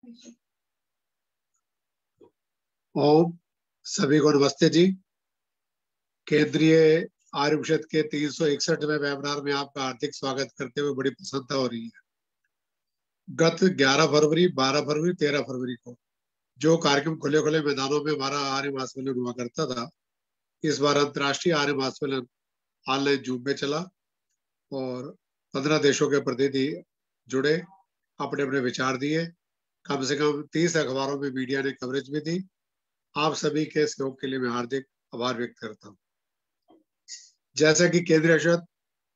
ओम सभी को नमस्ते जी। केंद्रीय आर्य परिषद के 361वें वेबिनार में आपका हार्दिक स्वागत करते हुए बड़ी प्रसन्नता हो रही है। गत 11 फरवरी, 12 फरवरी, 13 फरवरी को जो कार्यक्रम खुले खुले मैदानों में हमारा आर्य महासम्मेलन हुआ करता था, इस बार अंतर्राष्ट्रीय आर्य महासम्मेलन ऑनलाइन जूम में चला और 15 देशों के प्रतिनिधि जुड़े, अपने अपने विचार दिए। कम से कम 30 अखबारों में मीडिया ने कवरेज भी दी। आप सभी के सहयोग के लिए मैं हार्दिक आभार व्यक्त करता हूँ। जैसा कि केंद्रीय परिषद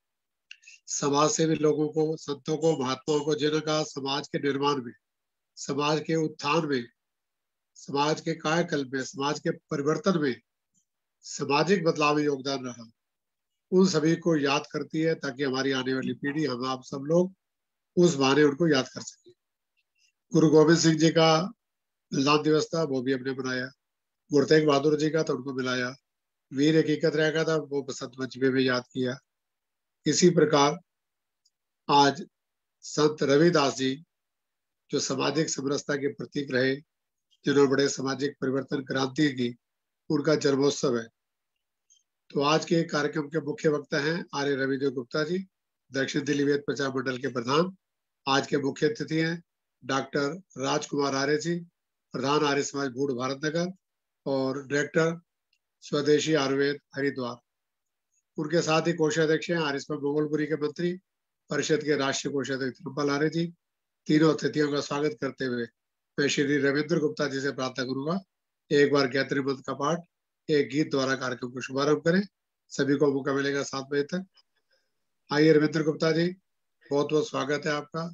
समाज सेवी लोगों को, संतों को, महात्माओं को, जिनका समाज के निर्माण में, समाज के उत्थान में, समाज के कायाकल्प में, समाज के परिवर्तन में, सामाजिक बदलाव में योगदान रहा, उन सभी को याद करती है ताकि हमारी आने वाली पीढ़ी, हम आप सब लोग उस बहाने उनको याद कर सके। गुरु गोविंद सिंह जी का बलिदान दिवस था, वो भी हमने मनाया। गुरु तेग बहादुर जी का, तो उनको मिलाया। वीर हकीकत रह का था, वो बसंत पंचमी में याद किया। इसी प्रकार आज संत रविदास जी, जो सामाजिक समरसता के प्रतीक रहे, जिन्होंने बड़े सामाजिक परिवर्तन क्रांति की, उनका जन्मोत्सव है। तो आज के कार्यक्रम के मुख्य वक्ता हैं आर्य रविदेव गुप्ता जी, दक्षिण दिल्ली वेद प्रचार मंडल के प्रधान। आज के मुख्य अतिथि हैं डॉक्टर राजकुमार आर्य जी, प्रधान आर्य समाज बूढ़ भारतनगर और डायरेक्टर स्वदेशी आयुर्वेद हरिद्वार। उनके साथ ही कोषाध्यक्ष हैं आर्य समाज मंगोलपुरी के मंत्री परिषद के राष्ट्रीय कोषाध्यक्ष धर्मपाल आर्य जी। तीनों अतिथियों का स्वागत करते हुए मैं श्री रविंद्र गुप्ता जी से प्रार्थना करूंगा, एक बार गायत्री मंत्र का पाठ एक गीत द्वारा कार्यक्रम को शुभारंभ करें। सभी को मौका मिलेगा 7 बजे तक। आइए रविंद्र गुप्ता जी, बहुत बहुत स्वागत है आपका।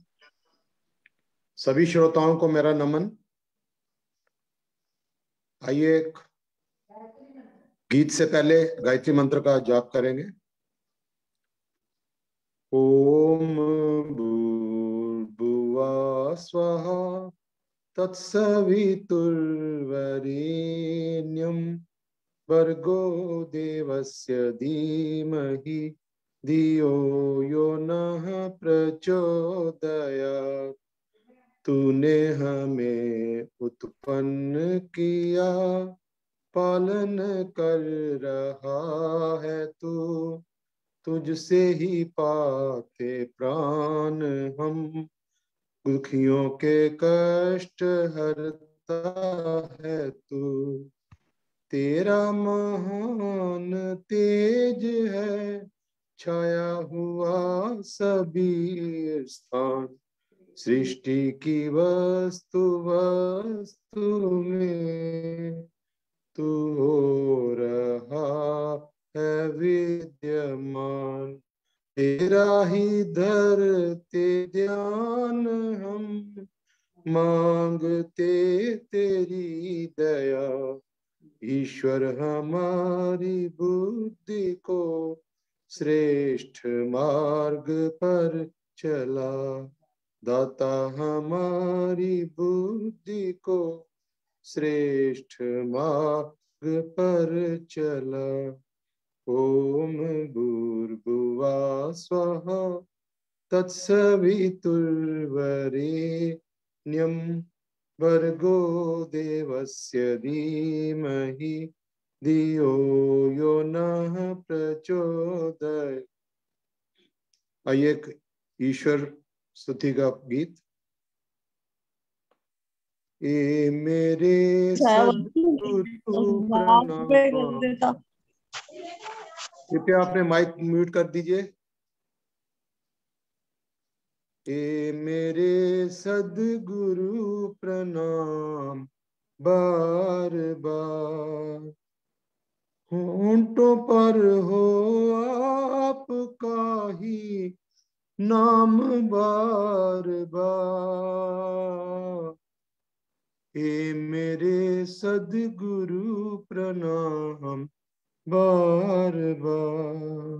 सभी श्रोताओं को मेरा नमन। आइए एक गीत से पहले गायत्री मंत्र का जाप करेंगे। ओम भूर्भुवः स्वः तत्सवितुर्वरेण्यं भर्गो देवस्य धीमहि धियो यो नः प्रचोदयात्। तूने हमें उत्पन्न किया, पालन कर रहा है तू, तुझसे ही पाते प्राण हम, दुखियों के कष्ट हरता है तू। तेरा महान तेज है छाया हुआ सभी स्थान, सृष्टि की वस्तु वस्तु में तू हो रहा है विद्यमान। तेरा ही धरते ध्यान हम, मांगते तेरी दया। ईश्वर हमारी बुद्धि को श्रेष्ठ मार्ग पर चला, दाता हमारी बुद्धि को श्रेष्ठ मार्ग पर चला। ओम भूर्भुवः स्वः तत्सवितुर्वरेण्यं भर्गो देवस्य धीमहि धियो यो नः प्रचोदयात्। आइए एक ईश्वर स्तुति का गीत। ए मेरे सद्गुरु प्रणाम। कृपया अपने माइक म्यूट कर दीजिए। ए मेरे सद्गुरु प्रणाम बार बार, होंठों पर हो आपका ही नाम बार बार। ए मेरे सद्गुरु प्रणाम बार बार।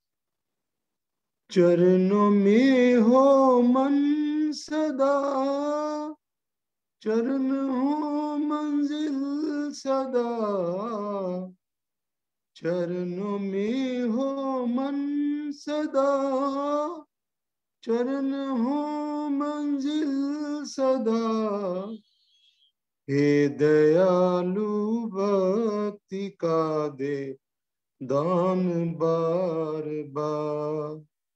चरणों में हो मन सदा, चरण हो मंजिल सदा, चरणों में हो मन सदा, चरण हो मंजिल सदा, हे दयालु भक्ति का दे दान बार बार।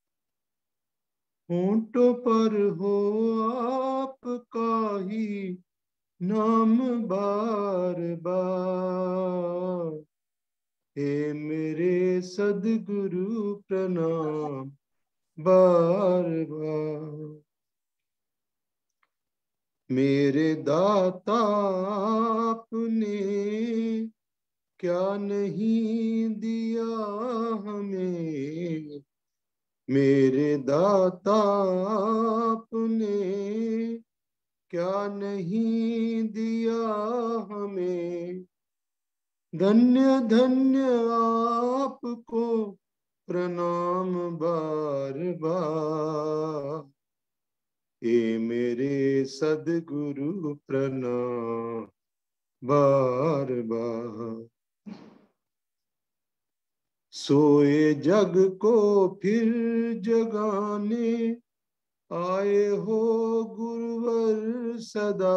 होंठों पर हो आपका ही नाम बार बार, हे मेरे सद्गुरु प्रणाम बार बार। मेरे दाता आपने क्या नहीं दिया हमें, मेरे दाता आपने क्या नहीं दिया हमें। धन्य धन्य आपको प्रणाम बार बार, ये मेरे सद्गुरु प्रणाम बार बार। सोए जग को फिर जगाने आए हो गुरुवर सदा,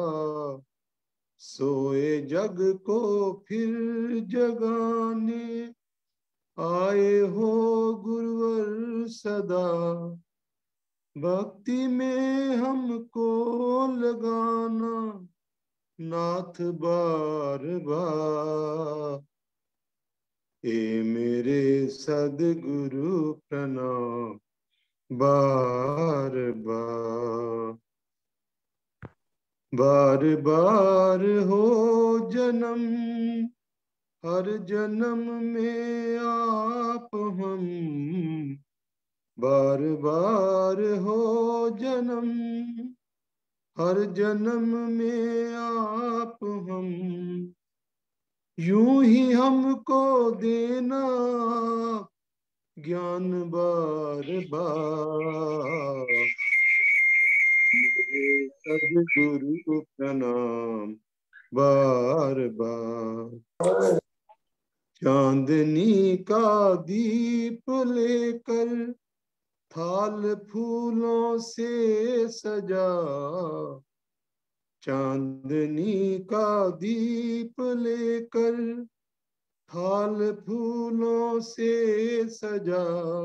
सोए जग को फिर जगाने आए हो गुरुवर सदा। भक्ति में हमको लगाना नाथ बार बार, ए मेरे सद्गुरु प्रणाम बार बार। बार बार हो जन्म, हर जन्म में आप हम, बार बार हो जन्म, हर जन्म में आप हम। यूं ही हमको देना ज्ञान बार बार, मेरे सद्गुरु प्रणाम बार बार। चांदनी का दीप लेकर थाल फूलों से सजा, चांदनी का दीप लेकर थाल फूलों से सजा।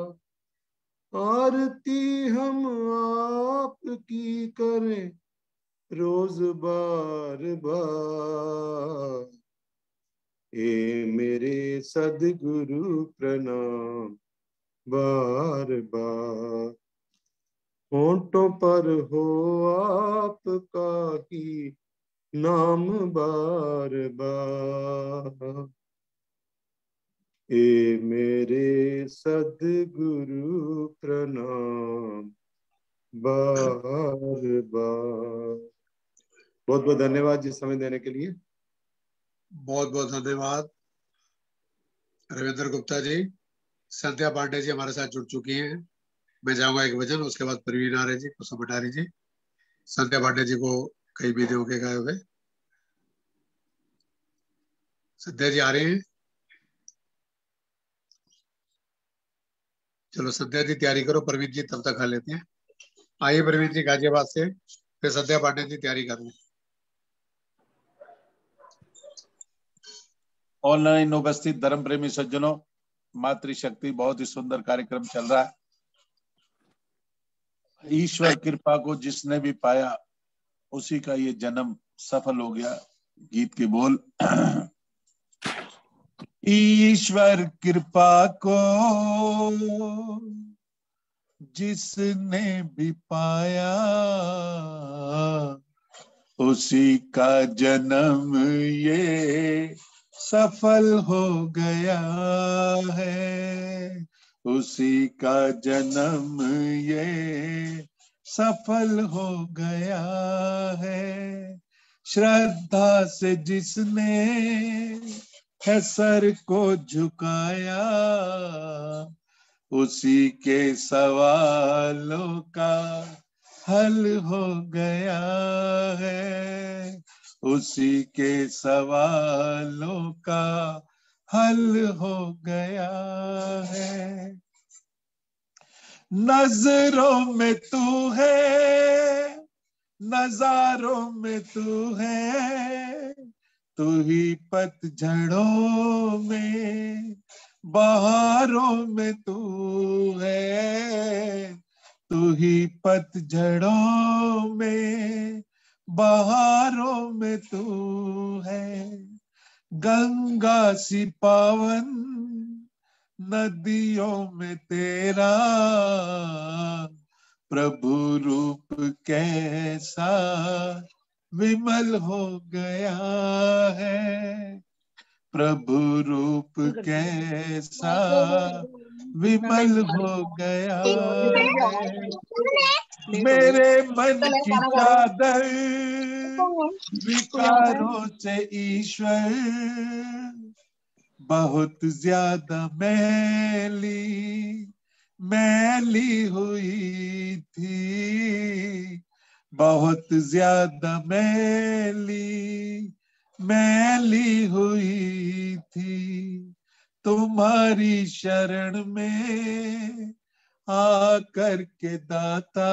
आरती हम आपकी करें रोज बार बार, ए मेरे सद्गुरु प्रणाम बार बार। होंठों पर हो आपका ही नाम बार बार, ए मेरे सद्गुरु प्रणाम बार बार। बहुत बहुत धन्यवाद जी समय देने के लिए। बहुत बहुत धन्यवाद रविंद्र गुप्ता जी। संध्या पांडे जी हमारे साथ जुड़ चुकी हैं। मैं जाऊंगा एक भजन, उसके बाद प्रवीण आर्य जी, कुसुम भंडारी जी। संध्या पांडे जी को कई वीडियो के गाए हुए। संध्या जी आ रहे हैं? चलो संध्या जी तैयारी करो, प्रवीण जी तब तक खा लेते हैं। आइए प्रवीण जी गाजियाबाद से, फिर संध्या पांडे जी तैयारी कर लें। ऑनलाइन उपस्थित धर्म प्रेमी सज्जनों, मातृशक्ति बहुत ही सुंदर कार्यक्रम चल रहा है। ईश्वर कृपा को जिसने भी पाया उसी का ये जन्म सफल हो गया। गीत के बोल। ईश्वर कृपा को जिसने भी पाया उसी का जन्म ये सफल हो गया है, उसी का जन्म ये सफल हो गया है। श्रद्धा से जिसने है सर को झुकाया उसी के सवालों का हल हो गया है, उसी के सवालों का हल हो गया है। नजरों में तू है, नजारों में तू है, तू ही पतझड़ों में, बहारों में तू है, तू ही पतझड़ों में, बहारों में तू है। गंगा सी पावन नदियों में तेरा प्रभु रूप कैसा विमल हो गया है, प्रभु रूप कैसा विमल हो गया है। मेरे मन की चादर विकारों से ईश्वर बहुत ज्यादा मैली मैली हुई थी, बहुत ज्यादा मैली मैली हुई थी। तुम्हारी शरण में आकर के दाता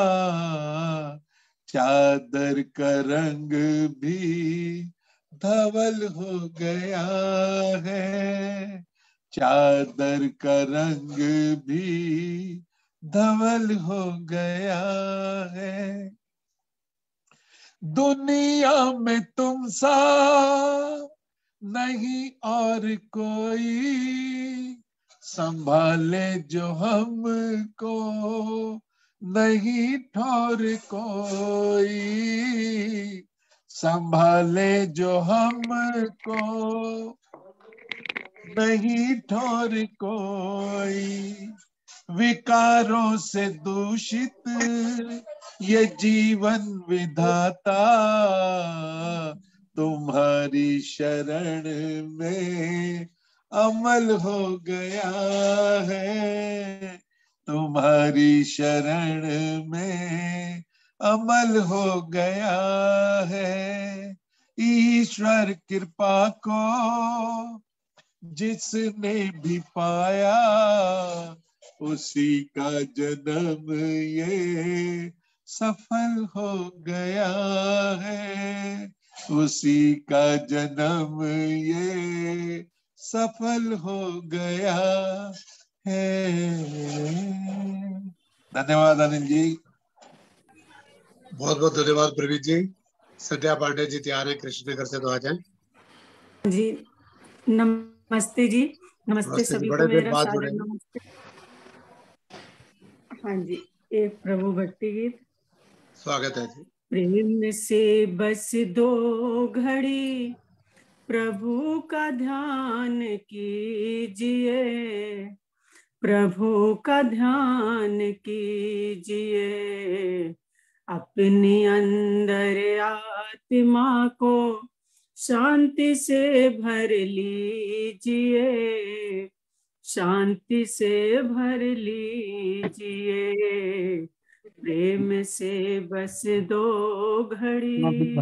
चादर का रंग भी धवल हो गया है, चादर का रंग भी धवल हो गया है। दुनिया में तुम सा नहीं और कोई, संभाले जो हमको नहीं ठौर कोई, संभाले जो हमको नहीं ठौर कोई। विकारों से दूषित ये जीवन विधाता तुम्हारी शरण में अमल हो गया है, तुम्हारी शरण में अमल हो गया है। ईश्वर कृपा को जिसने भी पाया उसी का जन्म ये सफल हो गया है, उसी का जन्म ये सफल हो गया है। धन्यवाद आनंद जी। बहुत बहुत धन्यवाद प्रवीण जी। संध्या पांडे जी तैयार है कृष्ण नगर से, तो आ जाएं जी। नमस्ते जी, नमस्ते सभी को मेरा सादर नमस्ते। हाँ जी, एक प्रभु भक्ति गीत। स्वागत है जी। प्रेम से बस दो घड़ी प्रभु का ध्यान कीजिए, प्रभु का ध्यान कीजिए, अपने अंदर आत्मा को शांति से भर लीजिए, शांति से भर लीजिए। प्रेम से बस दो घड़ी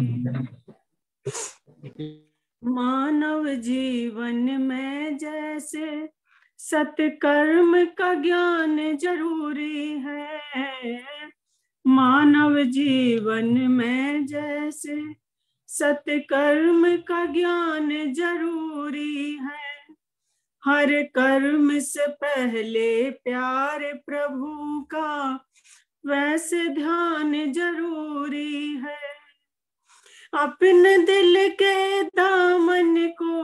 मानव जीवन में जैसे सत्कर्म का ज्ञान जरूरी है, मानव जीवन में जैसे सत्कर्म का ज्ञान जरूरी है, हर कर्म से पहले प्यार प्रभु का वैसे ध्यान जरूरी है। अपने दिल के दामन को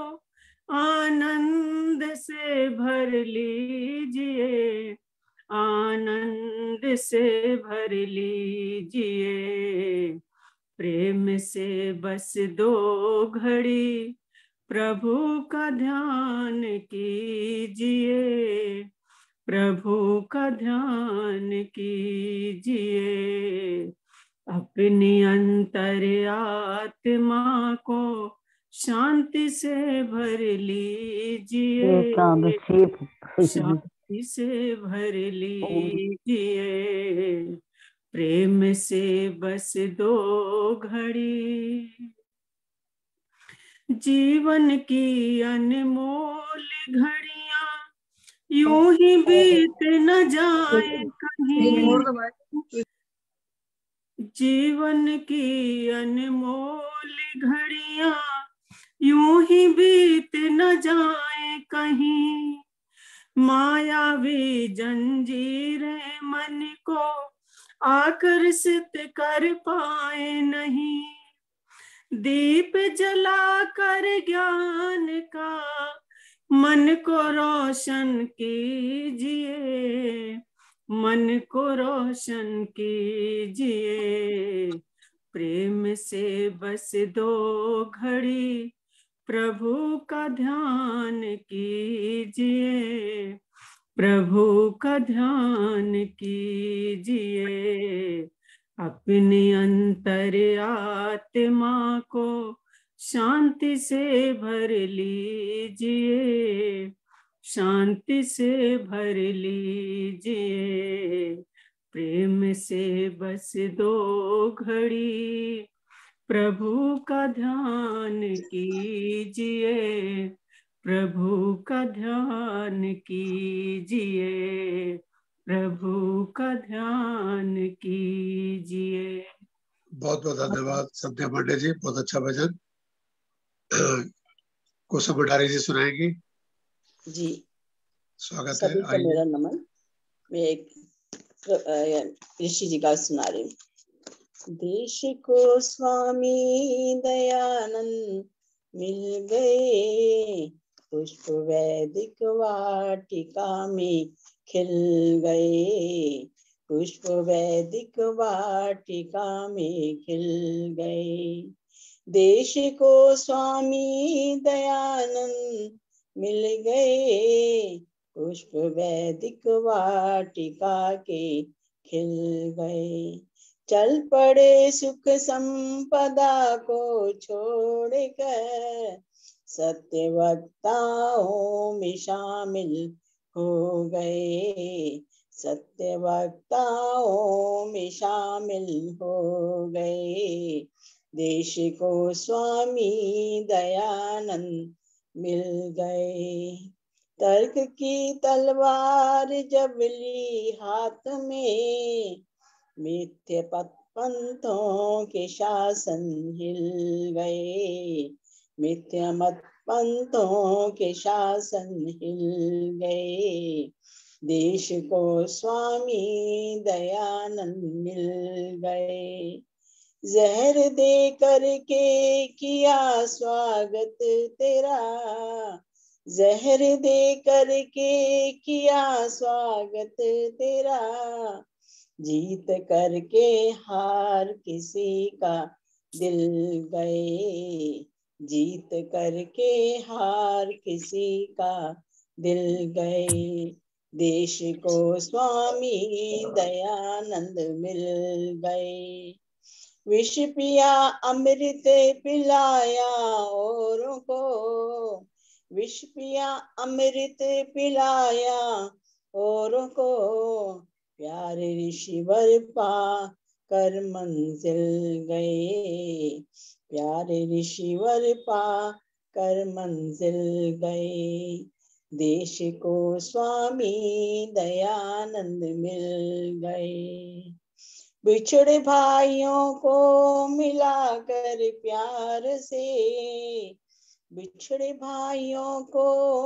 आनंद से भर लीजिए, आनंद से भर लीजिए। प्रेम से बस दो घड़ी प्रभु का ध्यान कीजिए, प्रभु का ध्यान कीजिए, अपनी अंतर आत्मा को शांति से भर लीजिए, शांति से भर लीजिए। प्रेम से बस दो घड़ी जीवन की अनमोल घड़ियां यूं ही बीत न जाए कहीं जीवन की अनमोल घड़ियां, यूं ही बीत न जाए कहीं। मायावी जंजीरें मन को आकर्षित कर पाए नहीं। दीप जला कर ज्ञान का मन को रोशन कीजिए, मन को रोशन कीजिए। प्रेम से बस दो घड़ी प्रभु का ध्यान कीजिए, प्रभु का ध्यान कीजिए। अपनी अंतर आत्मा को शांति से भर लीजिए, शांति से भर लीजिए। प्रेम से बस दो घड़ी प्रभु का ध्यान कीजिए, प्रभु का ध्यान कीजिए, प्रभु का ध्यान कीजिए। बहुत बहुत धन्यवाद संध्या पांडे जी, बहुत अच्छा भजन। कुसुम भंडारी जी सुनाएंगी जी। स्वागत है। सभी को मेरा नमन। मैं एक ऋषि जी का सुना रही हूँ। देश को स्वामी दयानंद मिल गए, पुष्प वैदिक वाटिका में खिल गए, पुष्प वैदिक वाटिका में खिल गए। देश को स्वामी दयानंद मिल गए, पुष्प वैदिक वाटिका के खिल गए। चल पड़े सुख संपदा को छोड़कर, सत्य वक्ताओं में शामिल हो गए, सत्य वक्ताओं में शामिल हो गए। देश को स्वामी दयानंद मिल गए। तर्क की तलवार जब ली हाथ में, मिथ्य पंथों के शासन हिल गए, मिथ्या मत पंथों के शासन हिल गए। देश को स्वामी दयानंद मिल गए। जहर दे करके किया स्वागत तेरा, जहर दे करके किया स्वागत तेरा, जीत करके हार किसी का दिल गए, जीत करके हार किसी का दिल गए। देश को स्वामी दयानंद मिल गए। विष पिया अमृत पिलाया औरों को, विष पिया अमृत पिलाया औरों को, प्यारे ऋषिवर पा कर मंजिल गए, प्यारे ऋषिवर पा कर मंजिल गए। देश को स्वामी दयानंद मिल गए। बिछड़े भाइयों को मिलाकर प्यार से, बिछड़े भाइयों को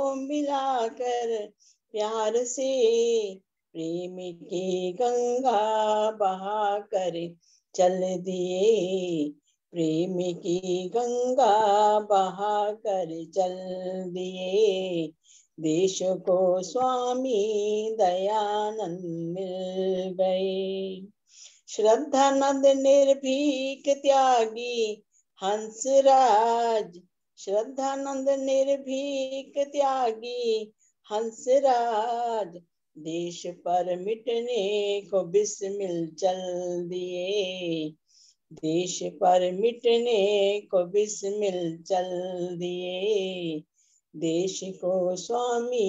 मिलाकर प्यार से, प्रेम की गंगा बहा कर चल दिए, प्रेम की गंगा बहा कर चल दिए। देश को स्वामी दयानंद मिल गए। श्रद्धानंद निर्भीक त्यागी हंसराज, श्रद्धानंद निर्भीक त्यागी हंसराज, देश पर मिटने को बिस्मिल चल दिए, देश पर मिटने को बिस्मिल चल दिए। देश को स्वामी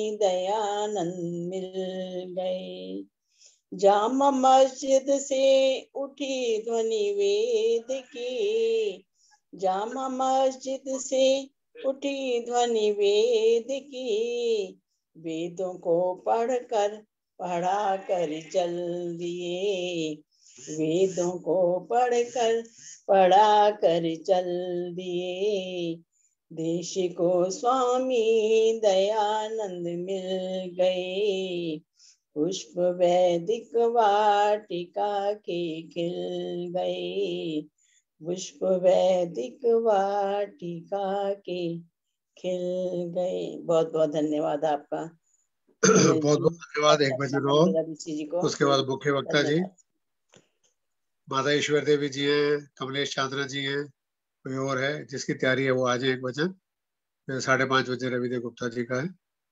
दयानंद मिल गए। जामा मस्जिद से उठी ध्वनि वेद की, जामा मस्जिद से उठी ध्वनि वेद की, वेदों को पढ़कर पढ़ा कर चल दिए, वेदों को पढ़कर पढ़ा कर चल दिए। देश को स्वामी दयानंद मिल गए, पुष्प वैदिक वाटिका के खिल गए, पुष्प वैदिक वाटिका के खिल गए। बहुत बहुत धन्यवाद आपका। बहुत बहुत धन्यवाद। एक भजन और, उसके बाद मुख्य वक्ता जी माता ईश्वर देवी जी हैं, कमलेश चांद्रा जी हैं, कोई और है जिसकी तैयारी है वो आ जाए। एक भजन 5:30 बजे रविदेव गुप्ता जी का है।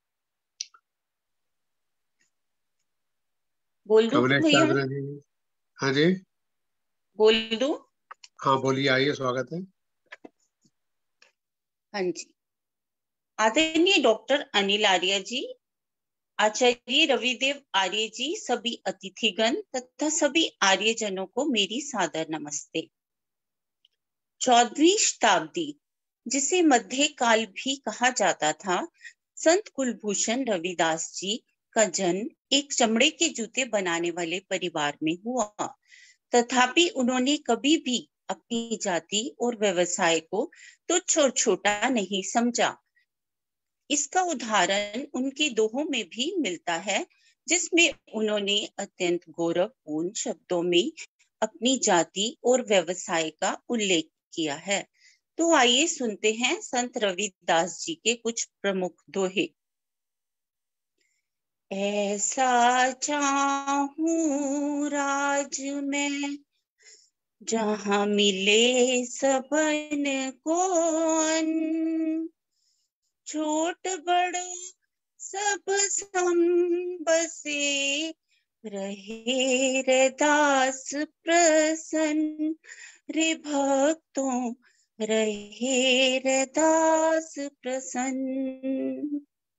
बोल दूं कमलेश भैया? चांद्रा जी। हाँ जी, बोल दूं? हाँ बोलिए, आइए, स्वागत है। हाँ जी। आदरणीय डॉक्टर अनिल आर्य जी, आचार्य रविदेव आर्य जी, सभी अतिथिगण तथा सभी आर्यजनों को मेरी सादर नमस्ते। 14वीं शताब्दी, जिसे मध्य काल भी कहा जाता था, संत कुलभूषण रविदास जी का जन्म एक चमड़े के जूते बनाने वाले परिवार में हुआ। तथापि उन्होंने कभी भी अपनी जाति और व्यवसाय को तुच्छ और छोटा नहीं समझा। इसका उदाहरण उनके दोहों में भी मिलता है, जिसमें उन्होंने अत्यंत गौरवपूर्ण शब्दों में अपनी जाति और व्यवसाय का उल्लेख किया है। तो आइए सुनते हैं संत रविदास जी के कुछ प्रमुख दोहे। ऐसा चाहूं राज में, जहां मिले सबन को अन्न, छोट बड़ो सब सम बसे, रहे रदास प्रसन्न। रे भक्तों, रहे रदास प्रसन्न।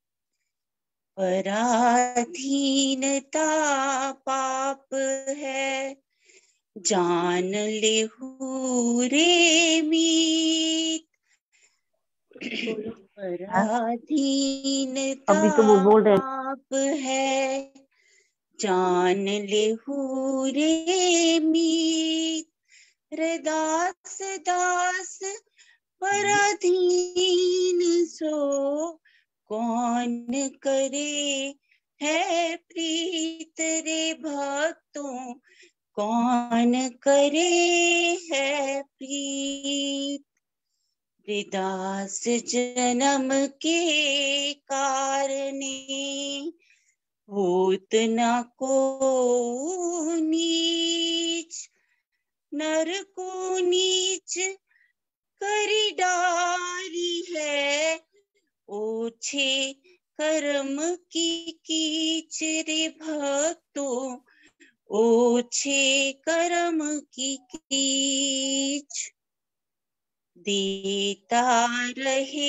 पराधीनता पाप है, जान लेहू रे मीत। पराधीनता पाप है, जान लेहू रे मीत। रदास दास पराधीन सो, कौन करे है प्रीत। रे भक्तों, कौन करे है प्रीत। रविदास जन्म के कारणे, होत न को नीच। नर को नीच करी डारी है, ओछे कर्म की कीच। रे भक्तों, ओछे कर्म की कीच। देता रहे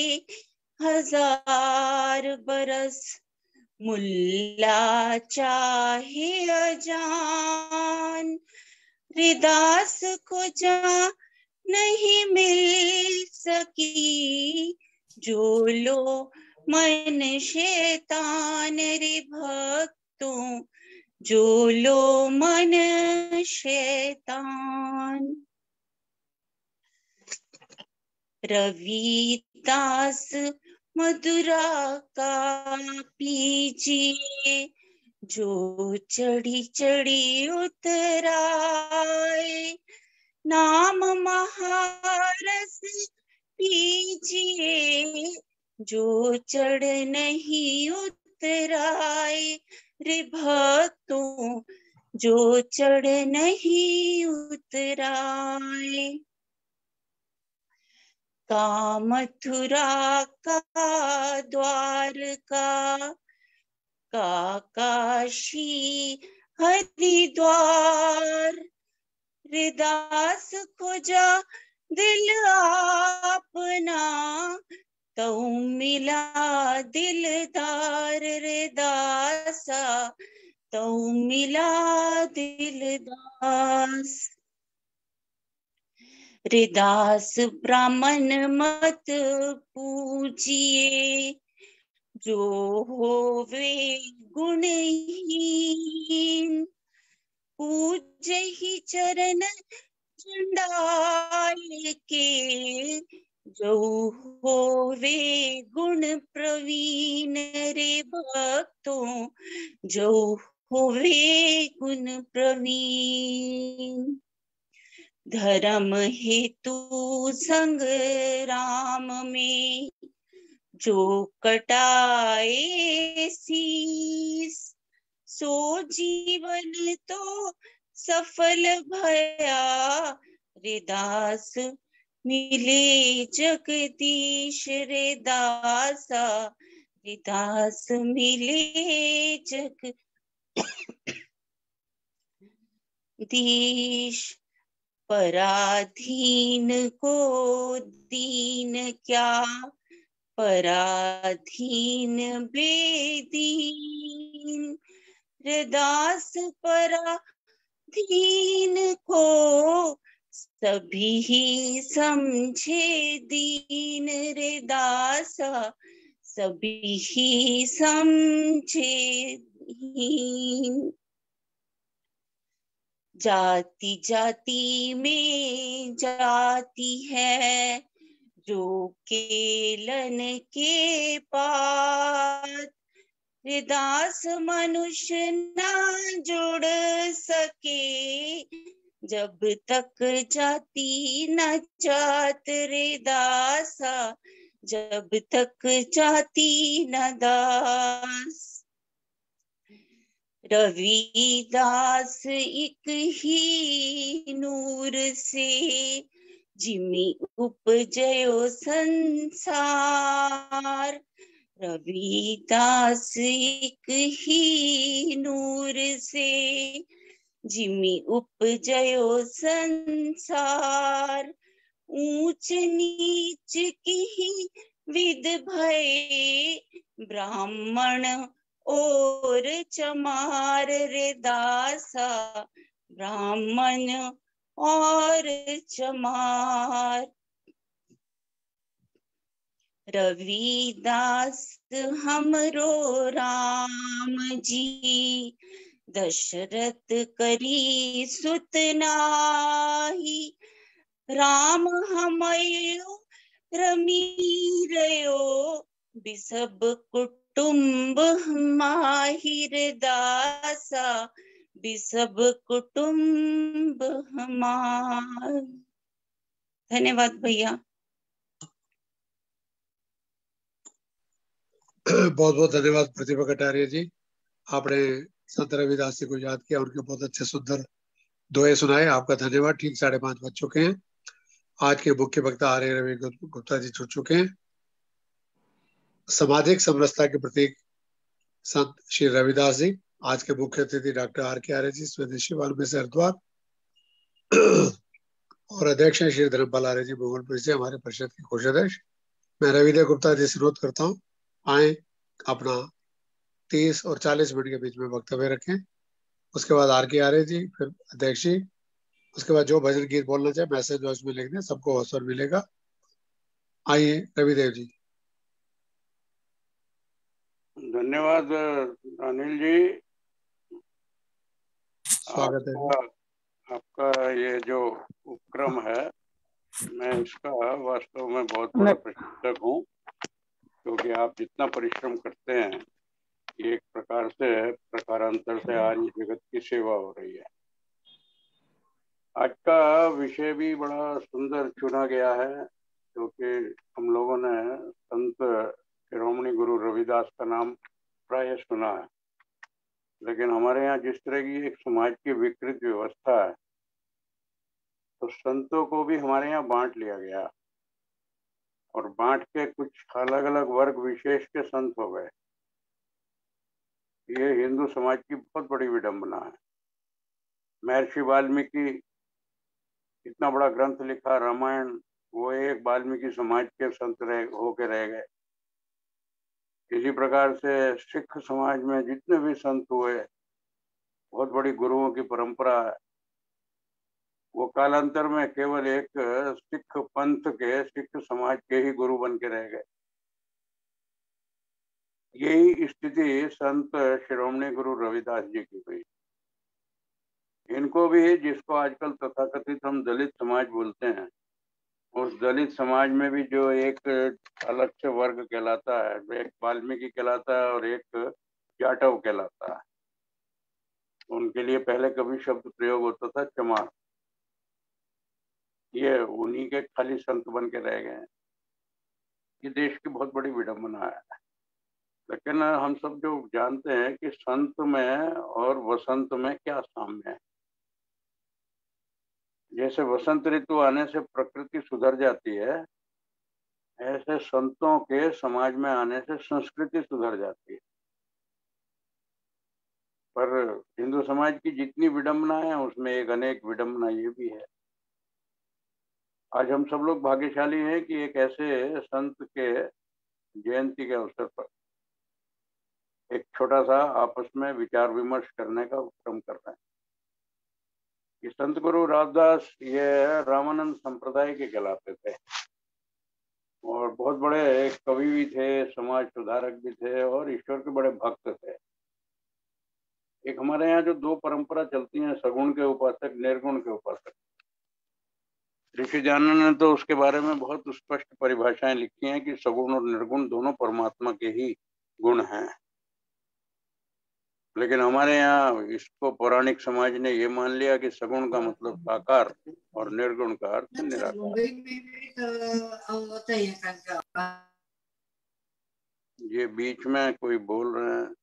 1000 बरस, मुल्ला चाहे अजान। रविदास को जा नहीं मिल सकी, जो लो मन शैतान। रे भक्तों, जो लो मन शैतान। रविदास मधुरा का पीजिए, जो चढ़ी चढ़ी उतराए। नाम महारस पीजिए, जो चढ़ नहीं उतराए। रे भक्तों, जो चढ़ नहीं उतराए। का मथुरा का द्वारका, का काशी हरिद्वार। रविदास खोजा दिल अपना, तो मिला दिलदार। रविदासा, तो मिला दिलदास। रविदास ब्राह्मण मत पूजिए, जो होवे गुणहीन, पूजहि चरण चंडाल के, जो होवे गुण प्रवीण रे भक्तों, जो होवे गुण प्रवीण। धर्म हेतु संग्राम में जो कटाए शीस, सो जीवन तो सफल भया रे दास, मिले जगदीश रे दासा, रे दास मिले जगदीश। पराधीन को दीन क्या, पराधीन बेदीन रे दास, पराधीन को सभी समझे दीन रे दासा, सभी समझे दीन। जाति जाति में जाति है, जो केलन के पात रे दास, मनुष्य ना जुड़ सके जब तक जाति न जात रे दासा, जब तक जाति न दास। रविदास एक ही नूर से जिमि उपजयो संसार, रविदास एक ही नूर से जिमि उपजयो संसार। ऊंच नीच की विद भय ब्राह्मण और चमार रे दासा, ब्राह्मण और चमार। रविदास हमरो राम जी, दशरथ करी सुत नाही, राम हमयो रमीरयो, बिसब कुटुंब माहिर दासा, बिसब कुटुंब हमार। धन्यवाद भैया। बहुत बहुत धन्यवाद प्रतिभा कटारिया जी, आपने संत रविदास जी को याद किया, उनके बहुत अच्छे सुंदर दोहे सुनाए। आपका धन्यवाद। ठीक 5:30 बज चुके हैं। आज के मुख्य वक्ता आर्य रवि गुप्ता जी छुट चुके हैं। सामाजिक समरसता के प्रतीक संत श्री रविदास जी, आज के मुख्य अतिथि डॉक्टर R.K. आर्य जी, स्वदेशी वाल्मीकि से हरिद्वार, और अध्यक्ष हैं श्री धर्मपाल आर्य जी भुवनपुर से, हमारे परिषद के कोषाध्यक्ष। मैं रविदेव गुप्ता जी से अनुरोध करता हूँ, आए अपना 30 और 40 मिनट के बीच में वक्तव्य रखें। उसके बाद R.K. आर्य जी, फिर अध्यक्ष जी, उसके बाद जो भजन गीत बोलना चाहे मैसेज वॉइस में लिख दें, सबको अवसर मिलेगा। आइए रविदेव जी। धन्यवाद अनिल जी, स्वागत है। आपका ये जो उपक्रम है, मैं इसका वास्तव में बहुत बड़ा प्रशंसक हूँ, क्योंकि आप जितना परिश्रम करते हैं, ये एक प्रकार से प्रकारांतर से आर्य जगत की सेवा हो रही है। आज का विषय भी बड़ा सुंदर चुना गया है, क्योंकि हम लोगों ने संत शिरोमणि गुरु रविदास का नाम प्राय सुना है, लेकिन हमारे यहाँ जिस तरह की एक समाज की विकृत व्यवस्था है, तो संतों को भी हमारे यहाँ बांट लिया गया और बांट के कुछ अलग अलग वर्ग विशेष के संत हो गए। ये हिंदू समाज की बहुत बड़ी विडंबना है। महर्षि वाल्मीकि इतना बड़ा ग्रंथ लिखा रामायण, वो एक वाल्मीकि समाज के संत होके रह गए। इसी प्रकार से सिख समाज में जितने भी संत हुए, बहुत बड़ी गुरुओं की परंपरा है, वो कालांतर में केवल एक सिख पंथ के, सिख समाज के ही गुरु बन के रह गए। यही स्थिति संत शिरोमणि गुरु रविदास जी की हुई। इनको भी, जिसको आजकल तथाकथित हम दलित समाज बोलते हैं, उस दलित समाज में भी जो एक अलग से वर्ग कहलाता है, एक वाल्मीकि कहलाता है और एक जाटव कहलाता है। उनके लिए पहले कभी शब्द प्रयोग होता था चमार। ये उन्हीं के खाली संत बन के रह गए हैं। ये देश की बहुत बड़ी विडंबना है। लेकिन हम सब जो जानते हैं कि संत में और वसंत में क्या साम्य है। जैसे वसंत ऋतु आने से प्रकृति सुधर जाती है, ऐसे संतों के समाज में आने से संस्कृति सुधर जाती है। पर हिंदू समाज की जितनी विडंबना है उसमें एक अनेक विडंबना ये भी है। आज हम सब लोग भाग्यशाली हैं कि एक ऐसे संत के जयंती के अवसर पर एक छोटा सा आपस में विचार विमर्श करने का उपक्रम कर रहे हैं। कि संत गुरु रामदास ये रामानंद संप्रदाय के कहलाते थे और बहुत बड़े एक कवि भी थे, समाज सुधारक भी थे और ईश्वर के बड़े भक्त थे। एक हमारे यहाँ जो दो परंपरा चलती हैं, सगुण के उपासक, निर्गुण के उपासक। ऋषि जानन ने तो उसके बारे में बहुत स्पष्ट परिभाषाएं लिखी हैं कि सगुण और निर्गुण दोनों परमात्मा के ही गुण हैं। लेकिन हमारे यहाँ इसको पौराणिक समाज ने ये मान लिया कि सगुण का मतलब साकार और निर्गुण का अर्थ निराकार। ये बीच में कोई बोल रहे हैं।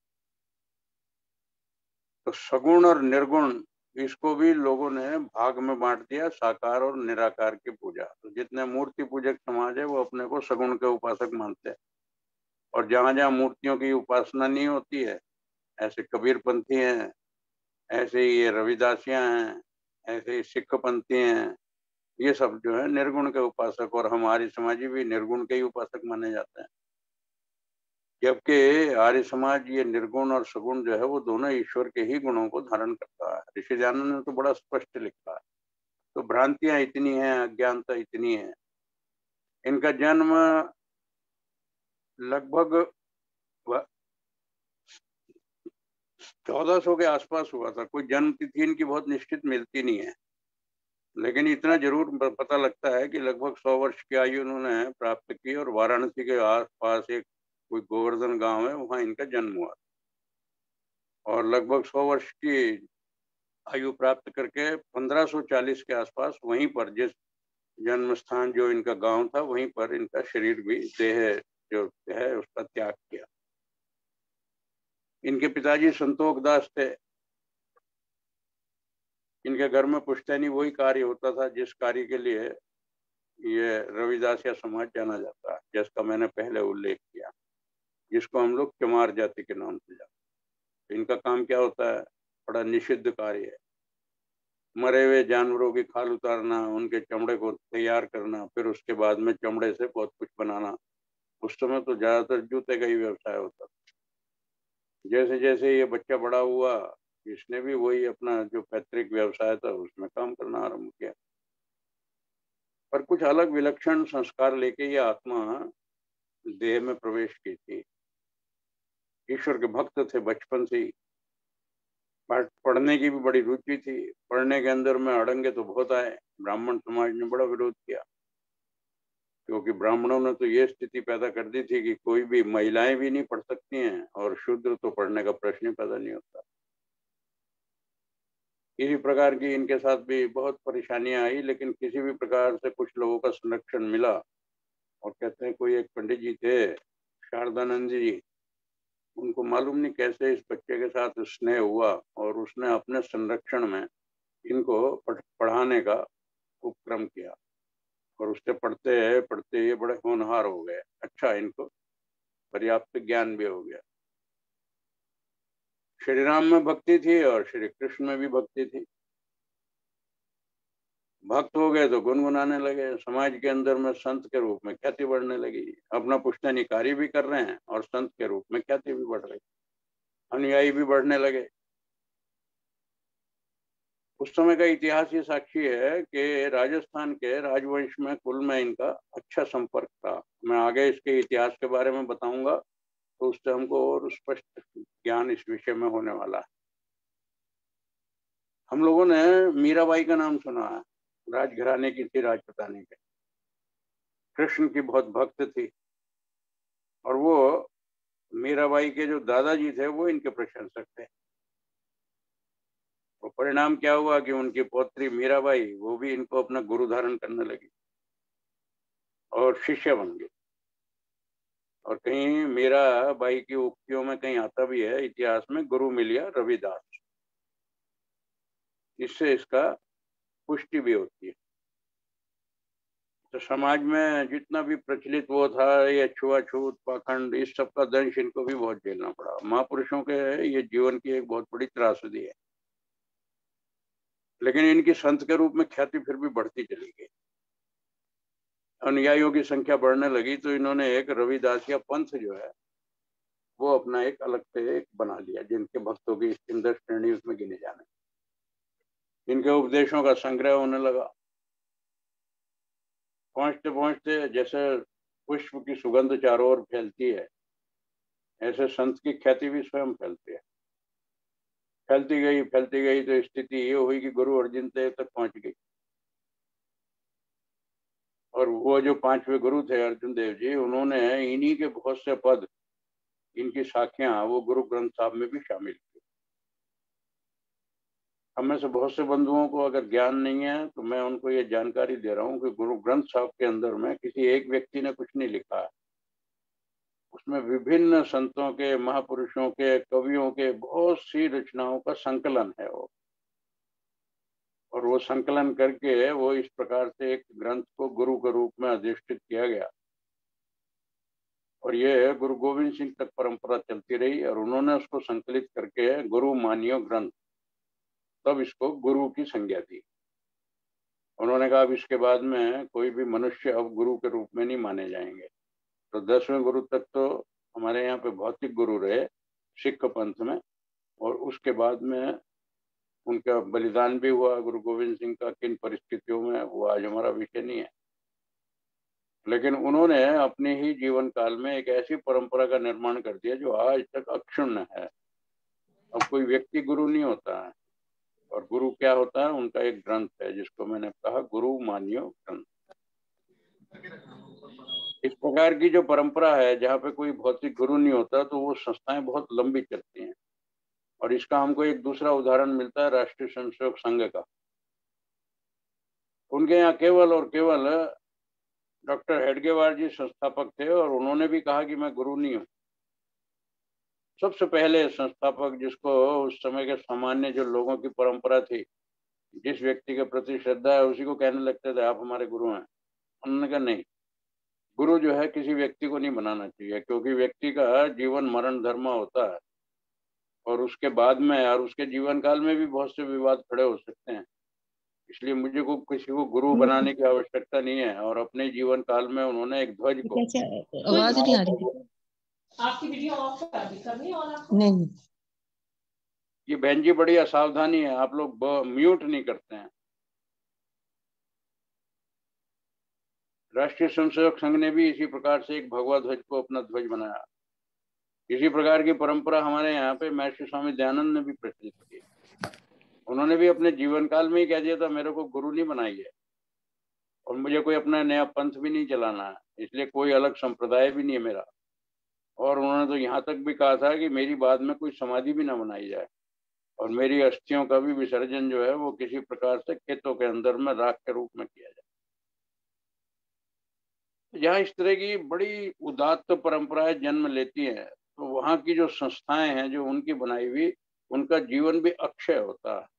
तो सगुण और निर्गुण इसको भी लोगों ने भाग में बांट दिया, साकार और निराकार की पूजा। तो जितने मूर्ति पूजक समाज है वो अपने को सगुण के उपासक मानते हैं और जहां जहां मूर्तियों की उपासना नहीं होती है, ऐसे कबीरपंथी हैं, ऐसे ही ये रविदासियां हैं, ऐसे ही सिख पंथी हैं, ये सब जो है निर्गुण के उपासक। और हमारी समाजी भी निर्गुण के ही उपासक माने जाते हैं। जबकि आर्य समाज ये निर्गुण और सगुण जो है वो दोनों ईश्वर के ही गुणों को धारण करता है। ऋषि जानन ने तो बड़ा स्पष्ट लिखा है। तो भ्रांतियां इतनी हैं, अज्ञानता इतनी है। इनका जन्म लगभग 1400 के आसपास हुआ था। कोई जन्म तिथि इनकी बहुत निश्चित मिलती नहीं है, लेकिन इतना जरूर पता लगता है कि लगभग 100 वर्ष की आयु उन्होंने प्राप्त की और वाराणसी के आसपास एक कोई गोवर्धन गांव है, वहां इनका जन्म हुआ और लगभग 100 वर्ष की आयु प्राप्त करके 1540 के आसपास वहीं पर, जिस जन्म स्थान जो इनका गांव था, वहीं पर इनका शरीर भी, देह जो है उसका त्याग किया। इनके पिताजी संतोख दास थे। इनके घर में पुश्तैनी वही कार्य होता था जिस कार्य के लिए ये रविदासिया समाज जाना जाता है, जिसका मैंने पहले उल्लेख किया, जिसको हम लोग चमार जाति के नाम से जानते हैं। इनका काम क्या होता है? बड़ा निषिद्ध कार्य है। मरे हुए जानवरों की खाल उतारना, उनके चमड़े को तैयार करना, फिर उसके बाद में चमड़े से बहुत कुछ बनाना। उस समय तो ज्यादातर जूते का ही व्यवसाय होता था। जैसे जैसे ये बच्चा बड़ा हुआ, इसने भी वही अपना जो पैतृक व्यवसाय था उसमें काम करना आरंभ किया। पर कुछ अलग विलक्षण संस्कार लेके ये आत्मा देह में प्रवेश की थी। ईश्वर के भक्त थे बचपन से ही। पढ़ने की भी बड़ी रुचि थी। पढ़ने के अंदर में अड़ंगे तो बहुत आए। ब्राह्मण समाज ने बड़ा विरोध किया, क्योंकि ब्राह्मणों ने तो ये स्थिति पैदा कर दी थी कि कोई भी, महिलाएं भी नहीं पढ़ सकती हैं और शूद्र तो पढ़ने का प्रश्न ही पैदा नहीं होता। इसी प्रकार की इनके साथ भी बहुत परेशानियां आई, लेकिन किसी भी प्रकार से कुछ लोगों का संरक्षण मिला। और कहते हैं कोई एक पंडित जी थे, शारदानंद जी, उनको मालूम नहीं कैसे इस बच्चे के साथ स्नेह हुआ और उसने अपने संरक्षण में इनको पढ़ाने का उपक्रम किया और उससे पढ़ते पढ़ते ये बड़े होनहार हो गए। अच्छा, इनको पर्याप्त ज्ञान भी हो गया। श्री राम में भक्ति थी और श्री कृष्ण में भी भक्ति थी। भक्त हो गए तो गुनगुनाने लगे। समाज के अंदर में संत के रूप में ख्याति बढ़ने लगी। अपना पुश्तैनी कार्य भी कर रहे हैं और संत के रूप में ख्याति भी बढ़ रही, अनुयायी भी बढ़ने लगे। उस समय का इतिहास ये साक्षी है कि राजस्थान के राजवंश में कुल में इनका अच्छा संपर्क था। मैं आगे इसके इतिहास के बारे में बताऊंगा तो उससे हमको और स्पष्ट ज्ञान इस विषय में होने वाला है। हम लोगों ने मीराबाई का नाम सुना है, राजघराने की थी, राजपुतानी के, कृष्ण की बहुत भक्त थी। और वो मीराबाई के जो दादाजी थे वो इनके प्रशंसक थे। और परिणाम क्या हुआ कि उनकी पौत्री मीराबाई वो भी इनको अपना गुरु धारण करने लगी और शिष्य बन गई। और कहीं मीराबाई की उक्तियों में कहीं आता भी है इतिहास में, गुरु मिलिया रविदास। इससे इसका पुष्टि भी होती है। तो समाज में जितना भी प्रचलित वो था, ये छुआछूत, पाखंड, इस सब का दंश इनको भी बहुत झेलना पड़ा। महापुरुषों के ये जीवन की एक बहुत बड़ी त्रासदी है। लेकिन इनकी संत के रूप में ख्याति फिर भी बढ़ती चली गई। अनुयायियों की संख्या बढ़ने लगी तो इन्होंने एक रविदासिया पंथ जो है वो अपना एक अलग से एक बना लिया, जिनके भक्तों की इंद्र श्रेणी उसमें गिने जाने। इनके उपदेशों का संग्रह होने लगा। पहुंचते पहुंचते जैसे पुष्प की सुगंध चारों ओर फैलती है, ऐसे संत की ख्याति भी स्वयं फैलती है। फैलती गई तो स्थिति ये हुई कि गुरु अर्जुन देव तक पहुंच गई। और वो जो 5वें गुरु थे अर्जुन देव जी, उन्होंने इन्हीं के बहुत से पद, इनकी साखियां वो गुरु ग्रंथ साहब में भी शामिल की। हमें से बहुत से बंधुओं को अगर ज्ञान नहीं है तो मैं उनको ये जानकारी दे रहा हूँ कि गुरु ग्रंथ साहब के अंदर में किसी एक व्यक्ति ने कुछ नहीं लिखा है। उसमें विभिन्न संतों के, महापुरुषों के, कवियों के बहुत सी रचनाओं का संकलन है वो। और वो संकलन करके वो इस प्रकार से एक ग्रंथ को गुरु के रूप में अधिष्ठित किया गया। और ये गुरु गोविंद सिंह तक परंपरा चलती रही और उन्होंने उसको संकलित करके गुरु मानियो ग्रंथ, तब इसको गुरु की संज्ञा दी। उन्होंने कहा अब इसके बाद में कोई भी मनुष्य अब गुरु के रूप में नहीं माने जाएंगे। तो 10वें गुरु तक तो हमारे यहाँ पे भौतिक गुरु रहे सिख पंथ में, और उसके बाद में उनका बलिदान भी हुआ गुरु गोविंद सिंह का। किन परिस्थितियों में वो आज हमारा विषय नहीं है। लेकिन उन्होंने अपने ही जीवन काल में एक ऐसी परंपरा का निर्माण कर दिया जो आज तक अक्षुण्ण है। अब कोई व्यक्ति गुरु नहीं होता है, और गुरु क्या होता है, उनका एक ग्रंथ है जिसको मैंने कहा गुरु मानियो ग्रंथ। इस प्रकार की जो परंपरा है जहाँ पे कोई भौतिक गुरु नहीं होता तो वो संस्थाएं बहुत लंबी चलती हैं। और इसका हमको एक दूसरा उदाहरण मिलता है राष्ट्रीय स्वयंसेवक संघ का। उनके यहाँ केवल और केवल डॉक्टर हेडगेवार जी संस्थापक थे और उन्होंने भी कहा कि मैं गुरु नहीं हूँ। सबसे पहले संस्थापक जिसको उस समय के सामान्य जो लोगों की परंपरा थी, जिस व्यक्ति के प्रति श्रद्धा है उसी को कहने लगते थे आप हमारे गुरु हैं। उन्होंने कहा नहीं, गुरु जो है किसी व्यक्ति को नहीं बनाना चाहिए, क्योंकि व्यक्ति का जीवन मरण धर्म होता है और उसके बाद में और उसके जीवन काल में भी बहुत से विवाद खड़े हो सकते हैं। इसलिए मुझे को किसी को गुरु बनाने की आवश्यकता नहीं है। और अपने जीवन काल में उन्होंने एक ध्वज को, आवाज नहीं आ रही, आपकी वीडियो ऑफ कर दी और नहीं, ये बहन जी बड़ी असावधानी है, आप लोग म्यूट नहीं करते हैं। राष्ट्रीय स्वयंसेवक संघ ने भी इसी प्रकार से एक भगवा ध्वज को अपना ध्वज बनाया। इसी प्रकार की परंपरा हमारे यहाँ पे महर्षि स्वामी दयानंद ने भी प्रचलित की। उन्होंने भी अपने जीवन काल में ही कह दिया था मेरे को गुरु नहीं बनाइए और मुझे कोई अपना नया पंथ भी नहीं चलाना है, इसलिए कोई अलग संप्रदाय भी नहीं है मेरा। और उन्होंने तो यहाँ तक भी कहा था कि मेरी बाद में कोई समाधि भी ना बनाई जाए और मेरी अस्थियों का भी विसर्जन जो है वो किसी प्रकार से खेतों के अंदर में राख के रूप में किया जाए। जहाँ इस तरह की बड़ी उदात्त परंपराएं जन्म लेती हैं तो वहाँ की जो संस्थाएं हैं जो उनकी बनाई हुई, उनका जीवन भी अक्षय होता है,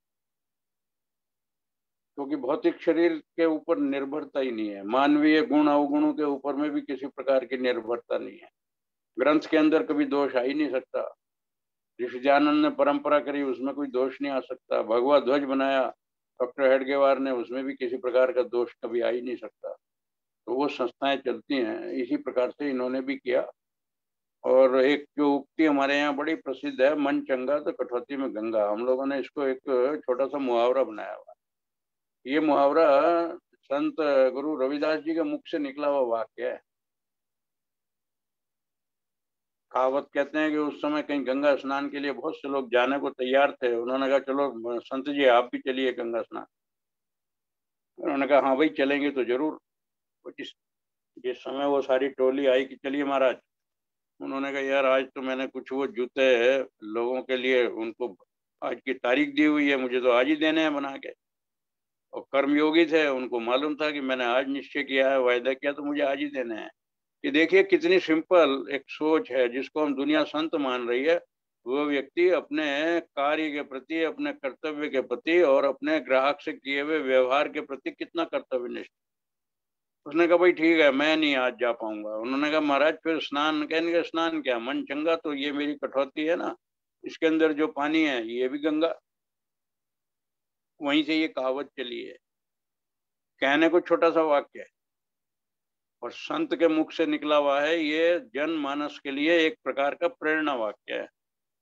क्योंकि भौतिक शरीर के ऊपर निर्भरता ही नहीं है। मानवीय गुण अवगुणों के ऊपर में भी किसी प्रकार की निर्भरता नहीं है। ग्रंथ के अंदर कभी दोष आ ही नहीं सकता। ऋषि दयानंद ने परंपरा करी, उसमें कोई दोष नहीं आ सकता। भगवा ध्वज बनाया डॉक्टर हेडगेवार ने, उसमें भी किसी प्रकार का दोष कभी आ ही नहीं सकता। तो वो संस्थाएं चलती हैं। इसी प्रकार से इन्होंने भी किया। और एक जो उक्ति हमारे यहाँ बड़ी प्रसिद्ध है, मन चंगा तो कटौती में गंगा, हम लोगों ने इसको एक छोटा सा मुहावरा बनाया हुआ। ये मुहावरा संत गुरु रविदास जी के मुख से निकला हुआ वाक्य है। कहावत कहते हैं कि उस समय कहीं गंगा स्नान के लिए बहुत से लोग जाने को तैयार थे। उन्होंने कहा चलो संत जी आप भी चलिए गंगा स्नान। उन्होंने कहा हाँ भाई चलेंगे तो जरूर। जिस समय वो सारी टोली आई कि चलिए महाराज, उन्होंने कहा यार आज तो मैंने कुछ वो जूते लोगों के लिए उनको आज की तारीख दी हुई है, मुझे तो आज ही देने हैं बना के। और कर्मयोगी थे, उनको मालूम था कि मैंने आज निश्चय किया है, वायदा किया, तो मुझे आज ही देने हैं। कि देखिए कितनी सिंपल एक सोच है, जिसको हम दुनिया संत मान रही है। वो व्यक्ति अपने कार्य के प्रति, अपने कर्तव्य के प्रति और अपने ग्राहक से किए हुए व्यवहार के प्रति कितना कर्तव्यनिष्ठ। उसने कहा भाई ठीक है मैं नहीं आज जा पाऊंगा। उन्होंने कहा महाराज फिर स्नान, कहने का स्नान क्या, मन चंगा तो ये मेरी कठौती है ना, इसके अंदर जो पानी है ये भी गंगा। वहीं से ये कहावत चली है। कहने को छोटा सा वाक्य है और संत के मुख से निकला हुआ है, ये जनमानस के लिए एक प्रकार का प्रेरणा वाक्य है।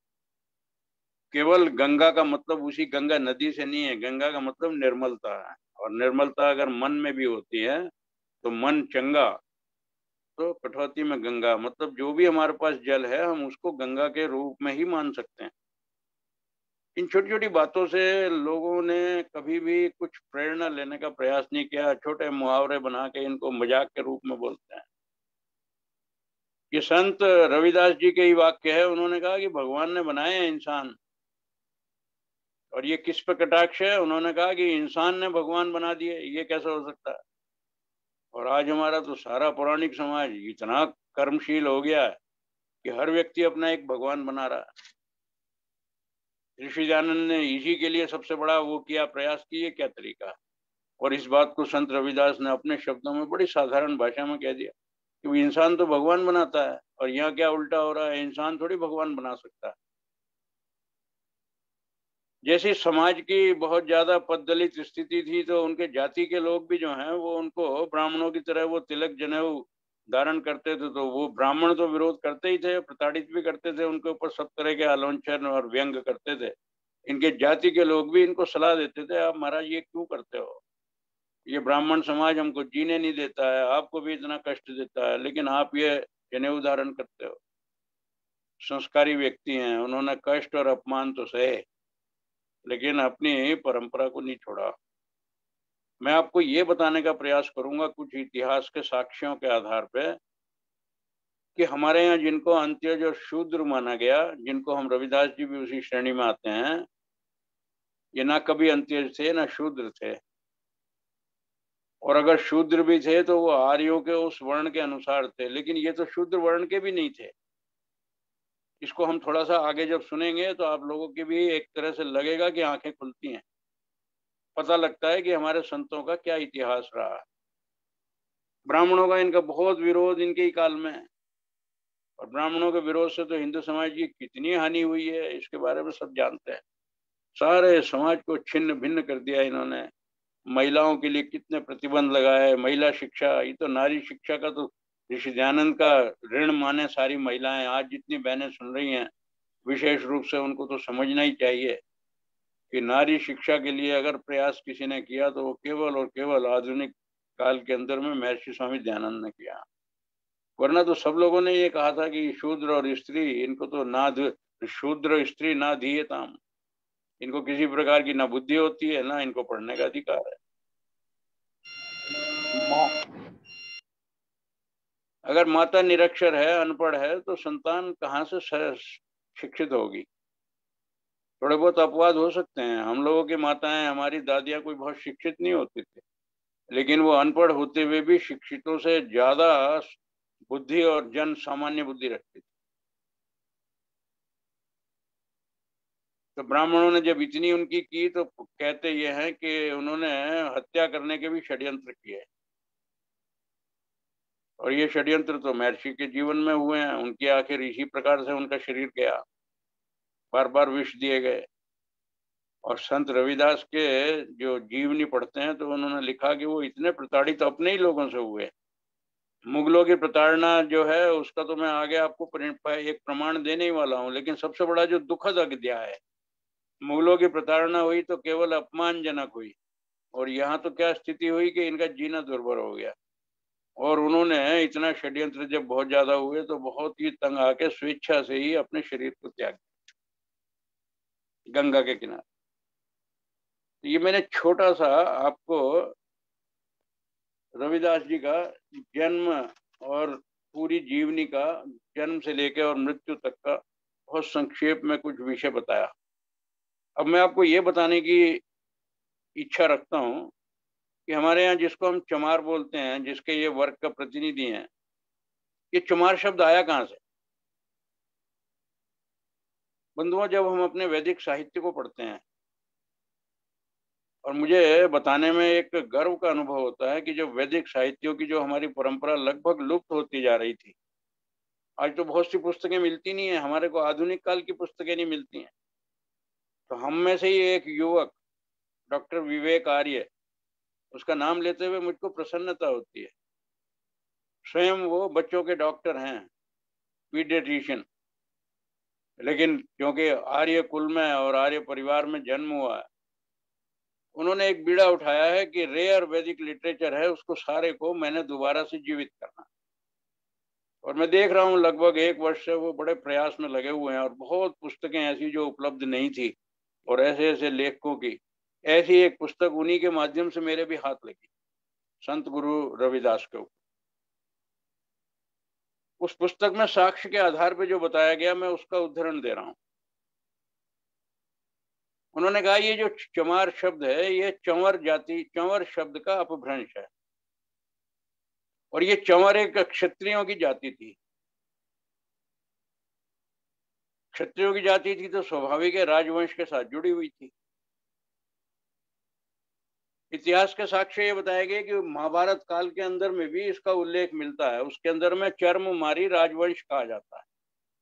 केवल गंगा का मतलब उसी गंगा नदी से नहीं है, गंगा का मतलब निर्मलता है। और निर्मलता अगर मन में भी होती है तो मन चंगा, तो कठौती में गंगा, मतलब जो भी हमारे पास जल है हम उसको गंगा के रूप में ही मान सकते हैं। इन छोटी छोटी बातों से लोगों ने कभी भी कुछ प्रेरणा लेने का प्रयास नहीं किया। छोटे मुहावरे बना के इनको मजाक के रूप में बोलते हैं। ये संत रविदास जी के ही वाक्य है। उन्होंने कहा कि भगवान ने बनाए हैं इंसान, और ये किस पे कटाक्ष है? उन्होंने कहा कि इंसान ने भगवान बना दिए, ये कैसे हो सकता है? और आज हमारा तो सारा पौराणिक समाज इतना कर्मशील हो गया है कि हर व्यक्ति अपना एक भगवान बना रहा है। ऋषि दयानंद ने इसी के लिए सबसे बड़ा वो किया, प्रयास किए, क्या तरीका। और इस बात को संत रविदास ने अपने शब्दों में बड़ी साधारण भाषा में कह दिया कि वो इंसान तो भगवान बनाता है, और यहाँ क्या उल्टा हो रहा है, इंसान थोड़ी भगवान बना सकता है। जैसे समाज की बहुत ज्यादा पददलित स्थिति थी, तो उनके जाति के लोग भी जो हैं वो उनको ब्राह्मणों की तरह वो तिलक जनेऊ धारण करते थे। तो वो ब्राह्मण तो विरोध करते ही थे, प्रताड़ित भी करते थे, उनके ऊपर सब तरह के आलोचन और व्यंग करते थे। इनके जाति के लोग भी इनको सलाह देते थे, आप महाराज ये क्यों करते हो, ये ब्राह्मण समाज हमको जीने नहीं देता है, आपको भी इतना कष्ट देता है, लेकिन आप ये जनेऊ धारण करते हो। संस्कारी व्यक्ति हैं, उन्होंने कष्ट और अपमान तो सहे, लेकिन अपनी परंपरा को नहीं छोड़ा। मैं आपको ये बताने का प्रयास करूंगा कुछ इतिहास के साक्ष्यों के आधार पे कि हमारे यहाँ जिनको अंत्यज और शूद्र माना गया, जिनको हम रविदास जी भी उसी श्रेणी में आते हैं, ये ना कभी अंत्यज थे ना शूद्र थे। और अगर शूद्र भी थे तो वो आर्यों के उस वर्ण के अनुसार थे, लेकिन ये तो शूद्र वर्ण के भी नहीं थे। इसको हम थोड़ा सा आगे जब सुनेंगे तो आप लोगों की भी एक तरह से लगेगा कि आंखें खुलती हैं, पता लगता है कि हमारे संतों का क्या इतिहास रहा है। ब्राह्मणों का इनका बहुत विरोध इनके ही काल में है, और ब्राह्मणों के विरोध से तो हिंदू समाज की कितनी हानि हुई है इसके बारे में सब जानते हैं। सारे समाज को छिन्न भिन्न कर दिया इन्होंने। महिलाओं के लिए कितने प्रतिबंध लगाए, महिला शिक्षा, ये तो नारी शिक्षा का तो ऋषि दयानंद का ऋण माने सारी महिलाएं। आज जितनी बहनें सुन रही हैं, विशेष रूप से उनको तो समझना ही चाहिए कि नारी शिक्षा के लिए अगर प्रयास किसी ने किया तो वो केवल और केवल आधुनिक काल के अंदर में महर्षि स्वामी दयानंद ने किया। वरना तो सब लोगों ने ये कहा था कि शूद्र और स्त्री, इनको तो ना शूद्र स्त्री ना धीयताम, इनको किसी प्रकार की ना बुद्धि होती है ना इनको पढ़ने का अधिकार है। अगर माता निरक्षर है, अनपढ़ है, तो संतान कहाँ से शिक्षित होगी? थोड़े बहुत अपवाद हो सकते हैं। हम लोगों की माताएं, हमारी दादियां कोई बहुत शिक्षित नहीं होती थी, लेकिन वो अनपढ़ होते हुए भी शिक्षितों से ज्यादा बुद्धि और जन सामान्य बुद्धि रखती थी। तो ब्राह्मणों ने जब इतनी उनकी की तो कहते ये हैं कि उन्होंने हत्या करने के भी षड्यंत्र किए, और ये षड्यंत्र तो महर्षि के जीवन में हुए हैं। उनकी आखिर इसी प्रकार से उनका शरीर गया, बार बार विष दिए गए। और संत रविदास के जो जीवनी पढ़ते हैं तो उन्होंने लिखा कि वो इतने प्रताड़ित अपने ही लोगों से हुए। मुगलों की प्रताड़ना जो है उसका तो मैं आगे आपको एक प्रमाण देने ही वाला हूँ, लेकिन सबसे बड़ा जो दुखद अध्याय है, मुगलों की प्रताड़ना हुई तो केवल अपमानजनक हुई, और यहाँ तो क्या स्थिति हुई कि इनका जीना दुर्भर हो गया। और उन्होंने इतना षड्यंत्र जब बहुत ज्यादा हुए तो बहुत ही तंग आके स्वेच्छा से ही अपने शरीर को त्याग दिया गंगा के किनारे। ये मैंने छोटा सा आपको रविदास जी का जन्म और पूरी जीवनी का, जन्म से लेकर और मृत्यु तक का बहुत संक्षेप में कुछ विषय बताया। अब मैं आपको ये बताने की इच्छा रखता हूं कि हमारे यहाँ जिसको हम चमार बोलते हैं, जिसके ये वर्ग का प्रतिनिधि हैं, ये चमार शब्द आया कहाँ से? बंधुओं, जब हम अपने वैदिक साहित्य को पढ़ते हैं, और मुझे बताने में एक गर्व का अनुभव होता है कि जो वैदिक साहित्यों की जो हमारी परंपरा लगभग लुप्त होती जा रही थी, आज तो बहुत सी पुस्तकें मिलती नहीं है, हमारे को आधुनिक काल की पुस्तकें नहीं मिलती हैं। तो हम में से ही एक युवक डॉक्टर विवेक आर्य, उसका नाम लेते हुए मुझको प्रसन्नता होती है। स्वयं वो बच्चों के डॉक्टर हैं, पीडियाट्रिशियन, लेकिन क्योंकि आर्य कुल में और आर्य परिवार में जन्म हुआ है, उन्होंने एक बीड़ा उठाया है कि रेयर वैदिक लिटरेचर है, उसको सारे को मैंने दोबारा से जीवित करना। और मैं देख रहा हूँ लगभग 1 वर्ष से वो बड़े प्रयास में लगे हुए हैं, और बहुत पुस्तकें ऐसी जो उपलब्ध नहीं थी, और ऐसे ऐसे लेखकों की, ऐसी एक पुस्तक उन्हीं के माध्यम से मेरे भी हाथ लगी, संत गुरु रविदास के ऊपर। उस पुस्तक में साक्ष्य के आधार पर जो बताया गया, मैं उसका उदाहरण दे रहा हूं। उन्होंने कहा ये जो चमार शब्द है, ये चंवर जाति, चंवर शब्द का अपभ्रंश है, और ये चंवर एक क्षत्रियों की जाति थी। क्षत्रियों की जाति थी तो स्वाभाविक है राजवंश के साथ जुड़ी हुई थी। इतिहास के साक्ष्य ये बताया गया कि महाभारत काल के अंदर में भी इसका उल्लेख मिलता है, उसके अंदर में चर्ममारी राजवंश कहा जाता है।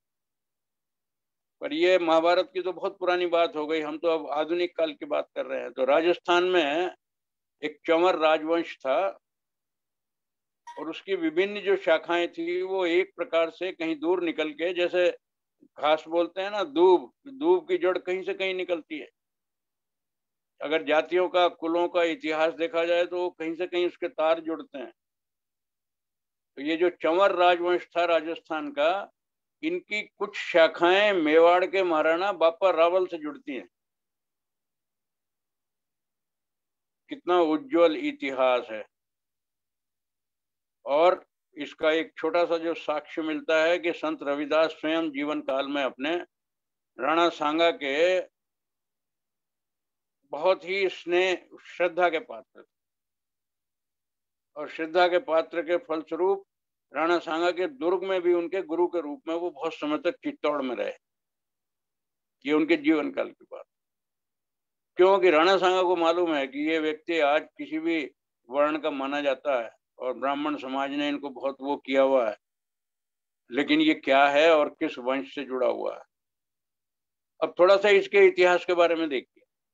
पर ये महाभारत की तो बहुत पुरानी बात हो गई, हम तो अब आधुनिक काल की बात कर रहे हैं। तो राजस्थान में एक चंवर राजवंश था, और उसकी विभिन्न जो शाखाएं थी वो एक प्रकार से कहीं दूर निकल के, जैसे घास बोलते हैं ना, दूब, दूब की जड़ कहीं से कहीं निकलती है। अगर जातियों का, कुलों का इतिहास देखा जाए तो कहीं से कहीं उसके तार जुड़ते हैं। तो ये जो चंवर राजवंश था राजस्थान का, इनकी कुछ शाखाएं मेवाड़ के महाराणा बापा रावल से जुड़ती हैं। कितना उज्जवल इतिहास है। और इसका एक छोटा सा जो साक्ष्य मिलता है कि संत रविदास स्वयं जीवन काल में अपने राणा सांगा के बहुत ही स्नेह, श्रद्धा के पात्र थे, और श्रद्धा के पात्र के फलस्वरूप राणा सांगा के दुर्ग में भी उनके गुरु के रूप में वो बहुत समय तक चित्तौड़ में रहे। ये उनके जीवन काल की बात, क्योंकि राणा सांगा को मालूम है कि ये व्यक्ति आज किसी भी वर्ण का माना जाता है, और ब्राह्मण समाज ने इनको बहुत वो किया हुआ है, लेकिन ये क्या है और किस वंश से जुड़ा हुआ है। अब थोड़ा सा इसके इतिहास के बारे में देखिए।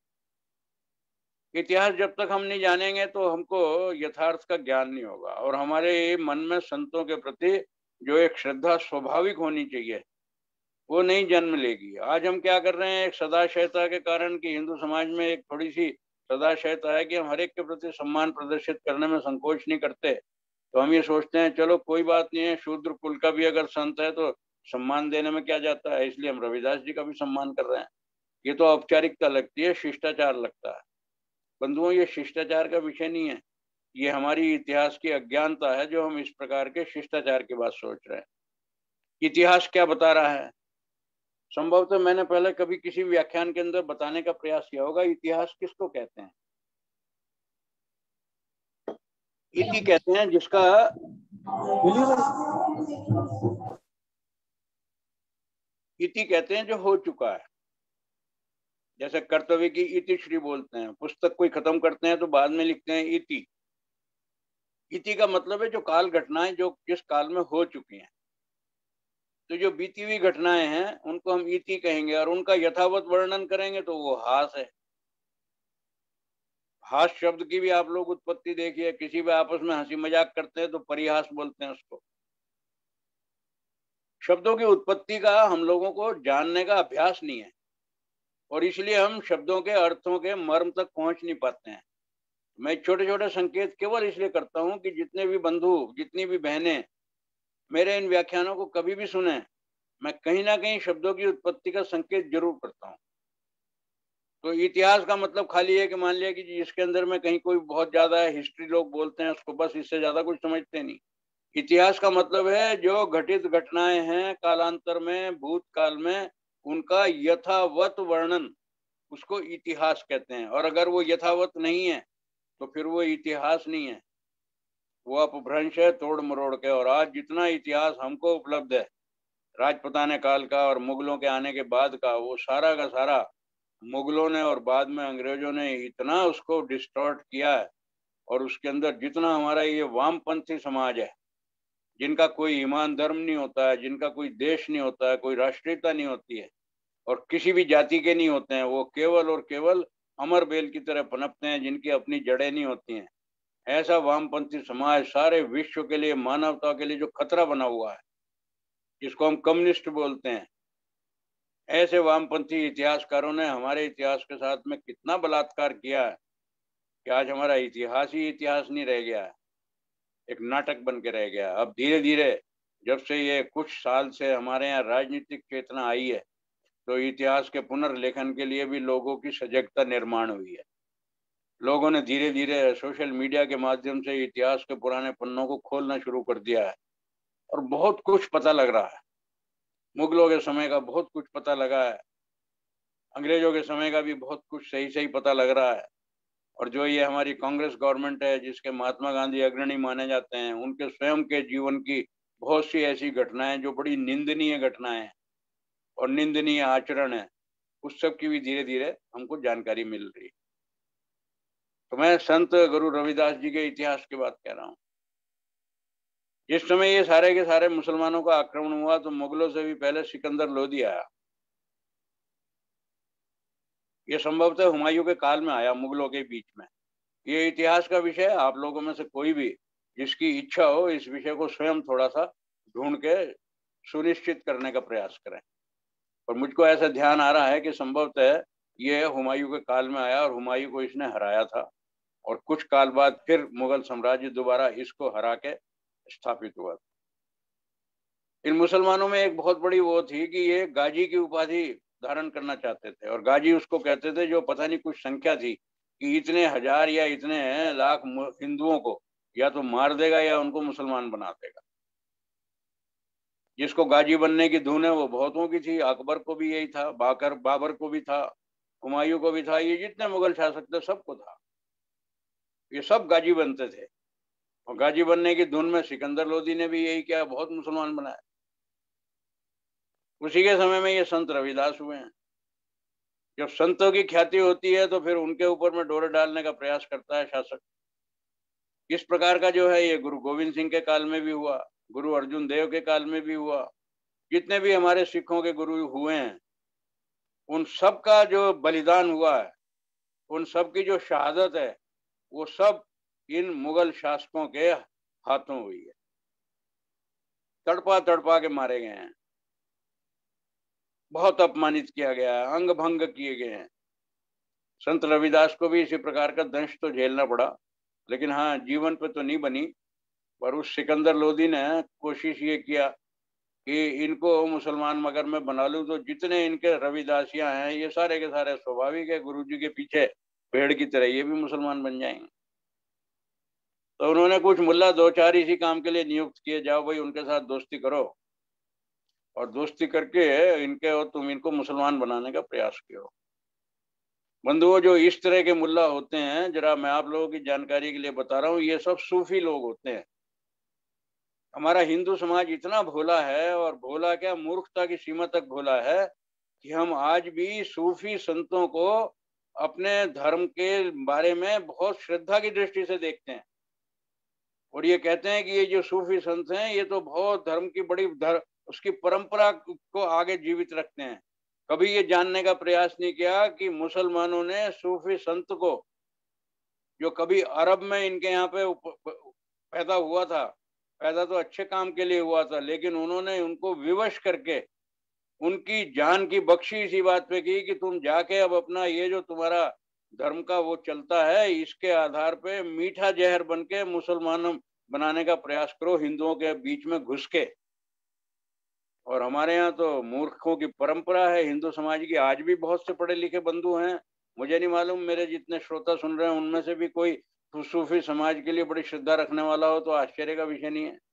इतिहास जब तक हम नहीं जानेंगे तो हमको यथार्थ का ज्ञान नहीं होगा, और हमारे मन में संतों के प्रति जो एक श्रद्धा स्वाभाविक होनी चाहिए वो नहीं जन्म लेगी। आज हम क्या कर रहे हैं, एक सदाशयता के कारण कि हिंदू समाज में एक थोड़ी सी सदाशयता है कि हम हर एक के प्रति सम्मान प्रदर्शित करने में संकोच नहीं करते। तो हम ये सोचते हैं चलो कोई बात नहीं है, शूद्र कुल का भी अगर संत है तो सम्मान देने में क्या जाता है, इसलिए हम रविदास जी का भी सम्मान कर रहे हैं। ये तो औपचारिकता लगती है, शिष्टाचार लगता है। बंधुओं, ये शिष्टाचार का विषय नहीं है, ये हमारी इतिहास की अज्ञानता है जो हम इस प्रकार के शिष्टाचार की बात सोच रहे हैं। इतिहास क्या बता रहा है? संभवतः मैंने पहले कभी किसी व्याख्यान के अंदर बताने का प्रयास किया होगा। इतिहास किसको कहते हैं? इति कहते हैं जिसका इति कहते हैं जो हो चुका है। जैसे कर्तव्य की इति श्री बोलते हैं, पुस्तक कोई खत्म करते हैं तो बाद में लिखते हैं इति। इति का मतलब है जो काल घटनाएं जो किस काल में हो चुकी हैं। तो जो बीती हुई घटनाएं हैं उनको हम इति कहेंगे, और उनका यथावत वर्णन करेंगे तो वो हास है। हास शब्द की भी आप लोग उत्पत्ति देखिए, किसी भी आपस में हंसी मजाक करते हैं तो परिहास बोलते हैं उसको। शब्दों की उत्पत्ति का हम लोगों को जानने का अभ्यास नहीं है, और इसलिए हम शब्दों के अर्थों के मर्म तक पहुंच नहीं पाते हैं। मैं छोटे छोटे संकेत केवल इसलिए करता हूं कि जितने भी बंधु, जितनी भी बहनें मेरे इन व्याख्यानों को कभी भी सुने, मैं कहीं ना कहीं शब्दों की उत्पत्ति का संकेत जरूर करता हूं। तो इतिहास का मतलब खाली है कि मान लिया कि जिसके अंदर में कहीं कोई बहुत ज्यादा हिस्ट्री लोग बोलते हैं उसको, बस इससे ज्यादा कुछ समझते नहीं। इतिहास का मतलब है जो घटित घटनाएं हैं कालांतर में, भूतकाल में, उनका यथावत वर्णन, उसको इतिहास कहते हैं। और अगर वो यथावत नहीं है तो फिर वो इतिहास नहीं है, वो अपभ्रंश है, तोड़ मरोड़ के। और आज जितना इतिहास हमको उपलब्ध है राजपुताने काल का और मुगलों के आने के बाद का, वो सारा का सारा मुगलों ने और बाद में अंग्रेजों ने इतना उसको डिस्टॉर्ट किया है। और उसके अंदर जितना हमारा ये वामपंथी समाज है, जिनका कोई ईमान धर्म नहीं होता है, जिनका कोई देश नहीं होता है, कोई राष्ट्रीयता नहीं होती है और किसी भी जाति के नहीं होते हैं, वो केवल और केवल अमर बेल की तरह पनपते हैं, जिनकी अपनी जड़ें नहीं होती हैं। ऐसा वामपंथी समाज सारे विश्व के लिए, मानवता के लिए जो खतरा बना हुआ है, जिसको हम कम्युनिस्ट बोलते हैं, ऐसे वामपंथी इतिहासकारों ने हमारे इतिहास के साथ में कितना बलात्कार किया है कि आज हमारा इतिहास ही इतिहास नहीं रह गया है, एक नाटक बन के रह गया। अब धीरे धीरे जब से ये कुछ साल से हमारे यहाँ राजनीतिक चेतना आई है, तो इतिहास के पुनर्लेखन के लिए भी लोगों की सजगता निर्माण हुई है। लोगों ने धीरे धीरे सोशल मीडिया के माध्यम से इतिहास के पुराने पन्नों को खोलना शुरू कर दिया है और बहुत कुछ पता लग रहा है। मुगलों के समय का बहुत कुछ पता लगा है, अंग्रेजों के समय का भी बहुत कुछ सही सही पता लग रहा है। और जो ये हमारी कांग्रेस गवर्नमेंट है, जिसके महात्मा गांधी अग्रणी माने जाते हैं, उनके स्वयं के जीवन की बहुत सी ऐसी घटनाएं जो बड़ी निंदनीय घटनाएं हैं और निंदनीय आचरण है, उस सब की भी धीरे धीरे हमको जानकारी मिल रही है। तो मैं संत गुरु रविदास जी के इतिहास की बात कह रहा हूँ। जिस समय ये सारे के सारे मुसलमानों का आक्रमण हुआ तो मुगलों से भी पहले सिकंदर लोदी आया। ये संभवतः हुमायूं के काल में आया, मुगलों के बीच में। ये इतिहास का विषय, आप लोगों में से कोई भी जिसकी इच्छा हो इस विषय को स्वयं थोड़ा सा ढूंढ के सुनिश्चित करने का प्रयास करें। और मुझको ऐसा ध्यान आ रहा है कि संभवतः ये हुमायूं के काल में आया और हुमायूं को इसने हराया था और कुछ काल बाद फिर मुगल साम्राज्य दोबारा इसको हरा के स्थापित हुआ था। इन मुसलमानों में एक बहुत बड़ी वो थी कि ये गाजी की उपाधि धारण करना चाहते थे। और गाजी उसको कहते थे जो पता नहीं कुछ संख्या थी कि इतने हजार या इतने लाख हिंदुओं को या तो मार देगा या उनको मुसलमान बना देगा। जिसको गाजी बनने की धुन है वो बहुतों की थी। अकबर को भी यही था, बाबर को भी था, हुमायूं को भी था, ये जितने मुगल शासक थे सबको था। ये सब गाजी बनते थे और गाजी बनने की धुन में सिकंदर लोदी ने भी यही किया, बहुत मुसलमान बनाए। उसी के समय में ये संत रविदास हुए हैं। जब संतों की ख्याति होती है तो फिर उनके ऊपर में डोरे डालने का प्रयास करता है शासक। इस प्रकार का जो है ये गुरु गोविंद सिंह के काल में भी हुआ, गुरु अर्जुन देव के काल में भी हुआ। जितने भी हमारे सिखों के गुरु हुए हैं उन सब का जो बलिदान हुआ है, उन सब की जो शहादत है, वो सब इन मुगल शासकों के हाथों हुई है। तड़पा तड़पा के मारे गए हैं, बहुत अपमानित किया गया है, अंग भंग किए गए हैं। संत रविदास को भी इसी प्रकार का दंश तो झेलना पड़ा, लेकिन हाँ जीवन पे तो नहीं बनी। पर उस सिकंदर लोदी ने कोशिश ये किया कि इनको मुसलमान मगर मैं बना लूं, तो जितने इनके रविदासियां हैं ये सारे के सारे स्वाभाविक है गुरु जी के पीछे भेड़ की तरह ये भी मुसलमान बन जाएंगे। तो उन्होंने कुछ मुल्ला दो चार इसी काम के लिए नियुक्त किए, जाओ भाई उनके साथ दोस्ती करो और दोस्ती करके इनके और तुम इनको मुसलमान बनाने का प्रयास करो। बंधुओं, जो इस तरह के मुल्ला होते हैं, जरा मैं आप लोगों की जानकारी के लिए बता रहा हूँ, ये सब सूफी लोग होते हैं। हमारा हिंदू समाज इतना भोला है, और भोला क्या, मूर्खता की सीमा तक भोला है कि हम आज भी सूफी संतों को अपने धर्म के बारे में बहुत श्रद्धा की दृष्टि से देखते हैं और ये कहते हैं कि ये जो सूफी संत हैं ये तो बहुत धर्म की बड़ी उसकी परंपरा को आगे जीवित रखते हैं। कभी ये जानने का प्रयास नहीं किया कि मुसलमानों ने सूफी संत को, जो कभी अरब में इनके यहाँ पे पैदा हुआ था, पैदा तो अच्छे काम के लिए हुआ था, लेकिन उन्होंने उनको विवश करके उनकी जान की बख्शी इसी बात पे की कि तुम जाके अब अपना ये जो तुम्हारा धर्म का वो चलता है, इसके आधार पे मीठा जहर बन के मुसलमान बनाने का प्रयास करो हिंदुओं के बीच में घुस के। और हमारे यहाँ तो मूर्खों की परंपरा है हिंदू समाज की। आज भी बहुत से पढ़े लिखे बंधु हैं, मुझे नहीं मालूम मेरे जितने श्रोता सुन रहे हैं उनमें से भी कोई सूफी समाज के लिए बड़ी श्रद्धा रखने वाला हो तो आश्चर्य का विषय नहीं है।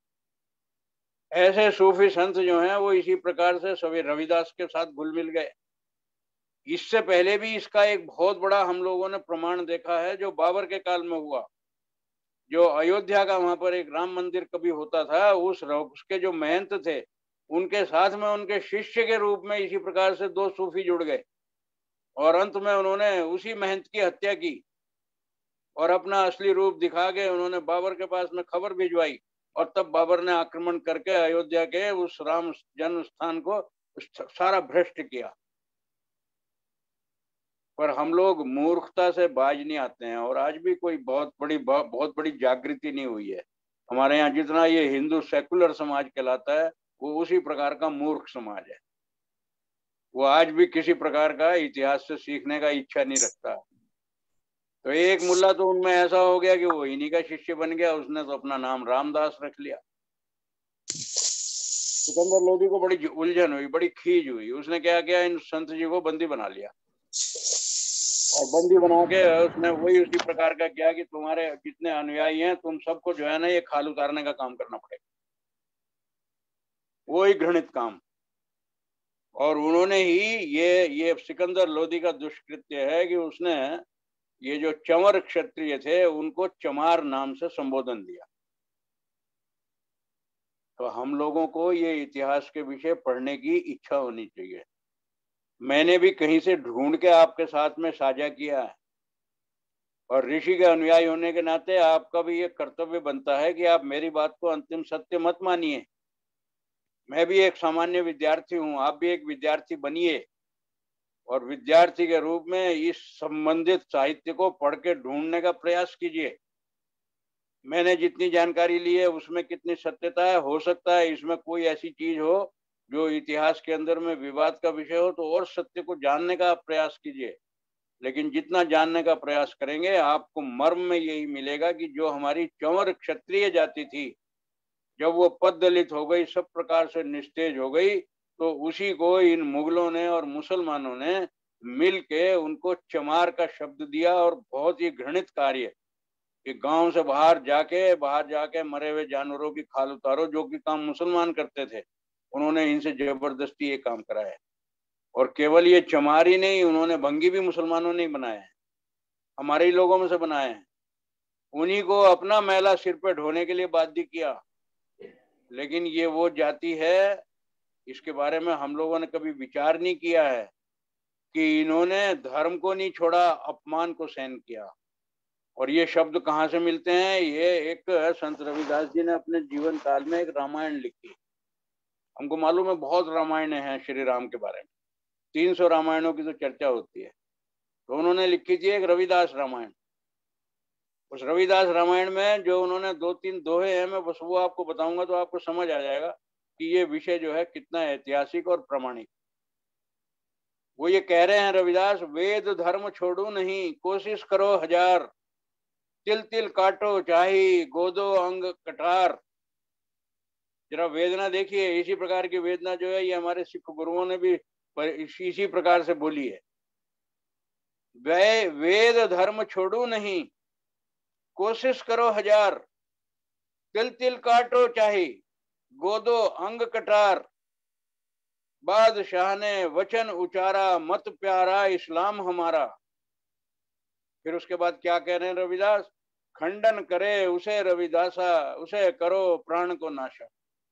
ऐसे सूफी संत जो हैं वो इसी प्रकार से सभी रविदास के साथ घुल मिल गए। इससे पहले भी इसका एक बहुत बड़ा हम लोगों ने प्रमाण देखा है, जो बाबर के काल में हुआ। जो अयोध्या का वहां पर एक राम मंदिर कभी होता था, उसके जो महंत थे उनके साथ में उनके शिष्य के रूप में इसी प्रकार से दो सूफी जुड़ गए और अंत में उन्होंने उसी महंत की हत्या की और अपना असली रूप दिखा के उन्होंने बाबर के पास में खबर भिजवाई और तब बाबर ने आक्रमण करके अयोध्या के उस राम जन्म स्थान को सारा भ्रष्ट किया। पर हम लोग मूर्खता से बाज नहीं आते हैं और आज भी कोई बहुत बड़ी जागृति नहीं हुई है हमारे यहाँ। जितना ये हिंदू सेकुलर समाज कहलाता है वो उसी प्रकार का मूर्ख समाज है। वो आज भी किसी प्रकार का इतिहास से सीखने का इच्छा नहीं रखता। तो एक मुल्ला तो उनमें ऐसा हो गया कि वो इन्हीं का शिष्य बन गया, उसने तो अपना नाम रामदास रख लिया। सिकंदर लोदी को बड़ी उलझन हुई, बड़ी खीज हुई। उसने क्या किया, इन संत जी को बंदी बना लिया और बंदी बना के उसने वही उसी प्रकार का किया कि तुम्हारे जितने अनुयायी हैं तुम सबको जो है ना ये खाल उतारने का काम करना पड़ेगा, वही घृणित काम। और उन्होंने ही ये सिकंदर लोदी का दुष्कृत्य है कि उसने ये जो चंवर क्षत्रिय थे उनको चमार नाम से संबोधन दिया। तो हम लोगों को ये इतिहास के विषय पढ़ने की इच्छा होनी चाहिए। मैंने भी कहीं से ढूंढ के आपके साथ में साझा किया है और ऋषि के अनुयायी होने के नाते आपका भी ये कर्तव्य बनता है कि आप मेरी बात को अंतिम सत्य मत मानिए। मैं भी एक सामान्य विद्यार्थी हूँ, आप भी एक विद्यार्थी बनिए और विद्यार्थी के रूप में इस संबंधित साहित्य को पढ़ के ढूंढने का प्रयास कीजिए। मैंने जितनी जानकारी ली है उसमें कितनी सत्यता है, हो सकता है इसमें कोई ऐसी चीज हो जो इतिहास के अंदर में विवाद का विषय हो, तो और सत्य को जानने का प्रयास कीजिए। लेकिन जितना जानने का प्रयास करेंगे आपको मर्म में यही मिलेगा कि जो हमारी चंवर क्षत्रिय जाति थी, जब वो पद दलित हो गई, सब प्रकार से निस्तेज हो गई, तो उसी को इन मुगलों ने और मुसलमानों ने मिल के उनको चमार का शब्द दिया। और बहुत ही घृणित कार्य कि गांव से बाहर जाके मरे हुए जानवरों की खाल उतारो, जो कि काम मुसलमान करते थे, उन्होंने इनसे जबरदस्ती ये काम कराया। और केवल ये चमारी नहीं, उन्होंने भंगी भी मुसलमानों ने बनाए हैं, हमारे ही लोगों में से बनाए हैं। उन्हीं को अपना मैला सिर पे ढोने के लिए बाध्य किया। लेकिन ये वो जाति है, इसके बारे में हम लोगों ने कभी विचार नहीं किया है कि इन्होंने धर्म को नहीं छोड़ा, अपमान को सहन किया। और ये शब्द कहाँ से मिलते हैं? ये एक संत रविदास जी ने अपने जीवन काल में एक रामायण लिखी। हमको मालूम है बहुत रामायण हैं श्री राम के बारे में, 300 रामायणों की तो चर्चा होती है, तो उन्होंने लिखी थी एक रविदास रामायण। उस रविदास रामायण में जो उन्होंने 2-3 दोहे हैं, मैं बस वो आपको बताऊंगा तो आपको समझ आ जाएगा कि ये विषय जो है कितना ऐतिहासिक और प्रामाणिक। वो ये कह रहे हैं रविदास, वेद धर्म छोड़ू नहीं, कोशिश करो हजार, तिल तिल काटो चाही, गोदो अंग कटार। जरा वेदना देखिए, इसी प्रकार की वेदना जो है ये हमारे सिख गुरुओं ने भी इसी प्रकार से बोली है। वेद धर्म छोड़ू नहीं, कोशिश करो हजार, तिल तिल काटो चाही, गोदो अंग कटार। बादशाह ने वचन उचारा, मत प्यारा इस्लाम हमारा। फिर उसके बाद क्या कह रहे हैं रविदास, खंडन करे उसे रविदासा, उसे करो प्राण को नाशा।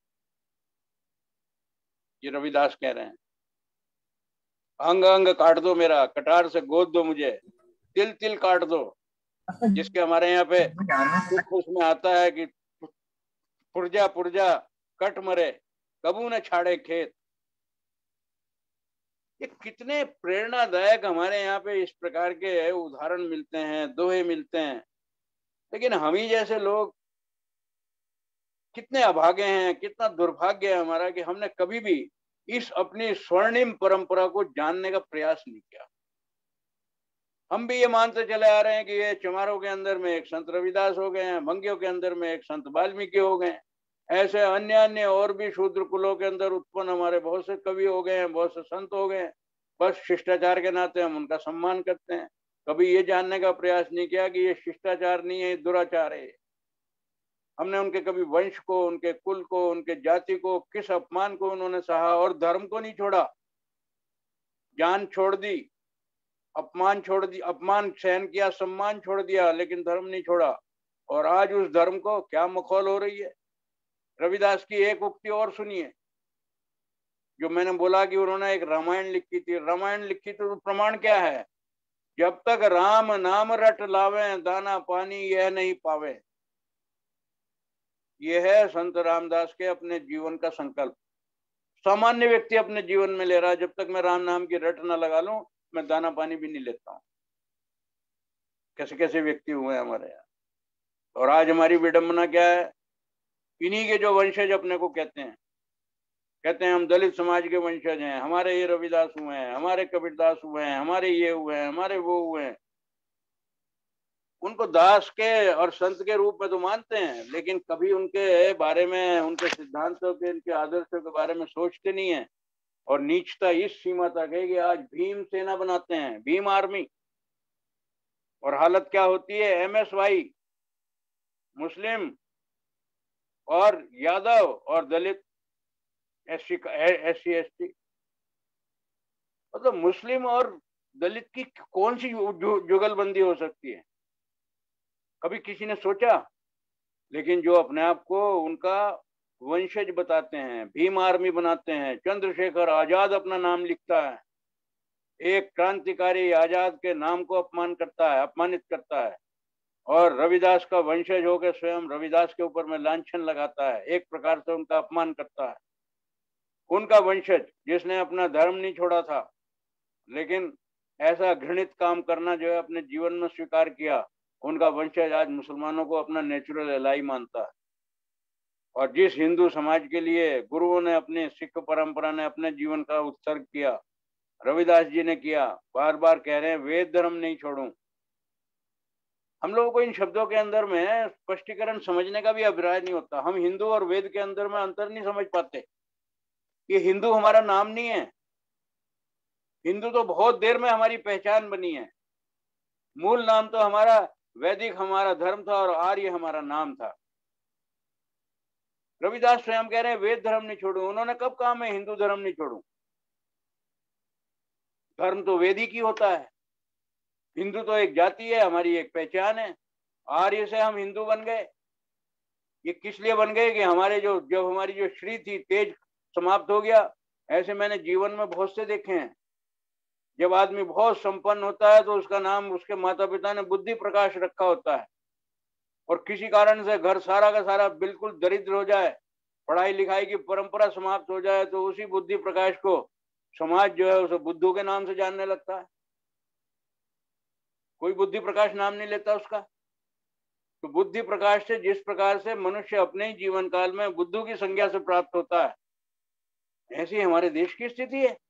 ये रविदास कह रहे हैं, अंग अंग काट दो मेरा, कटार से गोद दो मुझे, तिल तिल काट दो। जिसके हमारे यहाँ पे उसमें आता है कि पुरजा पुरजा कट मरे, कबू न छाड़े खेत। ये कितने प्रेरणादायक हमारे यहाँ पे इस प्रकार के उदाहरण मिलते हैं, दोहे मिलते हैं। लेकिन हम ही जैसे लोग कितने अभागे हैं, कितना दुर्भाग्य है हमारा कि हमने कभी भी इस अपनी स्वर्णिम परंपरा को जानने का प्रयास नहीं किया। हम भी ये मानते चले आ रहे हैं कि ये चमारों के अंदर में एक संत रविदास हो गए हैं, मंगियों के अंदर में एक संत वाल्मीकि हो गए, ऐसे अन्य अन्य और भी शूद्र कुलों के अंदर उत्पन्न हमारे बहुत से कवि हो गए हैं, बहुत से संत हो गए हैं। बस शिष्टाचार के नाते हम उनका सम्मान करते हैं। कभी ये जानने का प्रयास नहीं किया कि ये शिष्टाचार नहीं है, दुराचार है। हमने उनके कभी वंश को, उनके कुल को, उनके जाति को, किस अपमान को उन्होंने सहा और धर्म को नहीं छोड़ा। जान छोड़ दी, अपमान छोड़ दी, अपमान सहन किया, सम्मान छोड़ दिया, लेकिन धर्म नहीं छोड़ा। और आज उस धर्म को क्या मखौल हो रही है। रविदास की एक उक्ति और सुनिए, जो मैंने बोला कि उन्होंने एक रामायण लिखी थी। रामायण लिखी तो प्रमाण क्या है? जब तक राम नाम रट लावे, दाना पानी यह नहीं पावे। यह है संत रामदास के अपने जीवन का संकल्प। सामान्य व्यक्ति अपने जीवन में ले रहा है, जब तक मैं राम नाम की रट ना लगा लूं, मैं दाना पानी भी नहीं लेता हूं। कैसे कैसे व्यक्ति हुए हैं हमारे यहाँ। और आज हमारी विडंबना क्या है? इन्हीं के जो वंशज अपने को कहते हैं हम दलित समाज के वंशज हैं, हमारे ये रविदास हुए हैं, हमारे कबीरदास हुए हैं, हमारे ये हुए हैं, हमारे वो हुए हैं। उनको दास के और संत के रूप में तो मानते हैं, लेकिन कभी उनके बारे में, उनके सिद्धांतों के, उनके आदर्शों के बारे में सोचते नहीं है। और नीचता इस सीमा तक है कि आज भीम सेना बनाते हैं, भीम आर्मी। और हालत क्या होती है? MSY, मुस्लिम और यादव और दलित, SC ST, मतलब मुस्लिम और दलित की कौन सी जुगलबंदी हो सकती है? कभी किसी ने सोचा? लेकिन जो अपने आप को उनका वंशज बताते हैं, भीम आर्मी बनाते हैं, चंद्रशेखर आजाद अपना नाम लिखता है, एक क्रांतिकारी आजाद के नाम को अपमानित करता है, और रविदास का वंशज होकर स्वयं रविदास के ऊपर में लांछन लगाता है, एक प्रकार से उनका अपमान करता है। उनका वंशज जिसने अपना धर्म नहीं छोड़ा था, लेकिन ऐसा घृणित काम करना जो है अपने जीवन में स्वीकार किया, उनका वंशज आज मुसलमानों को अपना नेचुरल एलाई मानता है। और जिस हिंदू समाज के लिए गुरुओं ने, अपने सिख परंपरा ने अपने जीवन का उत्सर्ग किया, रविदास जी ने किया, बार बार कह रहे हैं वेद धर्म नहीं छोड़ूं। हम लोगों को इन शब्दों के अंदर में स्पष्टीकरण समझने का भी अभिप्राय नहीं होता। हम हिंदू और वेद के अंदर में अंतर नहीं समझ पाते। ये हिंदू हमारा नाम नहीं है। हिंदू तो बहुत देर में हमारी पहचान बनी है। मूल नाम तो हमारा वैदिक हमारा धर्म था और आर्य हमारा नाम था। रविदास स्वयं कह रहे हैं वेद धर्म नहीं छोड़ू। उन्होंने कब कहा मैं हिंदू धर्म नहीं छोड़ू? धर्म तो वैदिक ही होता है। हिंदू तो एक जाति है, हमारी एक पहचान है। आर्य से हम हिंदू बन गए। ये किस लिए बन गए कि हमारे जब हमारी जो श्री थी, तेज समाप्त हो गया। ऐसे मैंने जीवन में बहुत से देखे हैं। जब आदमी बहुत संपन्न होता है तो उसका नाम उसके माता पिता ने बुद्धि प्रकाश रखा होता है, और किसी कारण से घर सारा का सारा बिल्कुल दरिद्र हो जाए, पढ़ाई लिखाई की परंपरा समाप्त हो जाए, तो उसी बुद्धि प्रकाश को समाज जो है उसे बुद्धू के नाम से जानने लगता है। कोई बुद्धि प्रकाश नाम नहीं लेता उसका। तो बुद्धि प्रकाश से जिस प्रकार से मनुष्य अपने ही जीवन काल में बुद्धू की संज्ञा से प्राप्त होता है, ऐसी हमारे देश की स्थिति है।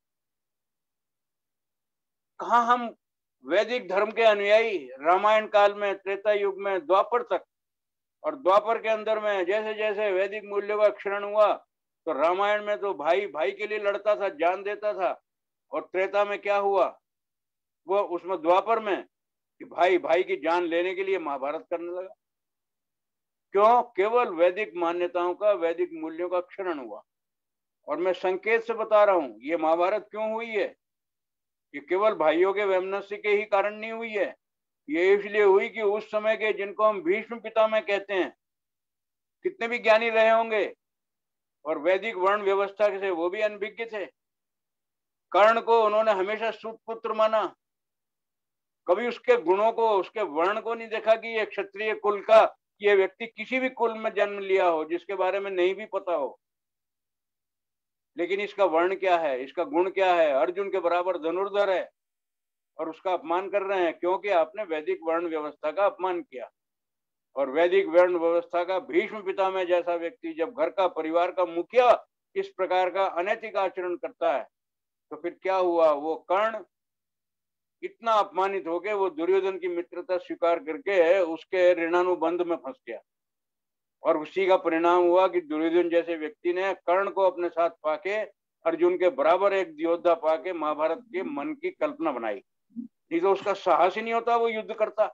कहाँ हम वैदिक धर्म के अनुयायी रामायण काल में, त्रेता युग में, द्वापर तक, और द्वापर के अंदर में जैसे जैसे वैदिक मूल्यों का क्षरण हुआ, तो रामायण में तो भाई भाई के लिए लड़ता था, जान देता था। और त्रेता में क्या हुआ? वो उसमें द्वापर में कि भाई भाई की जान लेने के लिए महाभारत करने लगा। क्यों? केवल वैदिक मान्यताओं का, वैदिक मूल्यों का क्षरण हुआ। और मैं संकेत से बता रहा हूं, ये महाभारत क्यों हुई है? ये केवल भाइयों के वैमनस्य के ही कारण नहीं हुई है। ये इसलिए हुई कि उस समय के, जिनको हम भीष्म पितामह कहते हैं, कितने भी ज्ञानी रहे होंगे और वैदिक वर्ण व्यवस्था से वो भी अनभिज्ञ थे। कर्ण को उन्होंने हमेशा सुपुत्र माना, कभी उसके गुणों को, उसके वर्ण को नहीं देखा कि ये क्षत्रिय कुल का, ये व्यक्ति किसी भी कुल में जन्म लिया हो जिसके बारे में नहीं भी पता हो, लेकिन इसका वर्ण क्या है, इसका गुण क्या है, अर्जुन के बराबर धनुर्धर है, और उसका अपमान कर रहे हैं क्योंकि आपने वैदिक वर्ण व्यवस्था का अपमान किया। और वैदिक वर्ण व्यवस्था का भीष्म पितामह जैसा व्यक्ति जब घर का, परिवार का मुखिया इस प्रकार का अनैतिक आचरण करता है, तो फिर क्या हुआ? वो कर्ण इतना अपमानित हो गए, वो दुर्योधन की मित्रता स्वीकार करके उसके ऋणानुबंध में फंस गया। और उसी का परिणाम हुआ कि दुर्योधन जैसे व्यक्ति ने कर्ण को अपने साथ पाके, अर्जुन के बराबर एक योद्धा पाके महाभारत के मन की कल्पना बनाई। नहीं तो उसका साहस ही नहीं होता वो युद्ध करता।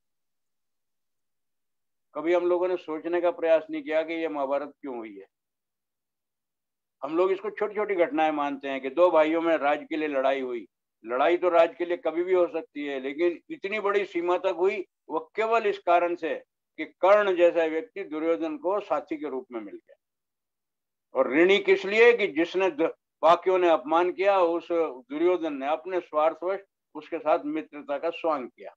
कभी हम लोगों ने सोचने का प्रयास नहीं किया कि ये महाभारत क्यों हुई है। हम लोग इसको छोटी छोटी घटनाएं मानते हैं कि दो भाइयों में राज के लिए लड़ाई हुई। लड़ाई तो राज के लिए कभी भी हो सकती है, लेकिन इतनी बड़ी सीमा तक हुई वो केवल इस कारण से कि कर्ण जैसा व्यक्ति दुर्योधन को साथी के रूप में मिल गया। और ऋणी किस लिए कि जिसने बाकियों ने अपमान किया, उस दुर्योधन ने अपने स्वार्थवश उसके साथ मित्रता का स्वांग किया।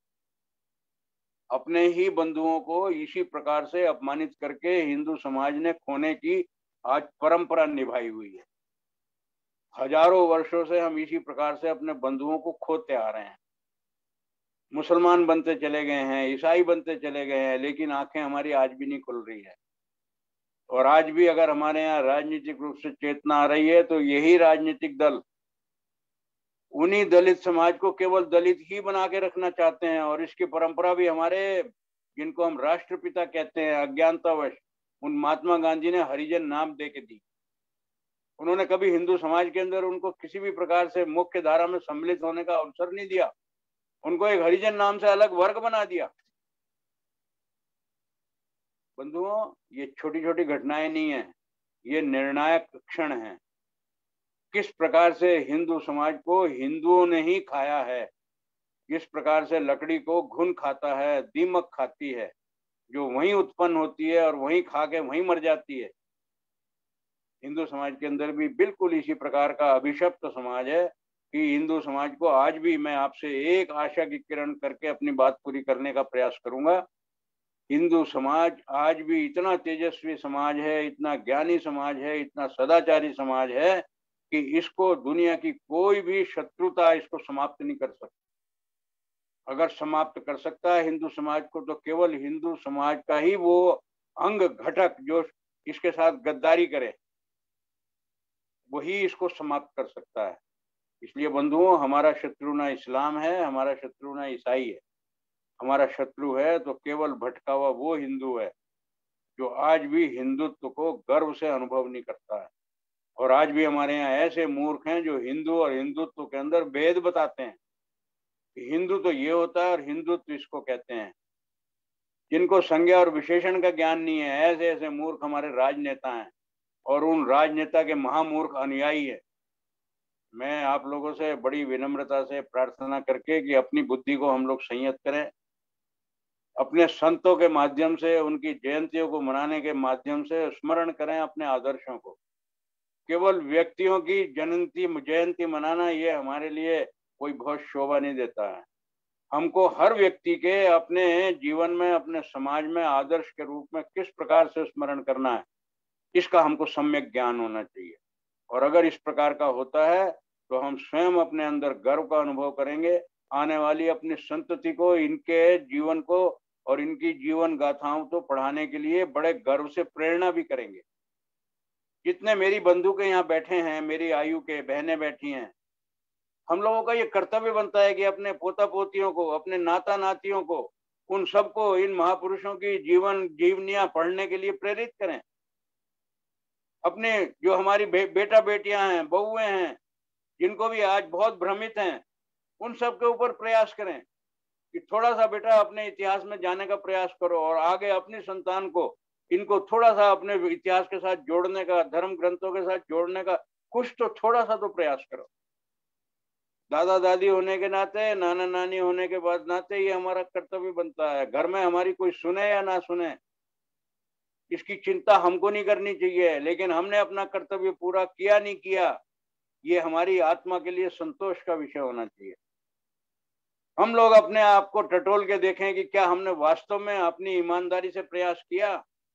अपने ही बंधुओं को इसी प्रकार से अपमानित करके हिंदू समाज ने खोने की आज परंपरा निभाई हुई है। हजारों वर्षों से हम इसी प्रकार से अपने बंधुओं को खोते आ रहे हैं। मुसलमान बनते चले गए हैं, ईसाई बनते चले गए हैं, लेकिन आंखें हमारी आज भी नहीं खुल रही है। और आज भी अगर हमारे यहाँ राजनीतिक रूप से चेतना आ रही है तो यही राजनीतिक दल उन्हीं दलित समाज को केवल दलित ही बना के रखना चाहते हैं। और इसकी परंपरा भी हमारे, जिनको हम राष्ट्रपिता कहते हैं, अज्ञानतावश उन महात्मा गांधी ने हरिजन नाम दे के दी। उन्होंने कभी हिंदू समाज के अंदर उनको किसी भी प्रकार से मुख्य धारा में सम्मिलित होने का अवसर नहीं दिया। उनको एक हरिजन नाम से अलग वर्ग बना दिया। बंधुओं, ये छोटी छोटी घटनाएं नहीं है, ये निर्णायक क्षण है। किस प्रकार से हिंदू समाज को हिंदुओं ने ही खाया है, किस प्रकार से लकड़ी को घुन खाता है, दीमक खाती है, जो वहीं उत्पन्न होती है और वहीं खा के वहीं मर जाती है। हिंदू समाज के अंदर भी बिल्कुल इसी प्रकार का अभिशप्त समाज है कि हिंदू समाज को आज भी, मैं आपसे एक आशा की किरण करके अपनी बात पूरी करने का प्रयास करूंगा, हिंदू समाज आज भी इतना तेजस्वी समाज है, इतना ज्ञानी समाज है, इतना सदाचारी समाज है कि इसको दुनिया की कोई भी शत्रुता इसको समाप्त नहीं कर सकती। अगर समाप्त कर सकता है हिंदू समाज को, तो केवल हिंदू समाज का ही वो अंग घटक जो इसके साथ गद्दारी करे, वही इसको समाप्त कर सकता है। इसलिए बंधुओं, हमारा शत्रु ना इस्लाम है, हमारा शत्रु ना ईसाई है। हमारा शत्रु है तो केवल भटका हुआ वो हिंदू है जो आज भी हिंदुत्व को गर्व से अनुभव नहीं करता है। और आज भी हमारे यहाँ ऐसे मूर्ख हैं जो हिंदू और हिंदुत्व के अंदर भेद बताते हैं कि हिंदू तो ये होता है और हिंदुत्व इसको कहते हैं। जिनको संज्ञा और विशेषण का ज्ञान नहीं है, ऐसे ऐसे मूर्ख हमारे राजनेता हैं और उन राजनेता के महामूर्ख अनुयायी है। मैं आप लोगों से बड़ी विनम्रता से प्रार्थना करके कि अपनी बुद्धि को हम लोग संयत करें, अपने संतों के माध्यम से, उनकी जयंतियों को मनाने के माध्यम से स्मरण करें अपने आदर्शों को। केवल व्यक्तियों की जयंती मनाना ये हमारे लिए कोई बहुत शोभा नहीं देता है। हमको हर व्यक्ति के अपने जीवन में, अपने समाज में आदर्श के रूप में किस प्रकार से स्मरण करना है, इसका हमको सम्यक ज्ञान होना चाहिए। और अगर इस प्रकार का होता है तो हम स्वयं अपने अंदर गर्व का अनुभव करेंगे। आने वाली अपनी संतति को इनके जीवन को और इनकी जीवन गाथाओं को पढ़ाने के लिए बड़े गर्व से प्रेरणा भी करेंगे। जितने मेरी बंधु के यहाँ बैठे हैं, मेरी आयु के बहनें बैठी हैं, हम लोगों का ये कर्तव्य बनता है कि अपने पोता पोतियों को, अपने नाता नातियों को, उन सबको इन महापुरुषों की जीवन जीवनियां पढ़ने के लिए प्रेरित करें। अपने जो हमारी बेटा बेटियां हैं, बहुएं हैं, जिनको भी आज बहुत भ्रमित हैं, उन सब के ऊपर प्रयास करें कि थोड़ा सा बेटा अपने इतिहास में जाने का प्रयास करो और आगे अपनी संतान को इनको थोड़ा सा अपने इतिहास के साथ जोड़ने का, धर्म ग्रंथों के साथ जोड़ने का कुछ तो थोड़ा सा तो प्रयास करो। दादा दादी होने के नाते, नाना नानी होने के बाद नाते ये हमारा कर्तव्य बनता है। घर में हमारी कोई सुने या ना सुने, इसकी चिंता हमको नहीं करनी चाहिए, लेकिन हमने अपना कर्तव्य पूरा किया नहीं किया, ये हमारी आत्मा के लिए संतोष का विषय होना चाहिए। हम लोग अपने आप को टटोल के देखें कि क्या हमने वास्तव में अपनी ईमानदारी से प्रयास किया।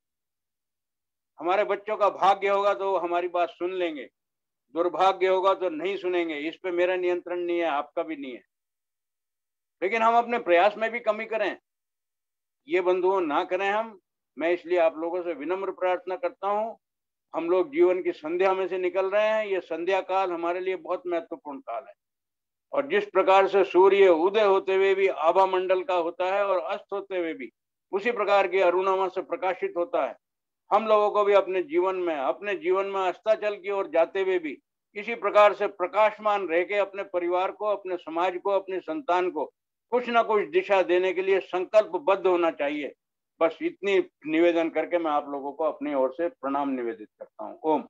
हमारे बच्चों का भाग्य होगा तो हमारी बात सुन लेंगे, दुर्भाग्य होगा तो नहीं सुनेंगे। इस पे मेरा नियंत्रण नहीं है, आपका भी नहीं है, लेकिन हम अपने प्रयास में भी कमी करें, ये बंधुओं ना करें हम। मैं इसलिए आप लोगों से विनम्र प्रार्थना करता हूँ। हम लोग जीवन की संध्या में से निकल रहे हैं। ये संध्या काल हमारे लिए बहुत महत्वपूर्ण काल है और जिस प्रकार से सूर्य उदय होते हुए भी आभा मंडल का होता है और अस्त होते हुए भी उसी प्रकार की अरुणिमा से प्रकाशित होता है, हम लोगों को भी अपने जीवन में अस्ताचल की ओर जाते हुए भी इसी प्रकार से प्रकाशमान रह के अपने परिवार को, अपने समाज को, अपनी संतान को कुछ ना कुछ दिशा देने के लिए संकल्पबद्ध होना चाहिए। बस इतनी निवेदन करके मैं आप लोगों को अपनी ओर से प्रणाम निवेदित करता हूँ। ओम।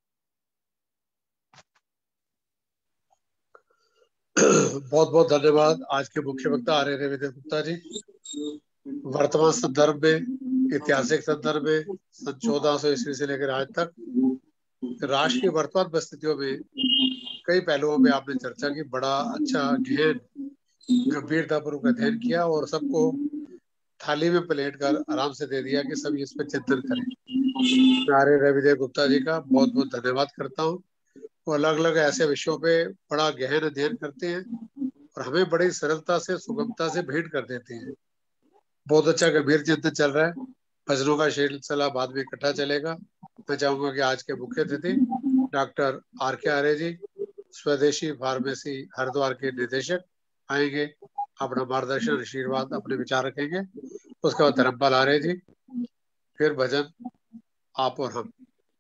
बहुत बहुत धन्यवाद। आज के मुख्य वक्ता आर्य रविदेव गुप्ता जी वर्तमान संदर्भ में, ऐतिहासिक संदर्भ में सन 1400 ईस्वी से लेकर आज तक राष्ट्र की वर्तमान परिस्थितियों में कई पहलुओं में आपने चर्चा की, बड़ा अच्छा गहन गंभीरतापूर्वक अध्ययन किया और सबको थाली में प्लेट कर आराम से दे दिया कि सभी इस पर चिंतन करें। मैं आर्य रविदेव गुप्ता जी का बहुत बहुत धन्यवाद करता हूँ। वो अलग अलग ऐसे विषयों पे बड़ा गहन अध्ययन करते हैं और हमें बड़ी सरलता से, सुगमता से भेंट कर देते हैं। बहुत अच्छा गंभीर चिंतन चल रहा है। भजनों का सिलसिला बाद में इकट्ठा चलेगा। मैं चाहूंगा कि आज के मुख्य अतिथि डॉक्टर आर.के. आर्य जी, स्वदेशी फार्मेसी हरिद्वार के निदेशक आएंगे, अपना मार्गदर्शन, आशीर्वाद, अपने विचार रखेंगे। उसके बाद धर्मपाल आर्य जी, फिर भजन आप और हम।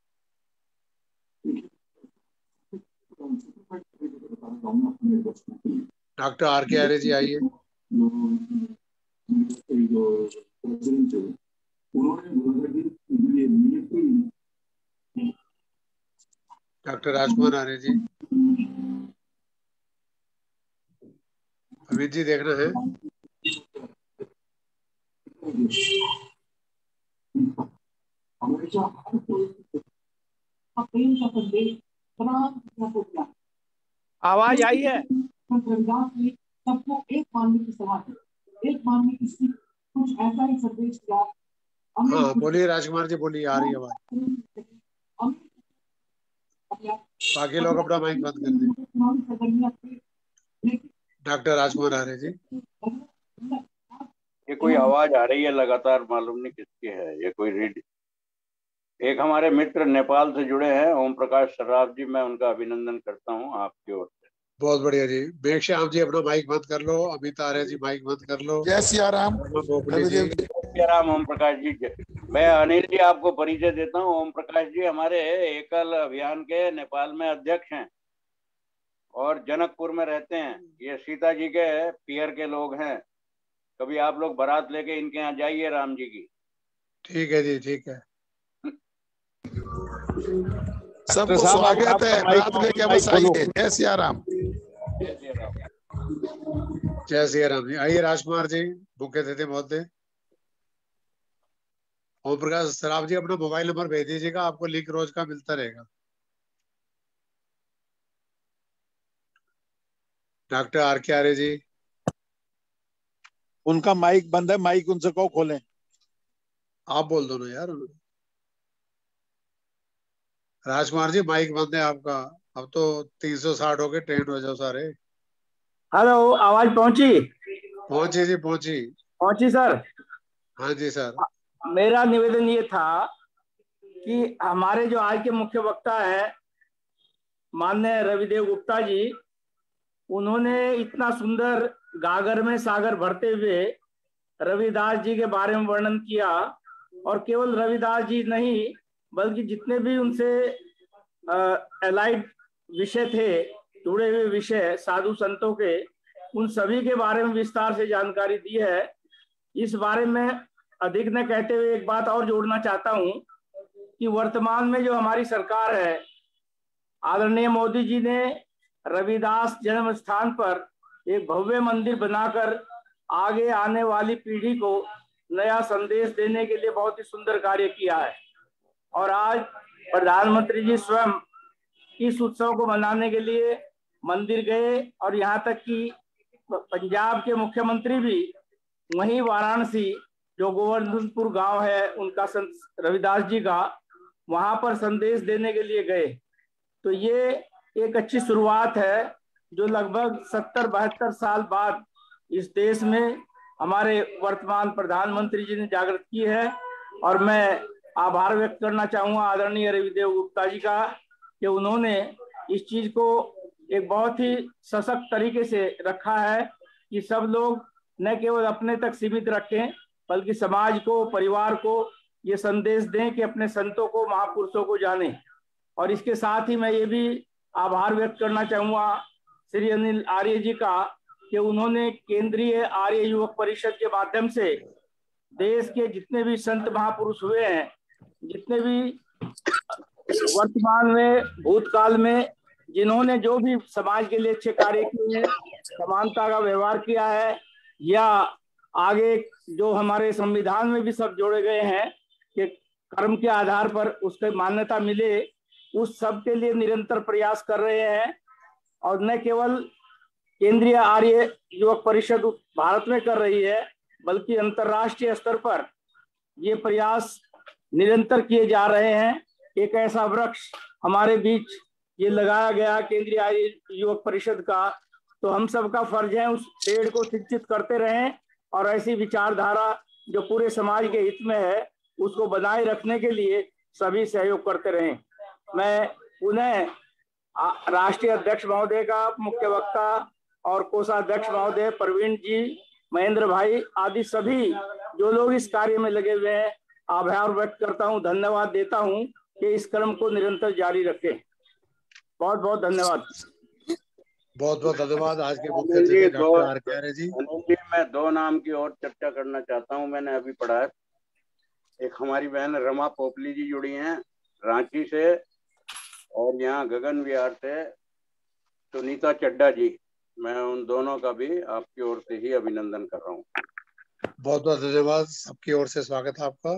Doctor R K. आर्य जी आइए। डॉक्टर राजकुमार आर्य जी, अमित जी देखना है। आवाज आई है? सबको एक मानने की सलाह है, एक मानने की कुछ ऐसा ही संदेश दिया। हाँ बोलिए राजकुमार जी, बोलिए, आ रही है आवाज। बाकी लोग अपना माइक बंद कर दें। डॉक्टर राजकुमार आर्य जी, ये कोई आवाज आ रही है लगातार, मालूम नहीं किसकी है। ये कोई रीड, एक हमारे मित्र नेपाल से जुड़े हैं, ओम प्रकाश सर्राफ जी, मैं उनका अभिनंदन करता हूं आपकी ओर से। बहुत बढ़िया जी। मेघश्याम जी अपना माइक बंद कर लो। अमित आर्य जी माइक बंद कर लो। जय सिया राम। जय सिया राम। ओम प्रकाश जी, मैं अनिल जी आपको परिचय देता हूँ। ओम प्रकाश जी हमारे एकल अभियान के नेपाल में अध्यक्ष हैं और जनकपुर में रहते हैं। ये सीता जी के पियर के लोग हैं। कभी आप लोग बारात लेके इनके यहाँ जाइए राम जी की। ठीक है जी, ठीक है। सबको स्वागत है। बारात लेके बस आइए। जय सिया राम। जय सिया राम जी। आइए राजकुमार जी, मुख्य अतिथि महोदय। ओम प्रकाश सर्राफ जी अपना मोबाइल नंबर भेज दीजिएगा, आपको लिंक रोज का मिलता रहेगा। Doctor R K. आर्य जी, उनका माइक बंद है, माइक उनसे कहो खोलें। आप बोल दो ना यार। राजकुमार जी माइक बंद है आपका। अब तो 360 हो गए, ट्रेंड हो जाओ सारे। हेलो, आवाज पहुंची? पहुंची जी, पहुंची। पहुंची सर। हाँ जी सर। मेरा निवेदन ये था कि हमारे जो आज के मुख्य वक्ता है माननीय रविदेव गुप्ता जी, उन्होंने इतना सुंदर गागर में सागर भरते हुए रविदास जी के बारे में वर्णन किया। और केवल रविदास जी नहीं, बल्कि जितने भी उनसे एलाइड विषय थे, जुड़े हुए विषय साधु संतों के, उन सभी के बारे में विस्तार से जानकारी दी है। इस बारे में अधिक न कहते हुए एक बात और जोड़ना चाहता हूं कि वर्तमान में जो हमारी सरकार है, आदरणीय मोदी जी ने रविदास जन्म स्थान पर एक भव्य मंदिर बनाकर आगे आने वाली पीढ़ी को नया संदेश देने के लिए बहुत ही सुंदर कार्य किया है। और आज प्रधानमंत्री जी स्वयं इस उत्सव को मनाने के लिए मंदिर गए और यहाँ तक कि पंजाब के मुख्यमंत्री भी वहीं वाराणसी, जो गोवर्धनपुर गांव है उनका रविदास जी का, वहां पर संदेश देने के लिए गए। तो ये एक अच्छी शुरुआत है जो लगभग 70-72 साल बाद इस देश में हमारे वर्तमान प्रधानमंत्री जी ने जागृत की है। और मैं आभार व्यक्त करना चाहूंगा आदरणीय रविदेव गुप्ता जी का कि उन्होंने इस चीज को एक बहुत ही सशक्त तरीके से रखा है कि सब लोग न केवल अपने तक सीमित रखें बल्कि समाज को, परिवार को ये संदेश दें कि अपने संतों को, महापुरुषों को जानें। और इसके साथ ही मैं ये भी आभार व्यक्त करना चाहूँगा श्री अनिल आर्य जी का कि उन्होंने केंद्रीय आर्य युवक परिषद के माध्यम से देश के जितने भी संत महापुरुष हुए हैं, जितने भी वर्तमान में, भूतकाल में जिन्होंने जो भी समाज के लिए अच्छे कार्य किए हैं, समानता का व्यवहार किया है, या आगे जो हमारे संविधान में भी सब जोड़े गए हैं कि कर्म के आधार पर उसकी मान्यता मिले, उस सब के लिए निरंतर प्रयास कर रहे हैं। और न केवल केंद्रीय आर्य युवक परिषद भारत में कर रही है बल्कि अंतर्राष्ट्रीय स्तर पर ये प्रयास निरंतर किए जा रहे हैं। एक ऐसा वृक्ष हमारे बीच ये लगाया गया केंद्रीय आर्य युवक परिषद का, तो हम सबका फर्ज है उस पेड़ को शिक्षित करते रहें और ऐसी विचारधारा जो पूरे समाज के हित में है उसको बनाए रखने के लिए सभी सहयोग करते रहें। मैं पुनः राष्ट्रीय अध्यक्ष महोदय का, मुख्य वक्ता और कोषाध्यक्ष महोदय, प्रवीण जी, महेंद्र भाई आदि सभी जो लोग इस कार्य में लगे हुए हैं, आभार व्यक्त करता हूं, धन्यवाद देता हूं कि इस क्रम को निरंतर जारी रखें। बहुत बहुत धन्यवाद। बहुत बहुत धन्यवाद। आज के मुख्य अनिल जी, मैं 2 नाम की और चर्चा करना चाहता हूं। मैंने अभी पढ़ा है, एक हमारी बहन रमा पोपली जी जुड़ी हैं रांची से, और यहाँ गगन विहार से सुनीता चड्डा जी। मैं उन दोनों का भी आपकी ओर से ही अभिनंदन कर रहा हूँ। बहुत बहुत धन्यवाद, सबकी ओर से स्वागत है आपका।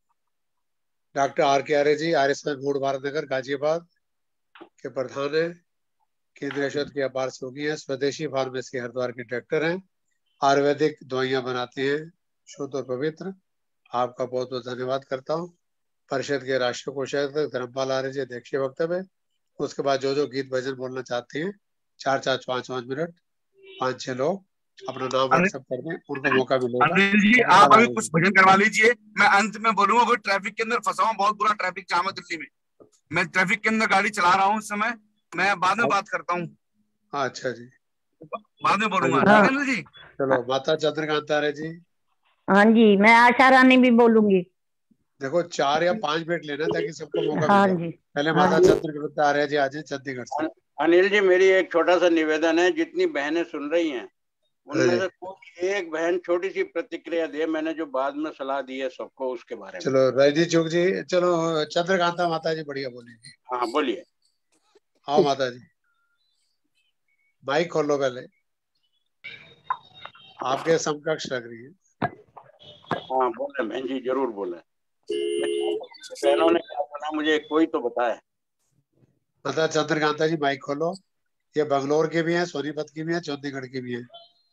Doctor R.K. आर्य जी, आर्यसमाज मूड भारत नगर गाजियाबाद के प्रधान है, केंद्रीय औषध की अपार सहयोगी है, स्वदेशी फार्मेसी हरिद्वार के डायरेक्टर हैं, आयुर्वेदिक दवाइयां बनाते हैं शुद्ध और पवित्र। आपका बहुत बहुत धन्यवाद करता हूँ। परिषद के राष्ट्रीय कोषाध्यक्ष धर्मपाल आर्य जी अध्यक्षीय वक्तव्य, उसके बाद जो गीत भजन बोलना चाहते हैं 4-4, 5-5 मिनट, 5-6 लोग अपना नाम व्हाट्सएप कर दें, उनको मौका मिलेगा। अनिल जी, आप अभी कुछ भजन करवा लीजिए, मैं अंत में बोलूंगा। कोई ट्रैफिक के अंदर फंसा हूँ, बहुत बुरा ट्रैफिक जाम है दिल्ली में, मैं ट्रैफिक के अंदर गाड़ी चला रहा हूँ इस समय, मैं बाद में बात करता हूँ। अच्छा जी, बाद में बोलूंगा, ठीक है ना जी। चलो, माता चंद्रकांत आर्य जी। हाँ जी, मैं आशा रानी भी बोलूंगी। देखो 4 या 5 मिनट लेना ताकि सबको मौका हाँ मिले। जी, पहले माता चंद्रकांत आर्य जी आज चंडीगढ़ से। अनिल जी, मेरी एक छोटा सा निवेदन है, जितनी बहनें सुन रही हैं उनमें से कोई एक बहन छोटी सी प्रतिक्रिया दे, मैंने जो बाद में सलाह दी है सबको उसके बारे में। चलो रजनी चौक जी, चलो चंद्रकांता माता जी बढ़िया बोलेंगे। हाँ बोलिए। हाँ माता जी, माइक खोलो पहले, आपके समकक्ष लग रही है। हाँ बोले बहन जी, जरूर बोले। बहनों ने क्या बोला मुझे कोई तो बताए। माता चंद्रकांता जी माइक खोलो। ये बंगलोर के भी हैं, सोनीपत की भी हैं, चंडीगढ़ की भी हैं।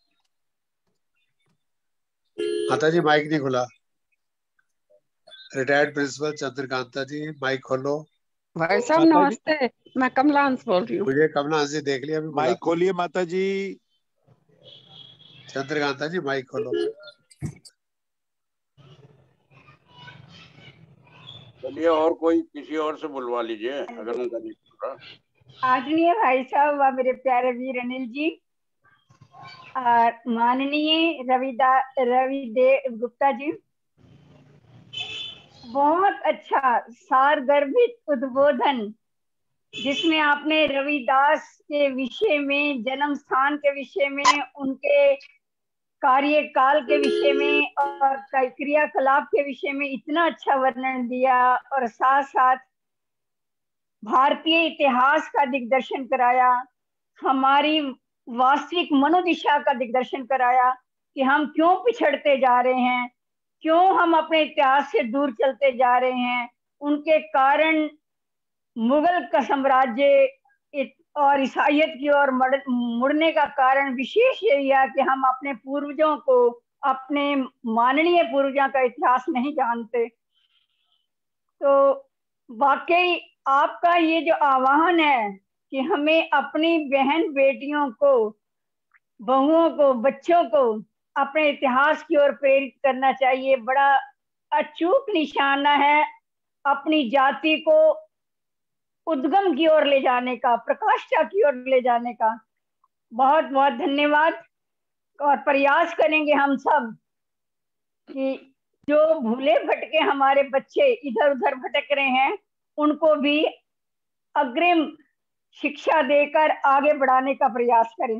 माता जी माइक नहीं खुला। Retired principal Chandrakanta ji mic खोलो। भाई साहब नमस्ते, मैं कमला हंस बोल रही हूँ। मुझे कमला हंस जी देख लिया, अभी माइक खोलिए माता जी। चंद्रकांता जी माइक खोलो। चलिए, और कोई किसी और से बुलवा लीजिए अगर उनका नहीं सुन रहा। आदरणीय भाई साहब व मेरे प्यारे वीर अनिल जी, माननीय रविदेव गुप्ता जी, बहुत अच्छा सारगर्भित उद्बोधन जिसमें आपने रविदास के विषय में, जन्म स्थान के विषय में, उनके कार्यकाल के विषय में और क्रियाकलाप के विषय में इतना अच्छा वर्णन दिया, और साथ साथ भारतीय इतिहास का दिग्दर्शन कराया, हमारी वास्तविक मनोदिशा का दिग्दर्शन कराया कि हम क्यों पिछड़ते जा रहे हैं, क्यों हम अपने इतिहास से दूर चलते जा रहे हैं। उनके कारण मुगल का साम्राज्य और ईसाइयत की ओर मुड़ने का कारण विशेष यही है कि हम अपने पूर्वजों को, अपने माननीय पूर्वजों का इतिहास नहीं जानते। तो वाकई आपका ये जो आह्वान है कि हमें अपनी बहन बेटियों को, बहुओं को, बच्चों को अपने इतिहास की ओर प्रेरित करना चाहिए, बड़ा अचूक निशाना है। अपनी जाति को उद्गम की ओर ले जाने का, प्रकाष्ठा की ओर ले जाने का। बहुत बहुत धन्यवाद। और प्रयास करेंगे हम सब कि जो भूले भटके हमारे बच्चे इधर उधर भटक रहे हैं उनको भी अग्रिम शिक्षा देकर आगे बढ़ाने का प्रयास करें।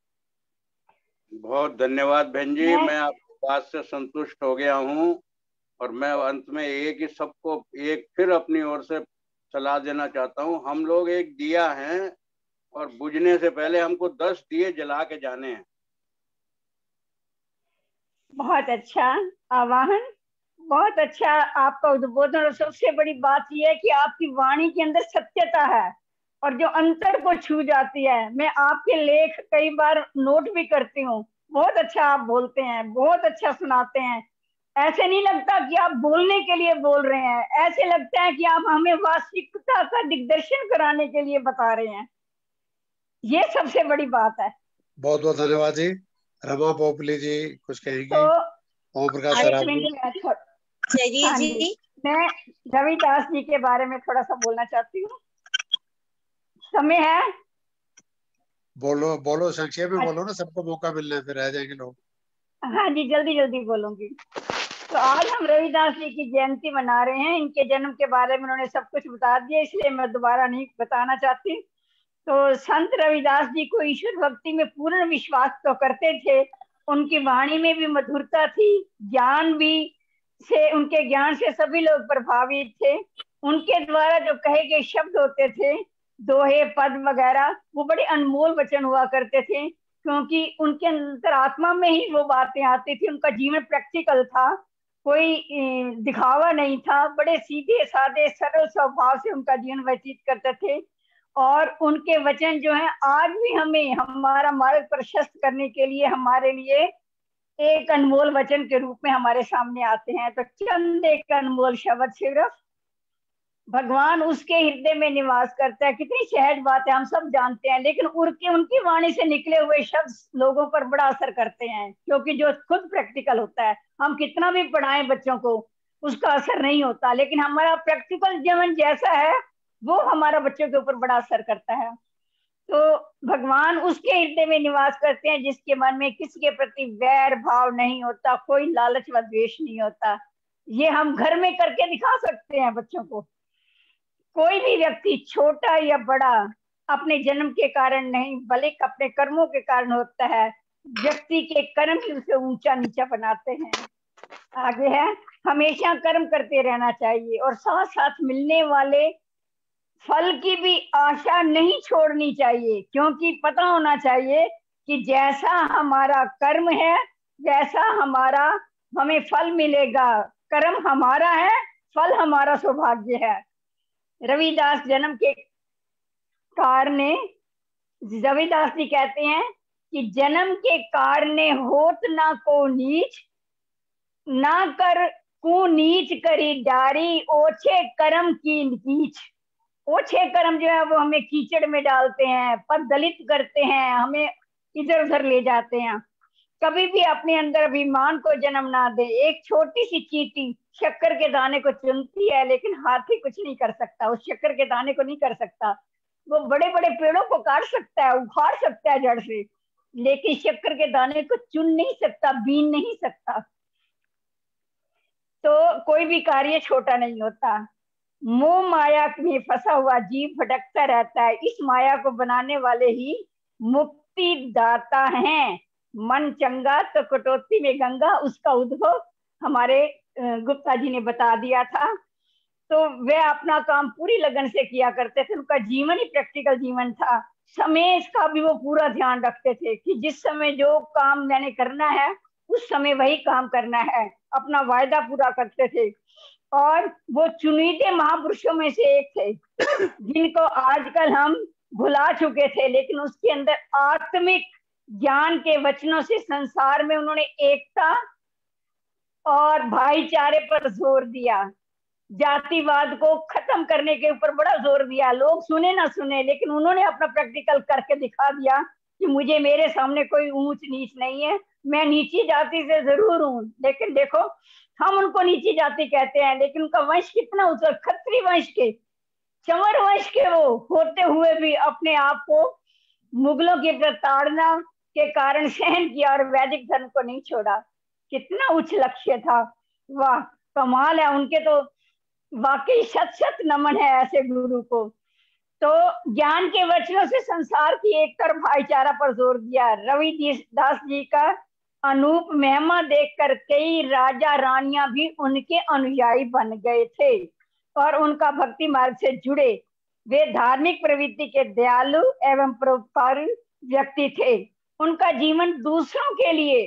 बहुत धन्यवाद बहन जी, मैं आपकी बात से संतुष्ट हो गया हूँ। और मैं अंत में एक ही सबको एक फिर अपनी ओर से सलाह देना चाहता हूँ। हम लोग एक दिया हैं और बुझने से पहले हमको 10 दिए जला के जाने हैं। बहुत अच्छा आवाहन, बहुत अच्छा आपका उद्बोधन। और सबसे बड़ी बात यह है कि आपकी वाणी के अंदर सत्यता है और जो अंतर को छू जाती है। मैं आपके लेख कई बार नोट भी करती हूँ। बहुत अच्छा आप बोलते हैं, बहुत अच्छा सुनाते हैं। ऐसे नहीं लगता कि आप बोलने के लिए बोल रहे हैं, ऐसे लगता है कि आप हमें वास्तविकता का दिग्दर्शन कराने के लिए बता रहे हैं। ये सबसे बड़ी बात है। बहुत बहुत धन्यवाद जी। रमा पोपली जी कुछ कहेंगी? तो ओम प्रकाश सर आप जी, मैं रविदास जी के बारे में थोड़ा सा बोलना चाहती हूँ। समय है? बोलो बोलो, संक्षेप में बोलो ना, सबको मौका मिलना है, फिर रह जाएंगे लोग। हाँ जी, जल्दी जल्दी बोलूंगी। तो आज हम रविदास जी की जयंती मना रहे हैं। इनके जन्म के बारे में उन्होंने सब कुछ बता दिया, इसलिए मैं दोबारा नहीं बताना चाहती। तो संत रविदास जी को ईश्वर भक्ति में पूर्ण विश्वास तो करते थे, उनकी वाणी में भी मधुरता थी, ज्ञान भी से उनके ज्ञान से सभी लोग प्रभावित थे। उनके द्वारा जो कहे गए शब्द होते थे, दोहे पद वगैरह, वो बड़े अनमोल वचन हुआ करते थे, क्योंकि उनके अंतरात्मा में ही वो बातें आती थी। उनका जीवन प्रैक्टिकल था, कोई दिखावा नहीं था। बड़े सीधे साधे सरल स्वभाव से उनका जीवन व्यतीत करते थे। और उनके वचन जो है आज भी हमें हमारा मार्ग प्रशस्त करने के लिए हमारे लिए एक अनमोल वचन के रूप में हमारे सामने आते हैं। तो चंद एक अनमोल शब्द सिर्फ, भगवान उसके हृदय में निवास करता है। कितनी सहज बात है, हम सब जानते हैं, लेकिन उनकी वाणी से निकले हुए शब्द लोगों पर बड़ा असर करते हैं, क्योंकि जो खुद प्रैक्टिकल होता है, हम कितना भी पढ़ाएं बच्चों को उसका असर नहीं होता, लेकिन हमारा प्रैक्टिकल जीवन जैसा है वो हमारा बच्चों के ऊपर बड़ा असर करता है। तो भगवान उसके हृदय में निवास करते हैं जिसके मन में किसी के प्रति वैर भाव नहीं होता, कोई लालच व द्वेष नहीं होता। ये हम घर में करके दिखा सकते हैं बच्चों को। कोई भी व्यक्ति छोटा या बड़ा अपने जन्म के कारण नहीं बल्कि अपने कर्मों के कारण होता है। व्यक्ति के कर्म ही उसे ऊंचा नीचा बनाते हैं। आगे है, हमेशा कर्म करते रहना चाहिए और साथ साथ मिलने वाले फल की भी आशा नहीं छोड़नी चाहिए, क्योंकि पता होना चाहिए कि जैसा हमारा कर्म है वैसा हमें फल मिलेगा। कर्म हमारा है, फल हमारा सौभाग्य है। रविदास जन्म के कारण रविदास जी कहते हैं कि जन्म के कारण होत ना को नीच, ना कर को नीच करी डारी, ओछे कर्म की कीच। ओछे कर्म जो है वो हमें कीचड़ में डालते हैं, पददलित करते हैं, हमें इधर उधर ले जाते हैं। कभी भी अपने अंदर अभिमान को जन्म ना दे। एक छोटी सी चींटी शक्कर के दाने को चुनती है, लेकिन हाथी कुछ नहीं कर सकता, उस शक्कर के दाने को नहीं कर सकता। वो बड़े बड़े पेड़ों को काट सकता है, उखाड़ सकता है जड़ से, लेकिन शक्कर के दाने को चुन नहीं सकता, बीन नहीं सकता। तो कोई भी कार्य छोटा नहीं होता। मोह माया में फंसा हुआ जीव भटकता रहता है, इस माया को बनाने वाले ही मुक्ति दाता हैं। मन चंगा तो कटौती में गंगा, उसका उद्भव हमारे गुप्ता जी ने बता दिया था। तो वे अपना काम पूरी लगन से किया करते थे, उनका जीवन ही प्रैक्टिकल जीवन था। समय का भी वो पूरा ध्यान रखते थे कि जिस समय जो काम मैंने करना है उस समय वही काम करना है, अपना वायदा पूरा करते थे। और वो चुनिंदे महापुरुषों में से एक थे जिनको आजकल हम भुला चुके थे, लेकिन उसके अंदर आत्मिक ज्ञान के वचनों से संसार में उन्होंने एकता और भाईचारे पर जोर दिया, जातिवाद को खत्म करने के ऊपर बड़ा जोर दिया। लोग सुने ना सुने, लेकिन उन्होंने अपना प्रैक्टिकल करके दिखा दिया कि मुझे मेरे सामने कोई ऊंच नीच नहीं है, मैं नीची जाति से जरूर हूं, लेकिन देखो हम उनको नीची जाति कहते हैं, लेकिन उनका वंश कितना ऊंचा, खत्री वंश के चंवर वंश के वो होते हुए भी अपने आप को मुगलों की प्रताड़ना के कारण सहन किया और वैदिक धर्म को नहीं छोड़ा। कितना उच्च लक्ष्य था, वाह कमाल है। उनके तो वाकई शत शत नमन है ऐसे गुरु को। तो ज्ञान के वचनों से संसार की एकता और भाईचारा पर जोर दिया। रविदास जी का अनूप महिमा देखकर कई राजा रानियां भी उनके अनुयायी बन गए थे और उनका भक्ति मार्ग से जुड़े। वे धार्मिक प्रवृत्ति के दयालु एवं परोपकारी व्यक्ति थे। उनका जीवन दूसरों के लिए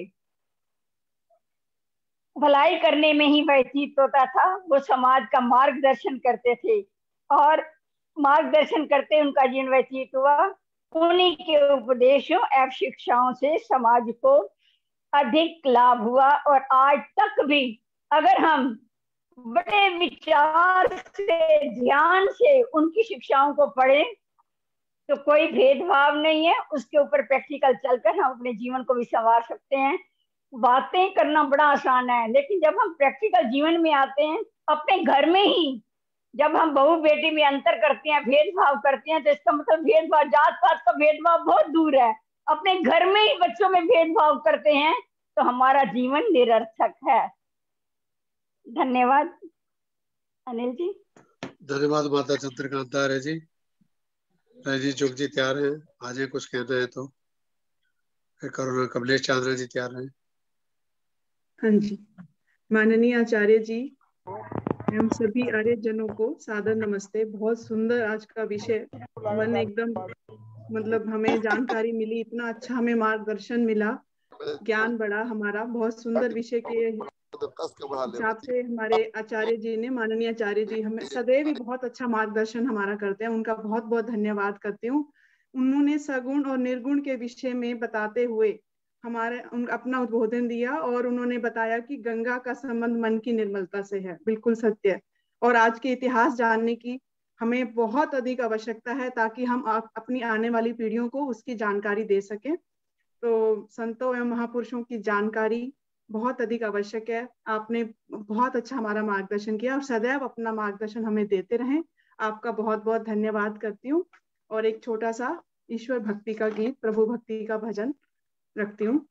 भलाई करने में ही व्यतीत होता था। वो समाज का मार्गदर्शन करते थे और मार्गदर्शन करते उनका जीवन व्यतीत हुआ। उन्हीं के उपदेशों एवं शिक्षाओं से समाज को अधिक लाभ हुआ और आज तक भी अगर हम बड़े विचार से ध्यान से उनकी शिक्षाओं को पढ़ें तो कोई भेदभाव नहीं है। उसके ऊपर प्रैक्टिकल चलकर हम अपने जीवन को भी संवार सकते हैं। बातें करना बड़ा आसान है, लेकिन जब हम प्रैक्टिकल जीवन में आते हैं, अपने घर में ही जब हम बहू बेटी में अंतर करते हैं, भेदभाव करते हैं, तो इसका मतलब भेदभाव, जात पात का भेदभाव बहुत दूर है। अपने घर में ही बच्चों में भेदभाव करते हैं तो हमारा जीवन निरर्थक है। धन्यवाद अनिल जी। धन्यवाद माता चंद्रकांता आर्य जी। राजी चुग जी तैयार हैं, आज कुछ कहना है तो? करुणा कमलेश चांद्रा जी तैयार हैं? हाँ जी। माननीय आचार्य जी, हम सभी आर्य जनों को सादर नमस्ते। बहुत सुंदर आज का विषय, मन एकदम मतलब हमें जानकारी मिली, इतना अच्छा हमें मार्गदर्शन मिला, ज्ञान बढ़ा हमारा। बहुत सुंदर विषय के हिसाब से हमारे आचार्य जी ने, माननीय आचार्य जी हमें सदैव ही बहुत अच्छा मार्गदर्शन हमारा करते हैं। उनका बहुत बहुत धन्यवाद करती हूँ। उन्होंने सगुण और निर्गुण के विषय में बताते हुए हमारे अपना उद्बोधन दिया और उन्होंने बताया कि गंगा का संबंध मन की निर्मलता से है। बिल्कुल सत्य। और आज के इतिहास जानने की हमें बहुत अधिक आवश्यकता है ताकि हम अपनी आने वाली पीढ़ियों को उसकी जानकारी दे सकें। तो संतों एवं महापुरुषों की जानकारी बहुत अधिक आवश्यक है। आपने बहुत अच्छा हमारा मार्गदर्शन किया और सदैव अपना मार्गदर्शन हमें देते रहें। आपका बहुत बहुत धन्यवाद करती हूँ। और एक छोटा सा ईश्वर भक्ति का गीत, प्रभु भक्ति का भजन रखती हूँ।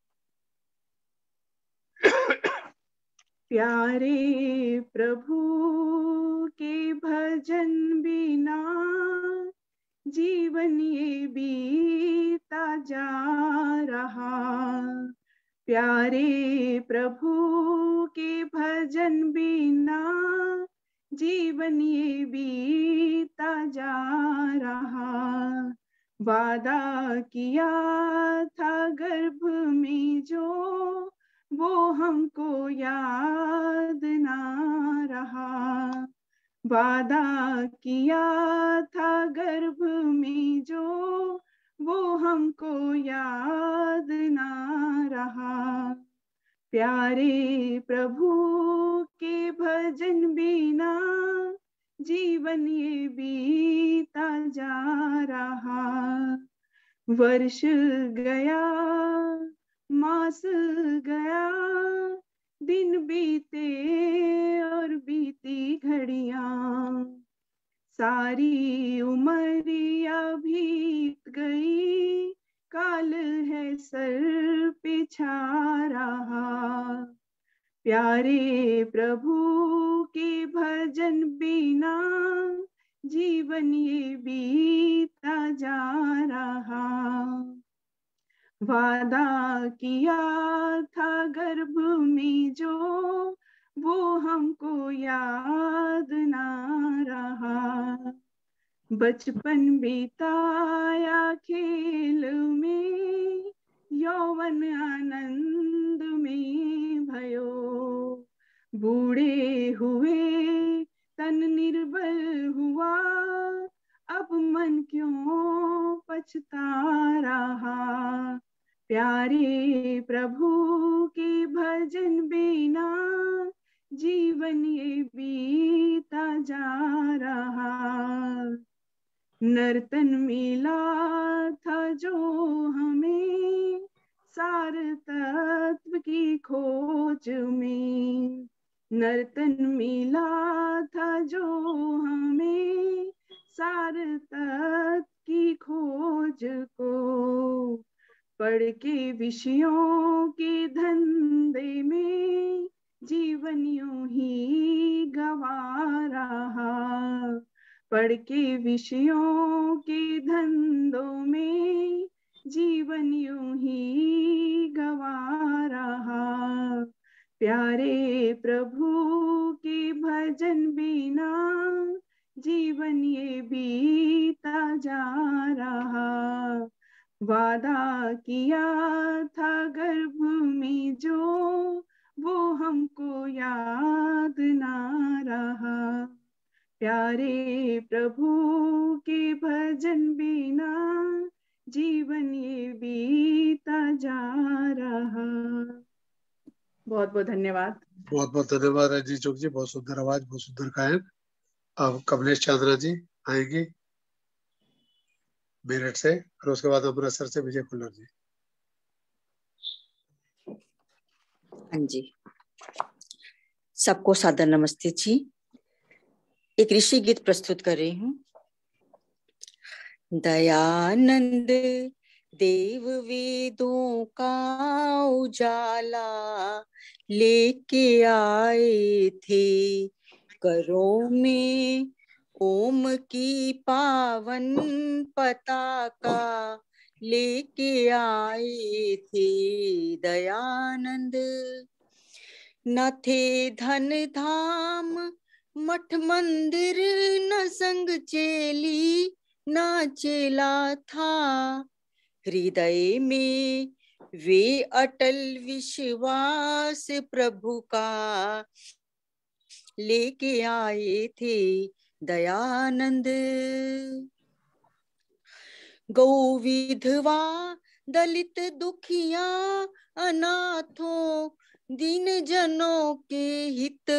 प्यारे प्रभु के भजन बिना जीवन ये बीता जा रहा। प्यारे प्रभु के भजन बिना जीवन ये बीता जा रहा। वादा किया था गर्भ में जो वो हमको याद ना रहा। वादा किया था गर्भ में जो वो हमको याद ना रहा। प्यारे प्रभु के भजन बिना जीवन ये बीता जा रहा। वर्ष गया, मास गया, दिन बीते और बीती घड़ियां। सारी उमरिया बीत गई, काल है सर पे छा रहा। प्यारे प्रभु के भजन बिना जीवन ये बीता जा रहा। वादा किया था गर्भ में जो वो हमको याद ना रहा। बचपन बिताया खेल में, यौवन आनंद में भयो। बूढ़े हुए तन निर्बल हुआ, अब मन क्यों पछता रहा। प्यारे प्रभु के भजन बिना जीवन ये बीता जा रहा। नर्तन मिला था जो हमें सार तत्व की खोज में। नर्तन मिला था जो हमें सार्थक की खोज को, पढ़ के विषयों के धंधे में जीवन यूं ही गवा रहा, पढ़ के विषयों के धंधों में जीवन यूं ही गवा रहा, प्यारे प्रभु के भजन बिना जीवन ये बीता जा रहा, वादा किया था गर्भ में जो वो हमको याद ना रहा, प्यारे प्रभु के भजन बिना जीवन ये बीता जा रहा। बहुत बहुत धन्यवाद। बहुत बहुत धन्यवाद रजनी चौक जी, बहुत सुंदर आवाज, बहुत सुंदर गायन। अब कमलेश चांद्रा जी आएंगी मेरठ से, और उसके बाद अमृतसर से विजय खुल्लर जी। हाँ जी, सबको सादर नमस्ते जी। एक ऋषि गीत प्रस्तुत कर रही हूँ। दयानंद देव वेदों का उजाला लेके आए थे, करों में ओम की पावन पताका लेके आए थे। दयानंद न थे धन धाम मठ मंदिर, न संग चेली न चेला था, हृदय में वे अटल विश्वास प्रभु का लेके आए थे। दयानंद गौ विधवा दलित दुखिया अनाथों दीन जनों के हित,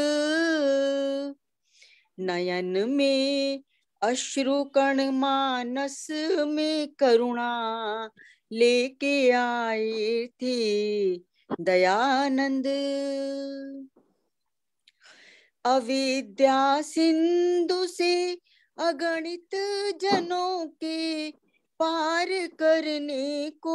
नयन में अश्रु कण मानस में करुणा लेके आए थे। दयानंद अविद्या सिंधु से अगणित जनों के पार करने को,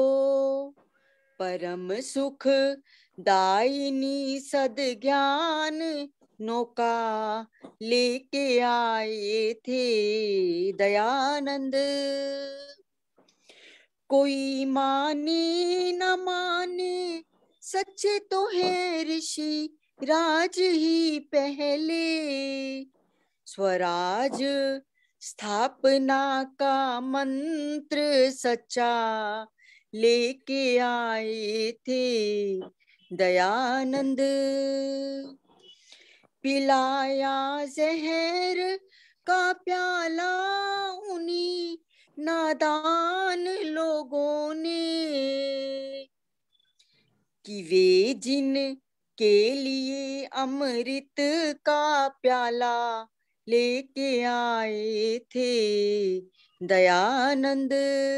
परम सुख दायिनी सद्ज्ञान नौका लेके आए थे। दयानंद कोई माने न माने सच्चे तो है ऋषि राज ही पहले, स्वराज स्थापना का मंत्र सच्चा लेके आए थे। दयानंद पिलाया जहर का प्याला उन्हीं नादान लोगों ने, कि वे जिन के लिए अमृत का प्याला लेके आए थे। दयानंद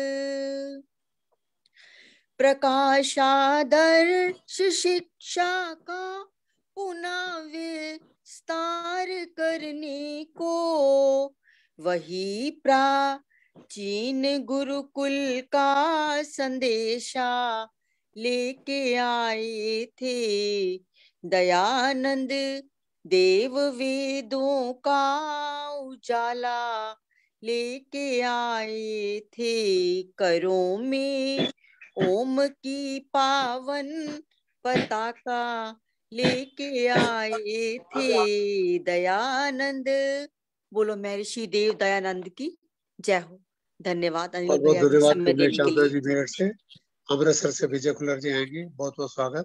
प्रकाशादर्श शिक्षा का पुनः विस्तार करने को, वही प्राचीन गुरुकुल का संदेशा लेके आए थे। दयानंद देव वेदों का उजाला लेके आए थे, करों में ओम की पावन पताका लेके आए थे। दयानंद बोलो महर्षि देव दयानंद की जय हो। धन्यवाद अनिल बहुत भैया धन्यवाद समय कमलेश देने के चांद्रा लिए। जी मेरठ से। अमृतसर से विजय खुल्लर जी आएंगी, बहुत बहुत स्वागत।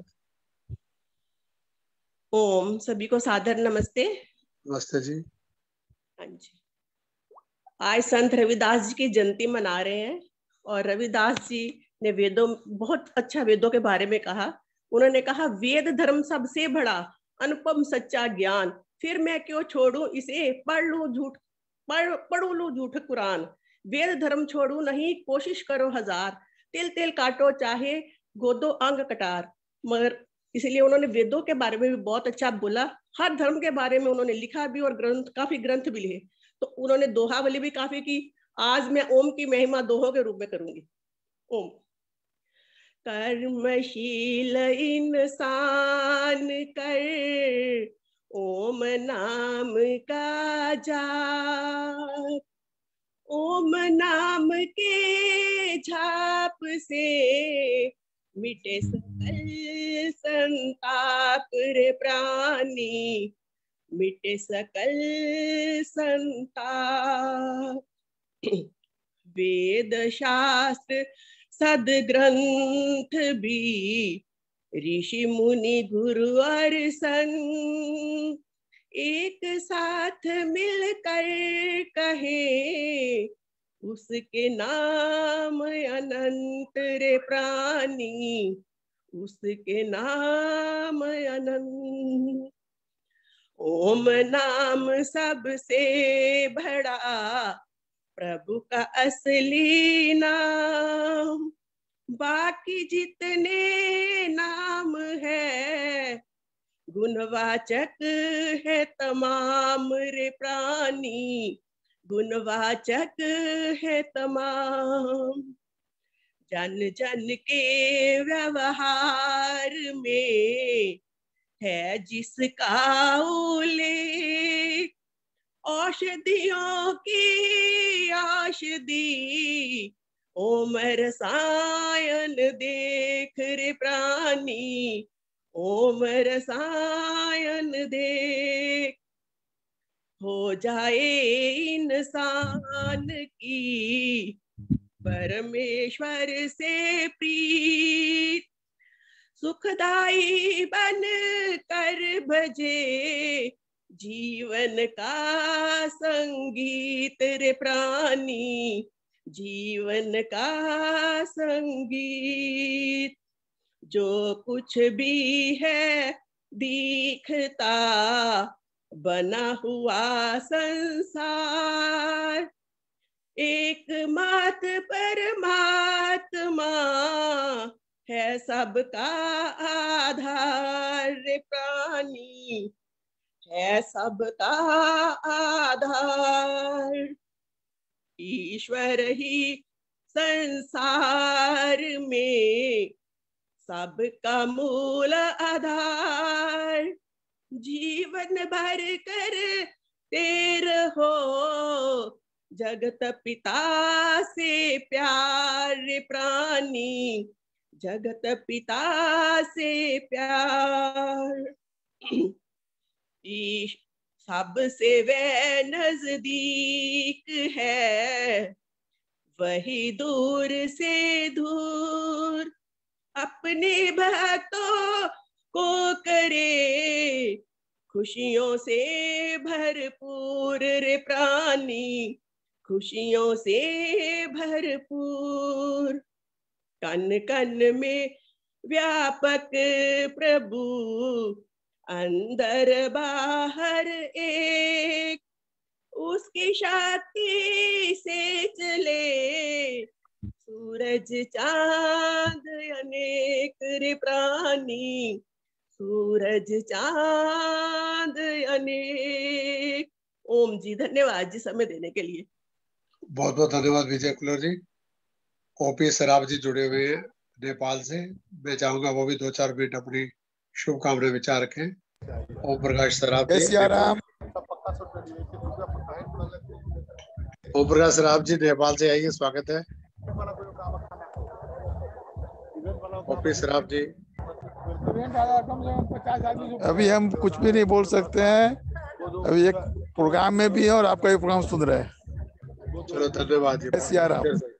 ओम सभी को सादर नमस्ते। नमस्ते जी। हाँ जी, आज संत रविदास जी की जयंती मना रहे हैं और रविदास जी ने वेदों बहुत अच्छा वेदों के बारे में कहा। उन्होंने कहा वेद धर्म सबसे बड़ा अनुपम सच्चा ज्ञान, फिर मैं क्यों छोड़ूं इसे, पढ़ू लूं झूठ कुरान, वेद धर्म छोड़ू नहीं कोशिश करो हजार, तिल तिल काटो चाहे गोदो अंग कटार। मगर इसलिए उन्होंने वेदों के बारे में भी बहुत अच्छा बोला, हर धर्म के बारे में उन्होंने लिखा भी और काफी ग्रंथ भी लिखे। तो उन्होंने दोहावली भी काफी की। आज मैं ओम की महिमा दोहों के रूप में करूंगी। ओम। कर्मशील इंसान कर ओम नाम का जाप, ओम नाम के झाप से मिटे सकल संताप रे प्राणी, मिटे सकल संताप। वेद शास्त्र सदग्रंथ भी ऋषि मुनि गुरु और संत एक साथ मिलकर कहे उसके नाम अनंत रे प्राणी, उसके नाम अनंत। ओम नाम सबसे बड़ा प्रभु का असली नाम, बाकी जितने नाम है गुणवाचक है तमाम रे प्राणी, गुणवाचक है तमाम। जन जन के व्यवहार में है जिसका उल्लेख, औषधियों की औषधि ओम रसायन देख रे प्राणी, ओम रसायन देख। हो जाए इंसान की परमेश्वर से प्रीत, सुखदाई बन कर भजे जीवन का संगीत रे प्राणी, जीवन का संगीत। जो कुछ भी है दिखता बना हुआ संसार, एक मात परमात्मा है सबका आधार रे प्राणी, है सबका आधार। ईश्वर ही संसार में सबका मूल आधार, जीवन भर कर तेर हो जगत पिता से प्यार रे प्राणी, जगत पिता से प्यार। सबसे वह नजदीक है वही दूर से दूर, अपने भक्तों को करे खुशियों से भरपूर रे प्राणी, खुशियों से भरपूर। कन कन में व्यापक प्रभु अंदर बाहर एक, उसकी शक्ति से चले सूरज चांद अनेक रे प्राणी, सूरज चांद अनेक। ओम जी, धन्यवाद जी समय देने के लिए। बहुत बहुत धन्यवाद विजय कुलर जी। ओपी सराफ जी जुड़े हुए हैं नेपाल से, मैं चाहूंगा वो भी 2-4 मिनट अपनी शुभकामनाएं विचार रखें। ओम प्रकाश सराफ जी, ओम प्रकाश सराफ जी नेपाल से आइए, स्वागत है। ओपी सराफ जी। अभी हम कुछ भी नहीं बोल सकते हैं, अभी एक प्रोग्राम में भी है और आपका एक प्रोग्राम सुन रहे हैं। चलो धन्यवाद जी। सियाराम।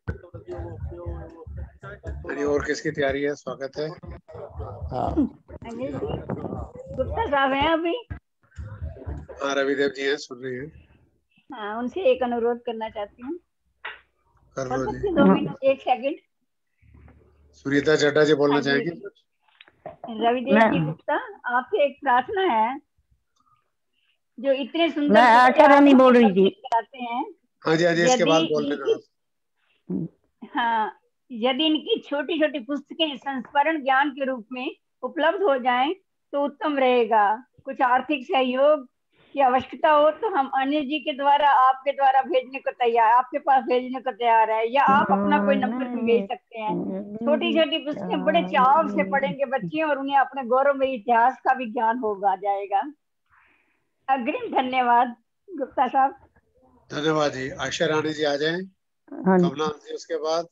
और किसकी तैयारी है? स्वागत है। हाँ गुप्ता साहब हैं अभी? हाँ रविदेव जी हैं, सुन रही हैं। हाँ, उनसे एक अनुरोध करना चाहती हूँ। कर लो जी। 2 मिनट 1 सेकंड। सुनीता चड्डा जी बोलना चाहेंगे? रविदेव जी गुप्ता, आपसे एक प्रार्थना है। जो इतने सुंदर मैं आशा रानी बोल रही थी। कराते हैं, हाँ जी, हाँ जी, इसके बाद बोल लेना। हाँ, यदि इनकी छोटी छोटी पुस्तकें संस्मरण ज्ञान के रूप में उपलब्ध हो जाएं तो उत्तम रहेगा। कुछ आर्थिक सहयोग की आवश्यकता हो तो हम अनिल जी के द्वारा आपके द्वारा भेजने को तैयार, आपके पास भेजने को तैयार है, या आप अपना कोई नंबर भी भेज सकते हैं। छोटी छोटी पुस्तकें बड़े चाव से पढ़ेंगे बच्चे और उन्हें अपने गौरवमयी इतिहास का भी ज्ञान होगा जाएगा। अग्रिम धन्यवाद गुप्ता साहब। धन्यवाद जी। आशा रानी जी आ जाएं, कमला जी उसके बाद,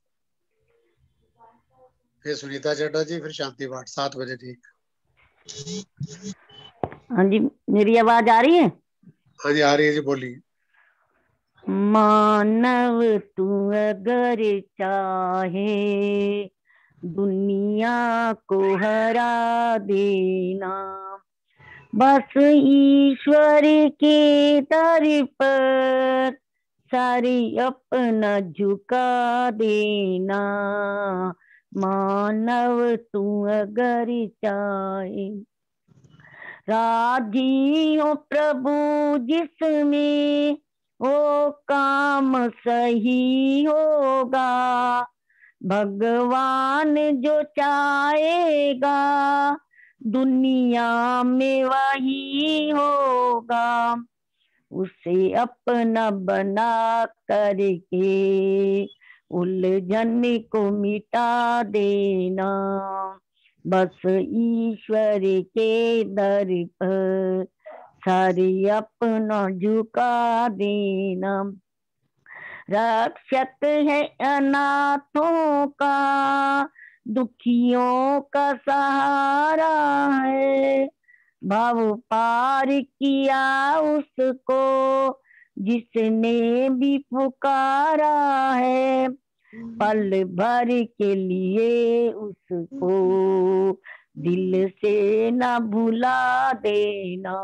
फिर सुनीता चड्डा जी, फिर शांति भाट। 7 बजे ठीक। हाँ जी, मेरी आवाज आ रही है? हाँ जी आ रही है जी, बोलिए। मानव तू अगर चाहे दुनिया को हरा देना, बस ईश्वर के दर पर सारी अपना झुका देना। मानव तू अगर चाहे, राजी हो प्रभु जिसमें वो काम सही होगा, भगवान जो चाहेगा दुनिया में वही होगा। उसे अपना बना करके उलझन को मिटा देना, बस ईश्वर के दर पर सारी अपना झुका देना। रक्षक है अनाथों का, दुखियों का सहारा है, भव पार किया उसको जिसने भी पुकारा है, पल भर के लिए उसको दिल से न भुला देना।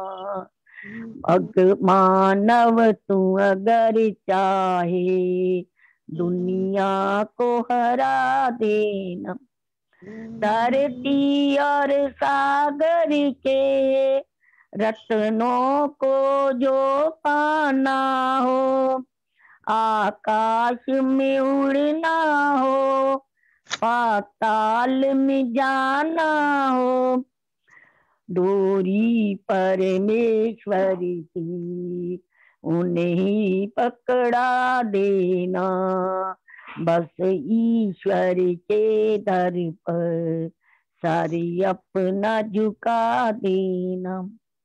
मानव तू अगर चाहे दुनिया को हरा देना, धरती और सागर के रत्नों को जो पाना हो, आकाश में उड़ना हो, पाताल में जाना हो, डोरी परमेश्वर की उन्हें पकड़ा देना, बस ईश्वर के दर पर सारी अपना झुका देना।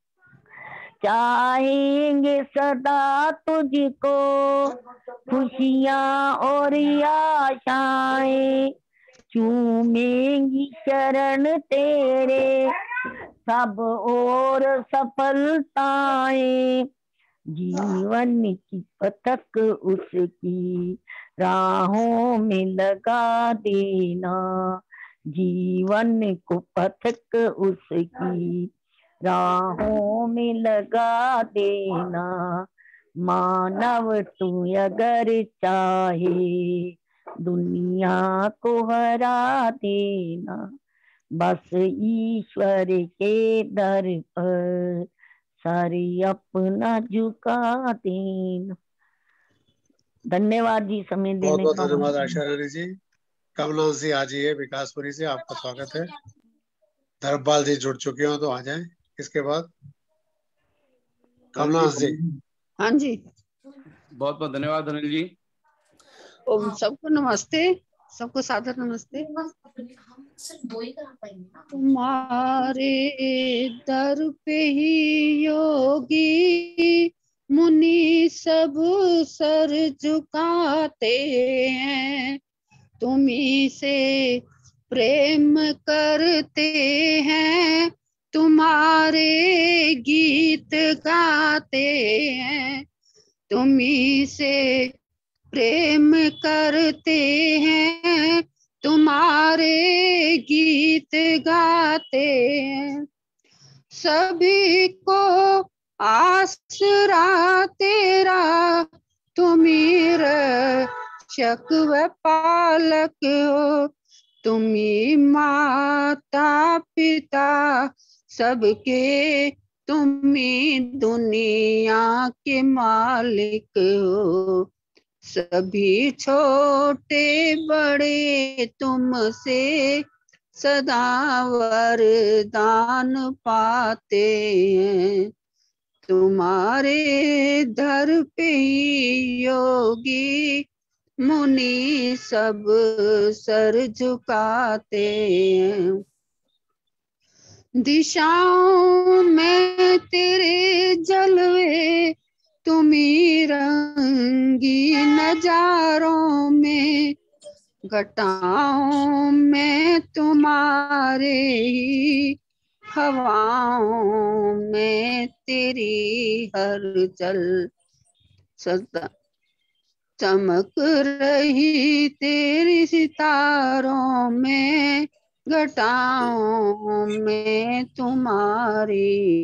चाहेंगे सदा तुझको खुशियाँ और आशाएं, चूमेंगी शरण तेरे सब और सफलताएं, जीवन की पथक उसकी राहों में लगा देना, जीवन को पथक उसकी राहों में लगा देना। मानव तू अगर चाहे दुनिया को हरा देना, बस ईश्वर के दर पर सारी अपना झुका देना। धन्यवाद जी समय देने का। बहुत बहुत धन्यवाद आशा रानी जी। कमला जी आ जाइए विकासपुरी से, आपका स्वागत है। धर्मपाल जी जुड़ चुके हो तो आ जाएं। इसके बाद कमला जी। हाँ जी, बहुत बहुत धन्यवाद अनिल जी। सबको नमस्ते, सबको सादर नमस्ते। तुम्हारे दर पे ही योगी मुनि सब सर झुकाते हैं, तुम्ही से प्रेम करते हैं, तुम्हारे गीत गाते हैं, तुम्ही से प्रेम करते हैं, तुम्हारे गीत गाते हैं। सभी को आसरा तेरा, तुम्ही रक्षक व पालक हो, तुम्ही माता पिता सबके, तुम्ही दुनिया के मालिक हो। सभी छोटे बड़े तुमसे सदा वरदान पाते हैं, तुम्हारे दर पे योगी मुनि सब सर झुकाते हैं। दिशाओं में तेरे जलवे तुम्ही रंगी नजारों में, घटाओं में तुम्हारे ही हवाओं में तेरी हलचल सदा चमक रही तेरी सितारों में, घटाओं में तुम्हारी।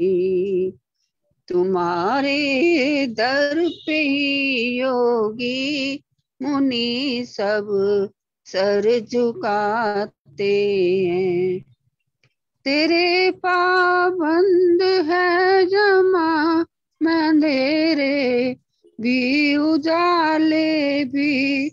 तुम्हारे दर पे योगी मुनि सब सर झुकाते हैं। तेरे पाबंद है जमा में अंधेरे भी उजाले भी,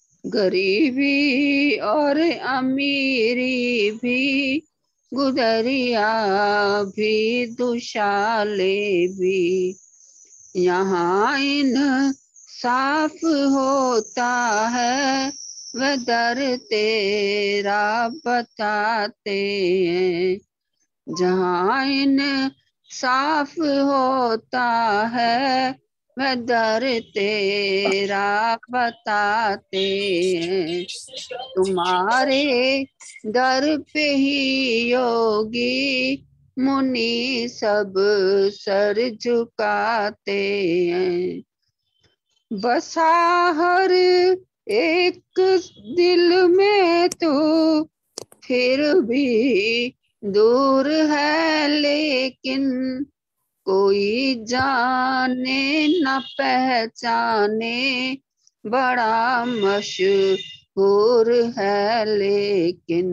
गरीबी और अमीरी भी, गुदरिया भी दुशाले भी। यहाँ इन साफ होता है वह दर तेरा बताते हैं। जहाँ इन साफ होता है वह दर तेरा बताते हैं। तुम्हारे दर पे ही योगी मुनि सब सर झुकाते हैं। बसा हर एक दिल में तो फिर भी दूर है, लेकिन कोई जाने न पहचाने बड़ा मशहूर है, लेकिन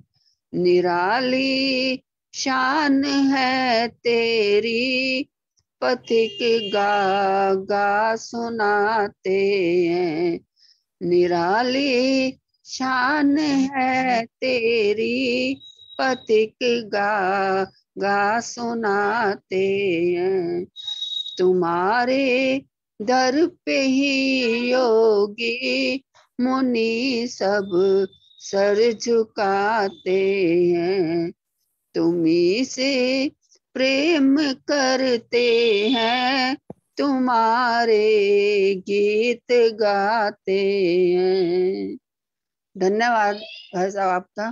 निराली शान है तेरी, पथिक गा गा सुनाते हैं। निराली शान है तेरी, पथिक गा गा सुनाते हैं। तुम्हारे दर पे ही योगी मुनि सब सर झुकाते हैं। तुम्ही से प्रेम करते हैं, तुम्हारे गीत गाते हैं। धन्यवाद भाई साहब आपका।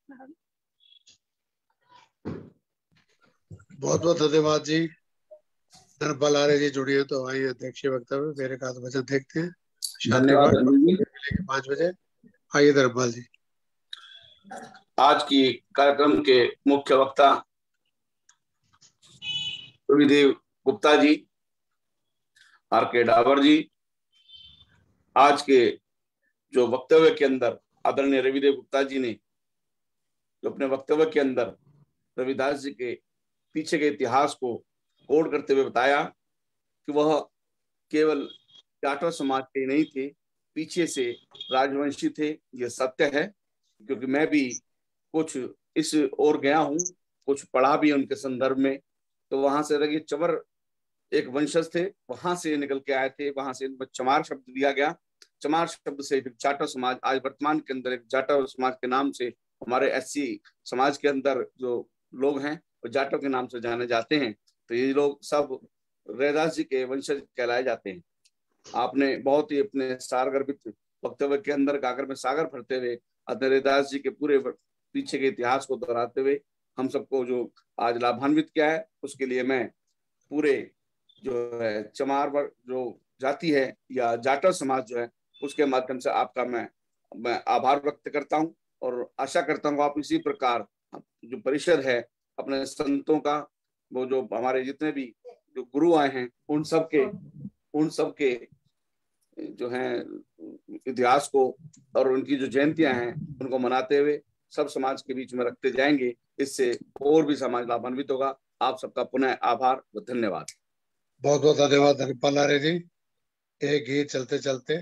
बहुत बहुत धन्यवाद जी। धर्मपाल आर्य जी जुड़ी है तो आइए अध्यक्ष वक्तव्य मेरे का वचन देखते हैं। धन्यवाद मिलेंगे 5 बजे। आइए धर्मपाल जी। आज की कार्यक्रम के मुख्य वक्ता रविदेव गुप्ता जी, आर.के. डावर जी। आज के जो वक्तव्य के अंदर आदरणीय रविदेव गुप्ता जी ने जो अपने वक्तव्य के अंदर रविदास जी के पीछे के इतिहास को कोड करते हुए बताया कि वह केवल जाटव समाज के नहीं थे, पीछे से राजवंशी थे। यह सत्य है, क्योंकि मैं भी कुछ इस ओर गया हूँ, कुछ पढ़ा भी उनके संदर्भ में। तो वहां से ये चमर एक वंशज थे, वहां से निकल के आए थे, वहां से चमार शब्द दिया गया। चमार शब्द से फिर जाटव समाज, आज वर्तमान के अंदर एक जाटव समाज के नाम से हमारे एससी समाज के अंदर जो लोग हैं वो जाटव के नाम से जाने जाते हैं। तो ये लोग सब रविदास जी के वंशज कहलाए जाते हैं। आपने बहुत ही अपने सारगर्भित वक्तव्य के अंदर गागर में सागर भरते हुए रविदास जी के पूरे पीछे के इतिहास को दोहराते हुए हम सबको जो आज लाभान्वित किया है, उसके लिए मैं पूरे जो है चमार जो जाति है या जाटव समाज जो है उसके माध्यम से आपका मैं आभार व्यक्त करता हूं और आशा करता हूं आप इसी प्रकार जो परिषद है अपने संतों का, वो जो हमारे जितने भी जो गुरु आए हैं उन सब के जो है इतिहास को और उनकी जो जयंतियां हैं उनको मनाते हुए सब समाज के बीच में रखते जाएंगे। इससे और भी समाज लाभान्वित होगा। आप सबका पुनः आभार व धन्यवाद। बहुत बहुत धन्यवाद धर्मपाल आर्य जी। एक गीत चलते चलते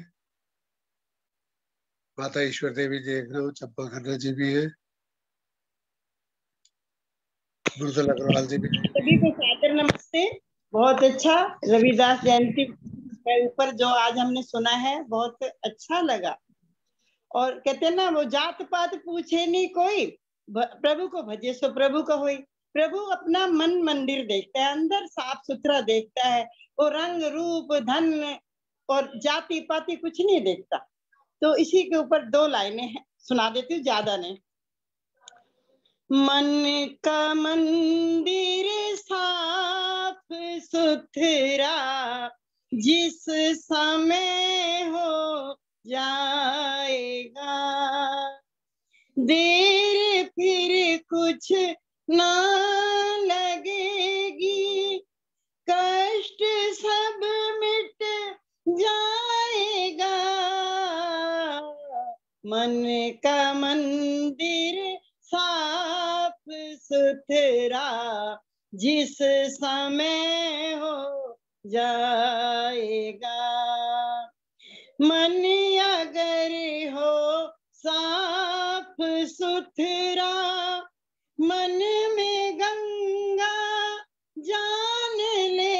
माता ईश्वर देवी जी देख रहे हो, चंपा खन्ना जी भी है, मृदुल अग्रवाल जी भी सभी को सादर नमस्ते। बहुत अच्छा। रविदास जयंती के ऊपर जो आज हमने सुना है बहुत अच्छा लगा। और कहते हैं ना, वो जात पात पूछे नहीं कोई, प्रभु को भजे सो प्रभु को होई। प्रभु अपना मन मंदिर देखता है, अंदर साफ सुथरा देखता है, वो रंग रूप धन और जाति पाति कुछ नहीं देखता। तो इसी के ऊपर 2 लाइनें सुना देती हूँ, ज्यादा नहीं। मन का मंदिर साफ सुथरा जिस समय हो जाएगा, देर फिर कुछ ना लगेगी, कष्ट सब मिट जाएगा। मन का मंदिर साफ सुथरा जिस समय हो जाएगा, मन अगर हो साफ सुथरा, मन में गंगा जान ले।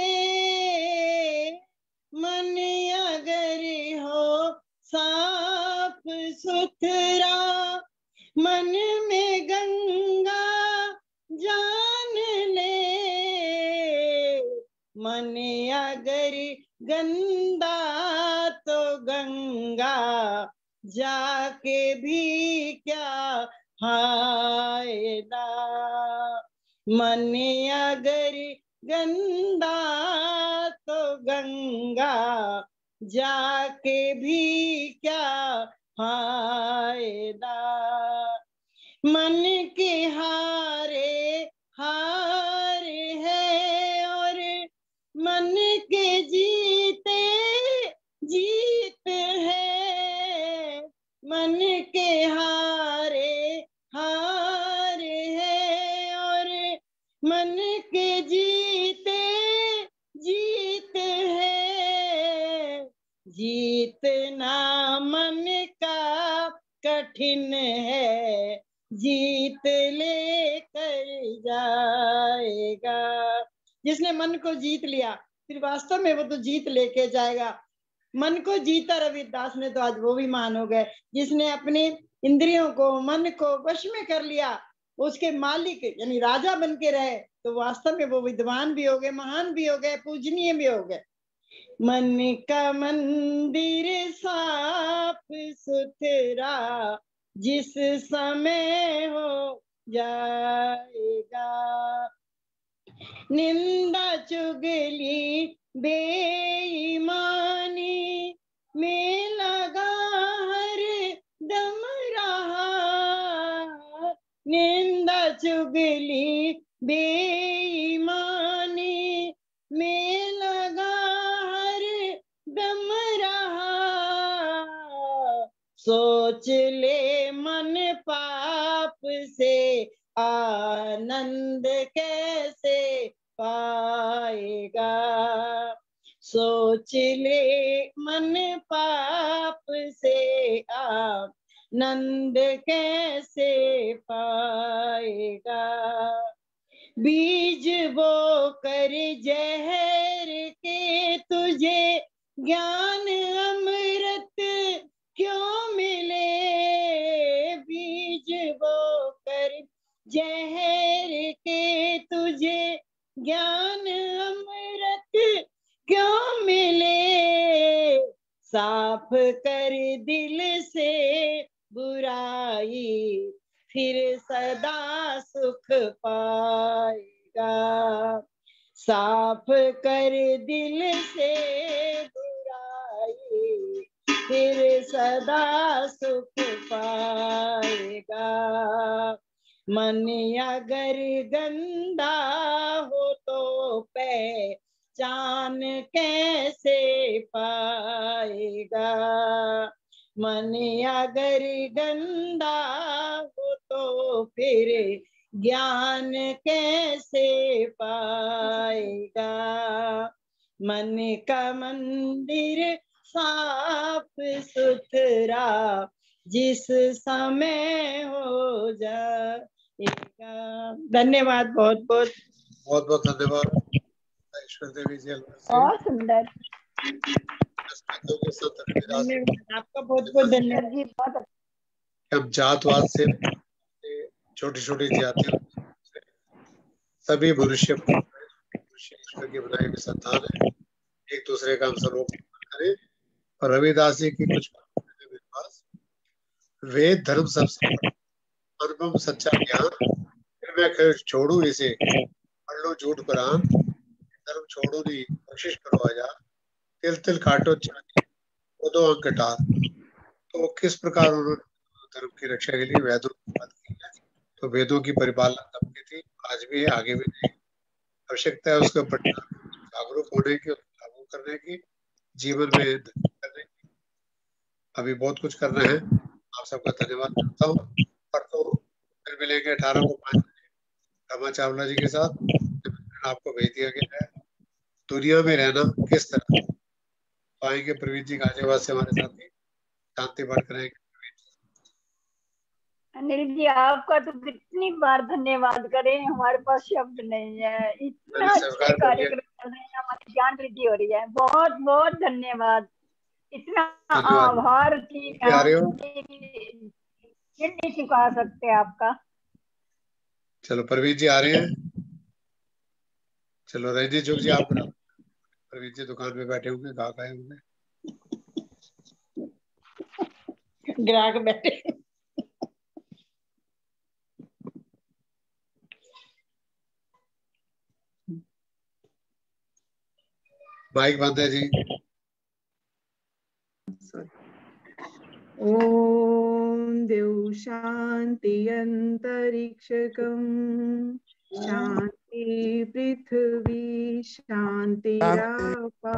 मन अगर हो साफ सुथरा, मन में गंगा जान ले। मन अगर गंदा तो गंगा जाके भी क्या फायदा। मन अगर गंदा तो गंगा जाके भी क्या फायदा। मन के हारे हार है और मन के जीते जीत है। मन के हारे हार है और मन के जीते जीत है। जीतना मन का कठिन है, जीत लेकर जाएगा। जिसने मन को जीत लिया फिर वास्तव में वो तो जीत लेके जाएगा। मन को जीता रविदास ने तो आज वो भी मान हो गए। जिसने अपनी इंद्रियों को मन को वश में कर लिया, उसके मालिक यानी राजा बन के रहे, तो वास्तव में वो विद्वान भी हो गए, महान भी हो गए, पूजनीय भी हो गए। मन का मंदिर साफ सुथरा जिस समय हो जाएगा, निंदा चुगली बेईमानी में लगा हर दम रहा। निंदा चुगली बेईमानी में लगा हर दम रहा। सोच ले मन पाप से आनंद कैसे पाएगा। सोच ले मन पाप से आनंद कैसे पाएगा। बीज बो कर जहर के तुझे ज्ञान अमृत क्यों मिले। बीज बो कर जहर के तुझे ज्ञान अमृत क्यों मिले। साफ कर दिल से बुराई फिर सदा सुख पाएगा। साफ कर दिल से बुराई फिर सदा सुख पाएगा। मन अगर गंदा हो तो पहचान कैसे पाएगा। मन अगर गंदा हो तो फिर ज्ञान कैसे पाएगा। मन का मंदिर साफ सुथरा जिस समय हो जाएगा। धन्यवाद, बहुत बहुत बहुत बहुत धन्यवाद। ईश्वर देवी जी बहुत सुंदर, आपका बहुत बहुत धन्यवाद जी। बहुत हम जातवाद से छोटी छोटी जातियों सभी मनुष्य ईश्वर की बनाई हुई संतान है, एक दूसरे का हम सर्वोपरि करें। और रविदास जी की कुछ मेरे पास, वेद धर्म सबसे अनुपम सच्चा ज्ञान, फिर मैं छोड़ू इसे, पढ़ लो झूठ कुरान, धर्म छोड़ो नहीं कोशिश करो आजाद, तिल तिल काटो चांदी वो दो अंक टार। तो किस प्रकार उन्होंने धर्म की रक्षा के लिए वेदों की बात की है। तो वेदों की परिपालना तब की थी, आज भी है, आगे भी नहीं। आवश्यकता है उसके ऊपर जागरूक होने की, लागू करने की, जीवन में करने की। अभी बहुत कुछ कर रहे हैं, आप सबका धन्यवाद करता हूँ। और तो फिर मिलेंगे 18 को 5 बजे रमा चावला जी के साथ। आपको भेज दिया गया है दुनिया में रहना किस तरह। तो आएंगे प्रवीण जी गाजियाबाद से हमारे साथ ही, शांति पाठ करेंगे। अनिल जी आपका तो कितनी बार धन्यवाद करें, हमारे पास शब्द नहीं है। इतना अच्छे कार्यक्रम चल रहे हैं, हमारी ज्ञान वृद्धि हो रही है। बहुत बहुत धन्यवाद, इतना आभार की नहीं चुका सकते आपका। चलो प्रवीण जी आ रहे हैं। चलो रजनी चौक जी आप प्रवीण जी दुकान पे बैठे होंगे, ग्राहक आए होंगे। ग्राहक बैठे। माइक बंद है जी। ओम देव शांति अंतरिक्षकम शांति पृथ्वी शांतिरापा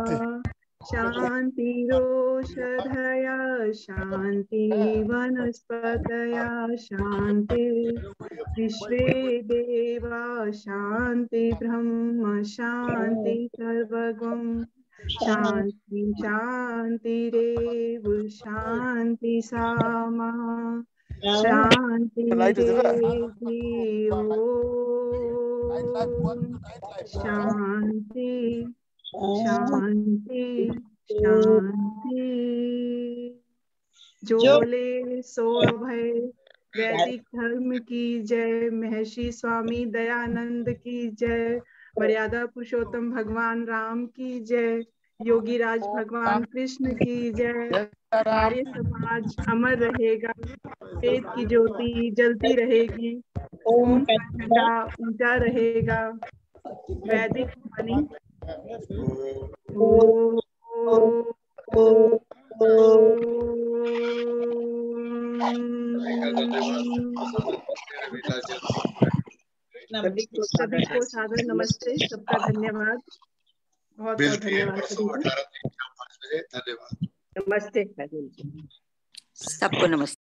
शांतिरोषधया शांति वनस्पतया शांति विश्वे देवा शांति ब्रह्म शांति सर्वगम शांति शांतिरेव शांति सामा शांति शांति शांति शांति। जोले सो भय वैदिक धर्म की जय, महर्षि स्वामी दयानंद की जय, मर्यादा पुरुषोत्तम भगवान राम की जय, योगी राज भगवान कृष्ण की जय। आर्य समाज अमर रहेगा, वेद की ज्योति जलती रहेगी, ओम का झंडा ऊंचा रहेगा, वैदिक वाणी सभी को सादर नमस्ते, सबका धन्यवाद, बहुत बहुत धन्यवाद सभी को। धन्यवाद। नमस्ते सबको नमस्ते।